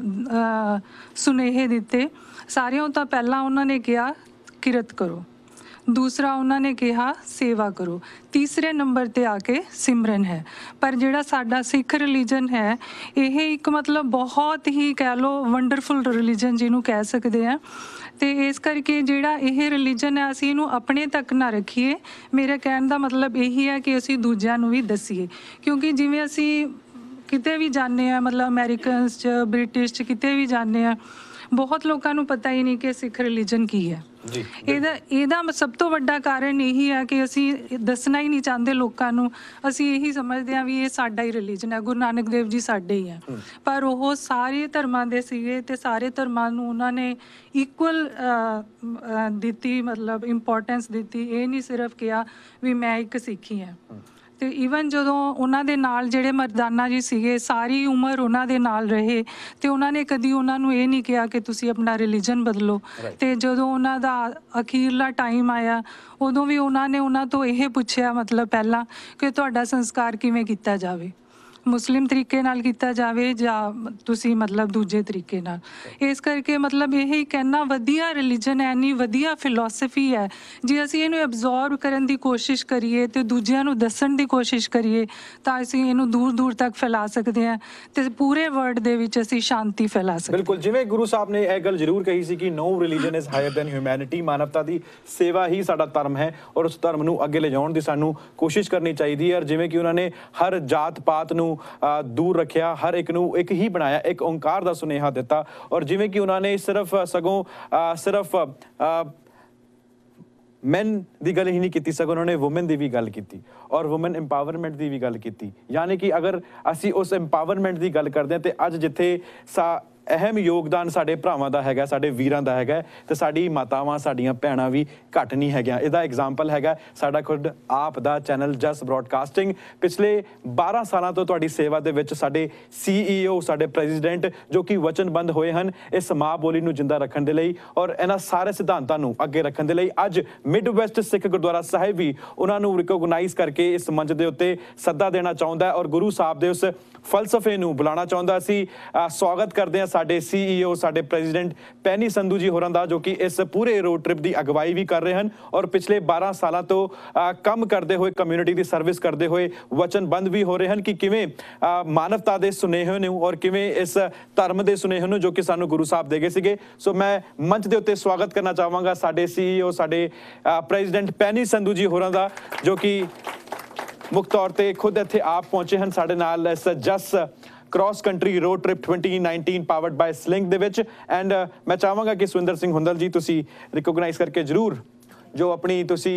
ਸੁਨੇਹੇ ਦਿੱਤੇ। ਸਾਰਿਆਂ ਤੋਂ ਪਹਿਲਾਂ ਉਹਨਾਂ ਨੇ ਕਿਹਾ ਕਿਰਤ ਕਰੋ, ਦੂਸਰਾ ਉਹਨਾਂ ਨੇ ਕਿਹਾ ਸੇਵਾ ਕਰੋ, ਤੀਸਰੇ ਨੰਬਰ 'ਤੇ ਆ ਕੇ ਸਿਮਰਨ ਹੈ। ਪਰ ਜਿਹੜਾ ਸਾਡਾ ਸਿੱਖ ਰਿਲੀਜਨ ਹੈ ਇਹ ਇੱਕ ਮਤਲਬ ਬਹੁਤ ਹੀ ਕਹਿ ਲਓ ਵੰਡਰਫੁਲ ਰਿਲੀਜਨ ਜਿਹਨੂੰ ਕਹਿ ਸਕਦੇ ਹਾਂ। ਅਤੇ ਇਸ ਕਰਕੇ ਜਿਹੜਾ ਇਹ ਰਿਲੀਜਨ ਹੈ ਅਸੀਂ ਇਹਨੂੰ ਆਪਣੇ ਤੱਕ ਨਾ ਰੱਖੀਏ। ਮੇਰੇ ਕਹਿਣ ਦਾ ਮਤਲਬ ਇਹੀ ਹੈ ਕਿ ਅਸੀਂ ਦੂਜਿਆਂ ਨੂੰ ਵੀ ਦੱਸੀਏ। ਕਿਉਂਕਿ ਜਿਵੇਂ ਅਸੀਂ ਕਿਤੇ ਵੀ ਜਾਂਦੇ ਹਾਂ, ਮਤਲਬ ਅਮੈਰੀਕਨਸ 'ਚ, ਬ੍ਰਿਟਿਸ਼ 'ਚ ਕਿਤੇ ਵੀ ਜਾਂਦੇ ਹਾਂ, ਬਹੁਤ ਲੋਕਾਂ ਨੂੰ ਪਤਾ ਹੀ ਨਹੀਂ ਕਿ ਸਿੱਖ ਰਿਲੀਜਨ ਕੀ ਹੈ। ਜੀ ਇਹਦਾ ਇਹਦਾ ਸਭ ਤੋਂ ਵੱਡਾ ਕਾਰਨ ਇਹੀ ਹੈ ਕਿ ਅਸੀਂ ਦੱਸਣਾ ਹੀ ਨਹੀਂ ਚਾਹੁੰਦੇ ਲੋਕਾਂ ਨੂੰ। ਅਸੀਂ ਇਹੀ ਸਮਝਦੇ ਹਾਂ ਵੀ ਇਹ ਸਾਡਾ ਹੀ ਰਿਲੀਜਨ ਹੈ, ਗੁਰੂ ਨਾਨਕ ਦੇਵ ਜੀ ਸਾਡੇ ਹੀ ਹੈ। ਪਰ ਉਹ ਸਾਰੇ ਧਰਮਾਂ ਦੇ ਸੀਗੇ ਤੇ ਸਾਰੇ ਧਰਮਾਂ ਨੂੰ ਉਹਨਾਂ ਨੇ ਇਕੁਅਲ ਦਿੱਤੀ, ਮਤਲਬ ਇੰਪੋਰਟੈਂਸ ਦਿੱਤੀ। ਇਹ ਨਹੀਂ ਸਿਰਫ ਕਿਹਾ ਵੀ ਮੈਂ ਇੱਕ ਸਿੱਖ ਹੀ ਹਾਂ। ਤੇ ਈਵਨ ਜਦੋਂ ਉਹਨਾਂ ਦੇ ਨਾਲ ਜਿਹੜੇ ਮਰਦਾਨਾ ਜੀ ਸੀਗੇ, ਸਾਰੀ ਉਮਰ ਉਹਨਾਂ ਦੇ ਨਾਲ ਰਹੇ ਤੇ ਉਹਨਾਂ ਨੇ ਕਦੀ ਉਹਨਾਂ ਨੂੰ ਇਹ ਨਹੀਂ ਕਿਹਾ ਕਿ ਤੁਸੀਂ ਆਪਣਾ ਰਿਲੀਜਨ ਬਦਲੋ। ਤੇ ਜਦੋਂ ਉਹਨਾਂ ਦਾ ਅਖੀਰਲਾ ਟਾਈਮ ਆਇਆ ਉਦੋਂ ਵੀ ਉਹਨਾਂ ਨੇ ਉਹਨਾਂ ਤੋਂ ਇਹ ਪੁੱਛਿਆ, ਮਤਲਬ ਪਹਿਲਾਂ, ਕਿ ਤੁਹਾਡਾ ਸੰਸਕਾਰ ਕਿਵੇਂ ਕੀਤਾ ਜਾਵੇ, ਮੁਸਲਿਮ ਤਰੀਕੇ ਨਾਲ ਕੀਤਾ ਜਾਵੇ ਜਾਂ ਤੁਸੀਂ ਮਤਲਬ ਦੂਜੇ ਤਰੀਕੇ ਨਾਲ। ਇਸ ਕਰਕੇ ਮਤਲਬ ਇਹ ਇੱਕ ਇੰਨਾ ਵਧੀਆ ਰਿਲੀਜਨ ਹੈ, ਇੰਨੀ ਵਧੀਆ ਫਿਲੋਸਫੀ ਹੈ। ਜੇ ਅਸੀਂ ਇਹਨੂੰ ਐਬਜ਼ੋਰਬ ਕਰਨ ਦੀ ਕੋਸ਼ਿਸ਼ ਕਰੀਏ ਤੇ ਦੂਜਿਆਂ ਨੂੰ ਦੱਸਣ ਦੀ ਕੋਸ਼ਿਸ਼ ਕਰੀਏ ਤਾਂ ਅਸੀਂ ਇਹਨੂੰ ਦੂਰ ਦੂਰ ਤੱਕ ਫੈਲਾ ਸਕਦੇ ਹਾਂ ਤੇ ਪੂਰੇ ਵਰਲਡ ਦੇ ਵਿੱਚ ਅਸੀਂ ਸ਼ਾਂਤੀ ਫੈਲਾ ਸਕਦੇ। ਬਿਲਕੁਲ, ਜਿਵੇਂ ਗੁਰੂ ਸਾਹਿਬ ਨੇ ਇਹ ਗੱਲ ਜ਼ਰੂਰ ਕਹੀ ਸੀ ਕਿ no religion is higher than humanity. ਮਾਨਵਤਾ ਦੀ ਸੇਵਾ ਹੀ ਸਾਡਾ ਧਰਮ ਹੈ ਔਰ ਉਸ ਧਰਮ ਨੂੰ ਅੱਗੇ ਲਿਜਾਉਣ ਦੀ ਸਾਨੂੰ ਕੋਸ਼ਿਸ਼ ਕਰਨੀ ਚਾਹੀਦੀ ਹੈ। ਔਰ ਜਿਵੇਂ ਕਿ ਉਹਨਾਂ ਨੇ ਹਰ ਜਾਤ ਪਾਤ ਨੂੰ ਦੂਰ ਰੱਖਿਆ, ਹਰ ਇੱਕ ਨੂੰ ਇੱਕ ਹੀ ਬਣਾਇਆ, ਇੱਕ ਓਂਕਾਰ ਦਾ ਸੁਨੇਹਾ ਦਿੱਤਾ। ਔਰ ਜਿਵੇਂ ਕਿ ਉਹਨਾਂ ਨੇ ਸਿਰਫ ਸਗੋਂ ਸਿਰਫ ਮੈਨ ਦੀ ਗੱਲ ਹੀ ਨਹੀਂ ਕੀਤੀ, ਸਗੋਂ ਉਹਨਾਂ ਨੇ ਵੂਮਨ ਦੀ ਵੀ ਗੱਲ ਕੀਤੀ ਔਰ ਵੂਮਨ ਇੰਪਾਵਰਮੈਂਟ ਦੀ ਵੀ ਗੱਲ ਕੀਤੀ। ਯਾਨੀ ਕਿ ਅਗਰ ਅਸੀਂ ਉਸ ਇੰਪਾਵਰਮੈਂਟ ਦੀ ਗੱਲ ਕਰਦੇ ਹਾਂ ਤੇ ਅੱਜ ਜਿੱਥੇ ਸਾ ਅਹਿਮ ਯੋਗਦਾਨ ਸਾਡੇ ਭਰਾਵਾਂ ਦਾ ਹੈਗਾ, ਸਾਡੇ ਵੀਰਾਂ ਦਾ ਹੈਗਾ, ਤੇ ਸਾਡੀ ਮਾਤਾਵਾਂ, ਸਾਡੀਆਂ ਭੈਣਾਂ ਵੀ ਘੱਟ ਨਹੀਂ ਹੈਗੀਆਂ। ਇਹਦਾ ਐਗਜ਼ਾਮਪਲ ਹੈਗਾ ਸਾਡਾ ਖੁਦ ਆਪ ਦਾ ਚੈਨਲ ਜਸ ਬ੍ਰੌਡਕਾਸਟਿੰਗ। ਪਿਛਲੇ ਬਾਰਾਂ ਸਾਲਾਂ ਤੋਂ ਤੁਹਾਡੀ ਸੇਵਾ ਦੇ ਵਿੱਚ ਸਾਡੇ ਸੀ ਈ ਓ, ਸਾਡੇ ਪ੍ਰੈਜ਼ੀਡੈਂਟ, ਜੋ ਕਿ ਵਚਨਬੱਧ ਹੋਏ ਹਨ ਇਸ ਮਾਂ ਬੋਲੀ ਨੂੰ ਜਿੰਦਾ ਰੱਖਣ ਦੇ ਲਈ ਔਰ ਇਹਨਾਂ ਸਾਰੇ ਸਿਧਾਂਤਾਂ ਨੂੰ ਅੱਗੇ ਰੱਖਣ ਦੇ ਲਈ। ਅੱਜ ਮਿਡ ਵੈਸਟ ਸਿੱਖ ਗੁਰਦੁਆਰਾ ਸਾਹਿਬ ਵੀ ਉਹਨਾਂ ਨੂੰ ਰਿਕੋਗਨਾਈਜ਼ ਕਰਕੇ ਇਸ ਮੰਚ ਦੇ ਉੱਤੇ ਸੱਦਾ ਦੇਣਾ ਚਾਹੁੰਦਾ ਔਰ ਗੁਰੂ ਸਾਹਿਬ ਦੇ ਉਸ ਫਲਸਫੇ ਨੂੰ ਬੁਲਾਉਣਾ ਚਾਹੁੰਦਾ। ਅਸੀਂ ਸਵਾਗਤ ਕਰਦੇ ਹਾਂ ਸਾਡੇ ਸੀ ਈ ਓ, ਸਾਡੇ ਪ੍ਰੈਜ਼ੀਡੈਂਟ ਪੈਨੀ ਸੰਧੂ ਜੀ ਹੋਰਾਂ ਦਾ, ਜੋ ਕਿ ਇਸ ਪੂਰੇ ਰੋਡ ਟ੍ਰਿਪ ਦੀ ਅਗਵਾਈ ਵੀ ਕਰ ਰਹੇ ਹਨ ਔਰ ਪਿਛਲੇ ਬਾਰਾਂ ਸਾਲਾਂ ਤੋਂ ਕੰਮ ਕਰਦੇ ਹੋਏ, ਕਮਿਊਨਿਟੀ ਦੀ ਸਰਵਿਸ ਕਰਦੇ ਹੋਏ ਵਚਨਬੱਧ ਵੀ ਹੋ ਰਹੇ ਹਨ ਕਿ ਕਿਵੇਂ ਮਾਨਵਤਾ ਦੇ ਸੁਨੇਹੇ ਨੂੰ ਔਰ ਕਿਵੇਂ ਇਸ ਧਰਮ ਦੇ ਸੁਨੇਹੇ ਨੂੰ ਜੋ ਕਿ ਸਾਨੂੰ ਗੁਰੂ ਸਾਹਿਬ ਦੇ ਗਏ ਸੀਗੇ। ਸੋ ਮੈਂ ਮੰਚ ਦੇ ਉੱਤੇ ਸਵਾਗਤ ਕਰਨਾ ਚਾਹਾਂਗਾ ਸਾਡੇ ਸੀ ਈ ਓ, ਸਾਡੇ ਪ੍ਰੈਜ਼ੀਡੈਂਟ ਪੈਨੀ ਸੰਧੂ ਜੀ ਹੋਰਾਂ ਦਾ, ਜੋ ਕਿ ਮੁੱਖ ਤੌਰ ਤੇ ਖੁਦ ਇੱਥੇ ਆਪ ਪਹੁੰਚੇ ਹਨ ਸਾਡੇ ਨਾਲ ਇਸ ਜਸ cross country road trip twenty nineteen powered by Sling ਦੇ ਵਿੱਚ। ਐਂਡ ਮੈਂ ਚਾਹਾਂਗਾ ਕਿ ਸਵਿੰਦਰ ਸਿੰਘ ਹੁੰਦਲ ਜੀ ਤੁਸੀਂ ਰਿਕੋਗਨਾਈਜ਼ ਕਰਕੇ ਜ਼ਰੂਰ ਜੋ ਆਪਣੀ ਤੁਸੀਂ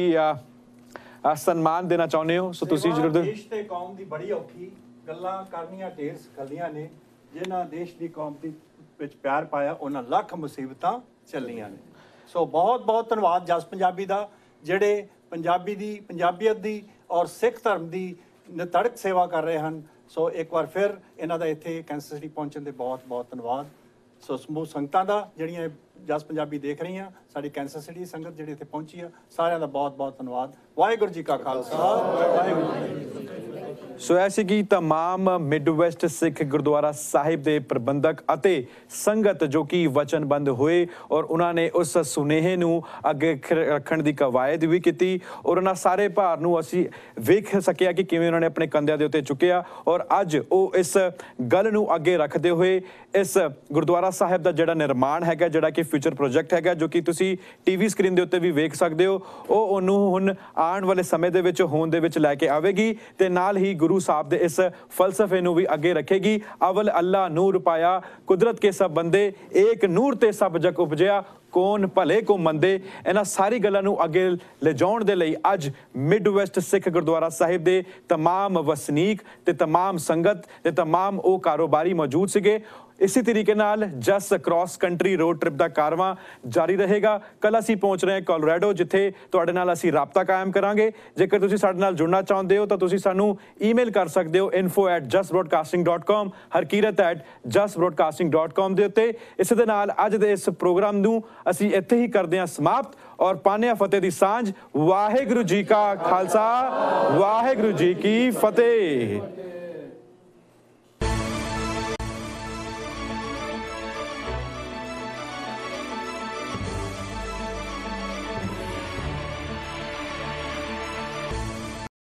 ਸਨਮਾਨ ਦੇਣਾ ਚਾਹੁੰਦੇ ਹੋ, ਸੋ ਤੁਸੀਂ ਜ਼ਰੂਰ। ਦੇਸ਼ ਤੇ ਕੌਮ ਦੀ ਬੜੀ ਔਖੀ ਗੱਲਾਂ ਕਰਨੀਆਂ ਢੇਰ ਸਕਦੀਆਂ ਨੇ, ਜਿਨ੍ਹਾਂ ਦੇਸ਼ ਦੀ ਕੌਮ ਦੀ ਵਿੱਚ ਪਿਆਰ ਪਾਇਆ ਉਹਨਾਂ ਲੱਖ ਮੁਸੀਬਤਾਂ ਚੱਲੀਆਂ ਨੇ। ਸੋ ਬਹੁਤ ਬਹੁਤ ਧੰਨਵਾਦ ਜਸ ਪੰਜਾਬੀ ਦਾ, ਜਿਹੜੇ ਪੰਜਾਬੀ ਦੀ, ਪੰਜਾਬੀਅਤ ਦੀ ਔਰ ਸਿੱਖ ਧਰਮ ਦੀ ਨਿਤੜਕ ਸੇਵਾ ਕਰ ਰਹੇ ਹਨ। ਸੋ ਇੱਕ ਵਾਰ ਫਿਰ ਇਹਨਾਂ ਦਾ ਇੱਥੇ ਕੈਂਸਰ ਸਿਟੀ ਪਹੁੰਚਣ ਦੇ ਬਹੁਤ ਬਹੁਤ ਧੰਨਵਾਦ। ਸੋ ਸਮੂਹ ਸੰਗਤਾਂ ਦਾ ਜਿਹੜੀਆਂ ਜਸ ਪੰਜਾਬੀ ਦੇਖ ਰਹੀਆਂ, ਸਾਡੀ ਕੈਂਸਰ ਸਿਟੀ ਸੰਗਤ ਜਿਹੜੀ ਇੱਥੇ ਪਹੁੰਚੀ ਆ, ਸਾਰਿਆਂ ਦਾ ਬਹੁਤ ਬਹੁਤ ਧੰਨਵਾਦ। ਵਾਹਿਗੁਰੂ ਜੀ ਕਾ ਖਾਲਸਾ, ਵਾਹਿਗੁਰੂ ਜੀ ਕੀ ਫਤਿਹ। ਸੋ ਐਸੀ ਕਿ ਤਮਾਮ ਮਿਡ ਵੈਸਟ ਸਿੱਖ ਗੁਰਦੁਆਰਾ ਸਾਹਿਬ ਦੇ ਪ੍ਰਬੰਧਕ ਅਤੇ ਸੰਗਤ ਜੋ ਕਿ ਵਚਨਬੱਧ ਹੋਏ ਔਰ ਉਹਨਾਂ ਨੇ ਉਸ ਸੁਨੇਹੇ ਨੂੰ ਅੱਗੇ ਰੱਖਣ ਦੀ ਕਵਾਇਦ ਵੀ ਕੀਤੀ ਔਰ ਉਹਨਾਂ ਸਾਰੇ ਭਾਰ ਨੂੰ ਅਸੀਂ ਵੇਖ ਸਕਿਆ ਕਿ ਕਿਵੇਂ ਉਹਨਾਂ ਨੇ ਆਪਣੇ ਕੰਧਿਆਂ ਦੇ ਉੱਤੇ ਚੁੱਕਿਆ। ਔਰ ਅੱਜ ਉਹ ਇਸ ਗੱਲ ਨੂੰ ਅੱਗੇ ਰੱਖਦੇ ਹੋਏ ਇਸ ਗੁਰਦੁਆਰਾ ਸਾਹਿਬ ਦਾ ਜਿਹੜਾ ਨਿਰਮਾਣ ਹੈਗਾ, ਜਿਹੜਾ ਕਿ ਫਿਊਚਰ ਪ੍ਰੋਜੈਕਟ ਹੈਗਾ, ਜੋ ਕਿ ਤੁਸੀਂ ਟੀਵੀ ਸਕਰੀਨ ਦੇ ਉੱਤੇ ਵੀ ਵੇਖ ਸਕਦੇ ਹੋ, ਉਹ ਉਹਨੂੰ ਹੁਣ ਆਉਣ ਵਾਲੇ ਸਮੇਂ ਦੇ ਵਿੱਚ ਹੋਂਦ ਦੇ ਵਿੱਚ ਲੈ ਕੇ ਆਵੇਗੀ ਤੇ ਨਾਲ ਹੀ ਗੁਰੂ ਸਾਹਿਬ ਦੇ ਇਸ ਫਲਸਫੇ ਨੂੰ ਵੀ ਅੱਗੇ ਰੱਖੇਗੀ। ਅਵਲ ਅੱਲਾ ਨੂਰ ਪਾਇਆ, ਕੁਦਰਤ ਕੇ ਸਭ ਬੰਦੇ, ਏਕ ਨੂਰ ਤੇ ਸਭ ਜਗ ਉਪਜਿਆ, ਕੌਣ ਭਲੇ ਕੋ ਮੰਦੇ। ਇਹਨਾਂ ਸਾਰੀ ਗੱਲਾਂ ਨੂੰ ਅੱਗੇ ਲਿਜਾਉਣ ਦੇ ਲਈ ਅੱਜ ਮਿਡ ਵੈਸਟ ਸਿੱਖ ਗੁਰਦੁਆਰਾ ਸਾਹਿਬ ਦੇ ਤਮਾਮ ਵਸਨੀਕ ਤੇ ਤਮਾਮ ਸੰਗਤ ਤੇ ਤਮਾਮ ਉਹ ਕਾਰੋਬਾਰੀ ਮੌਜੂਦ ਸੀਗੇ। ਇਸੇ ਤਰੀਕੇ ਨਾਲ just cross country road trip ਦਾ ਕਾਰਵਾਂ ਜਾਰੀ ਰਹੇਗਾ। ਕੱਲ ਅਸੀਂ ਪਹੁੰਚ ਰਹੇ ਹਾਂ ਕੋਲੋਰਾਡੋ, ਜਿੱਥੇ ਤੁਹਾਡੇ ਨਾਲ ਅਸੀਂ ਰਾਬਤਾ ਕਾਇਮ ਕਰਾਂਗੇ। ਜੇਕਰ ਤੁਸੀਂ ਸਾਡੇ ਨਾਲ ਜੁੜਨਾ ਚਾਹੁੰਦੇ ਹੋ ਤਾਂ ਤੁਸੀਂ ਸਾਨੂੰ ਈਮੇਲ ਕਰ ਸਕਦੇ ਹੋ info at just broadcasting dot com, Harkirat at just broadcasting dot com ਦੇ ਉੱਤੇ। ਇਸੇ ਦੇ ਨਾਲ ਅੱਜ ਦੇ ਇਸ ਪ੍ਰੋਗਰਾਮ ਨੂੰ ਅਸੀਂ ਇੱਥੇ ਹੀ ਕਰਦੇ ਹਾਂ ਸਮਾਪਤ ਔਰ ਪਾਉਂਦੇ ਹਾਂ ਫਤਿਹ ਦੀ ਸਾਂਝ। ਵਾਹਿਗੁਰੂ ਜੀ ਕਾ ਖਾਲਸਾ, ਵਾਹਿਗੁਰੂ ਜੀ ਕੀ ਫਤਿਹ।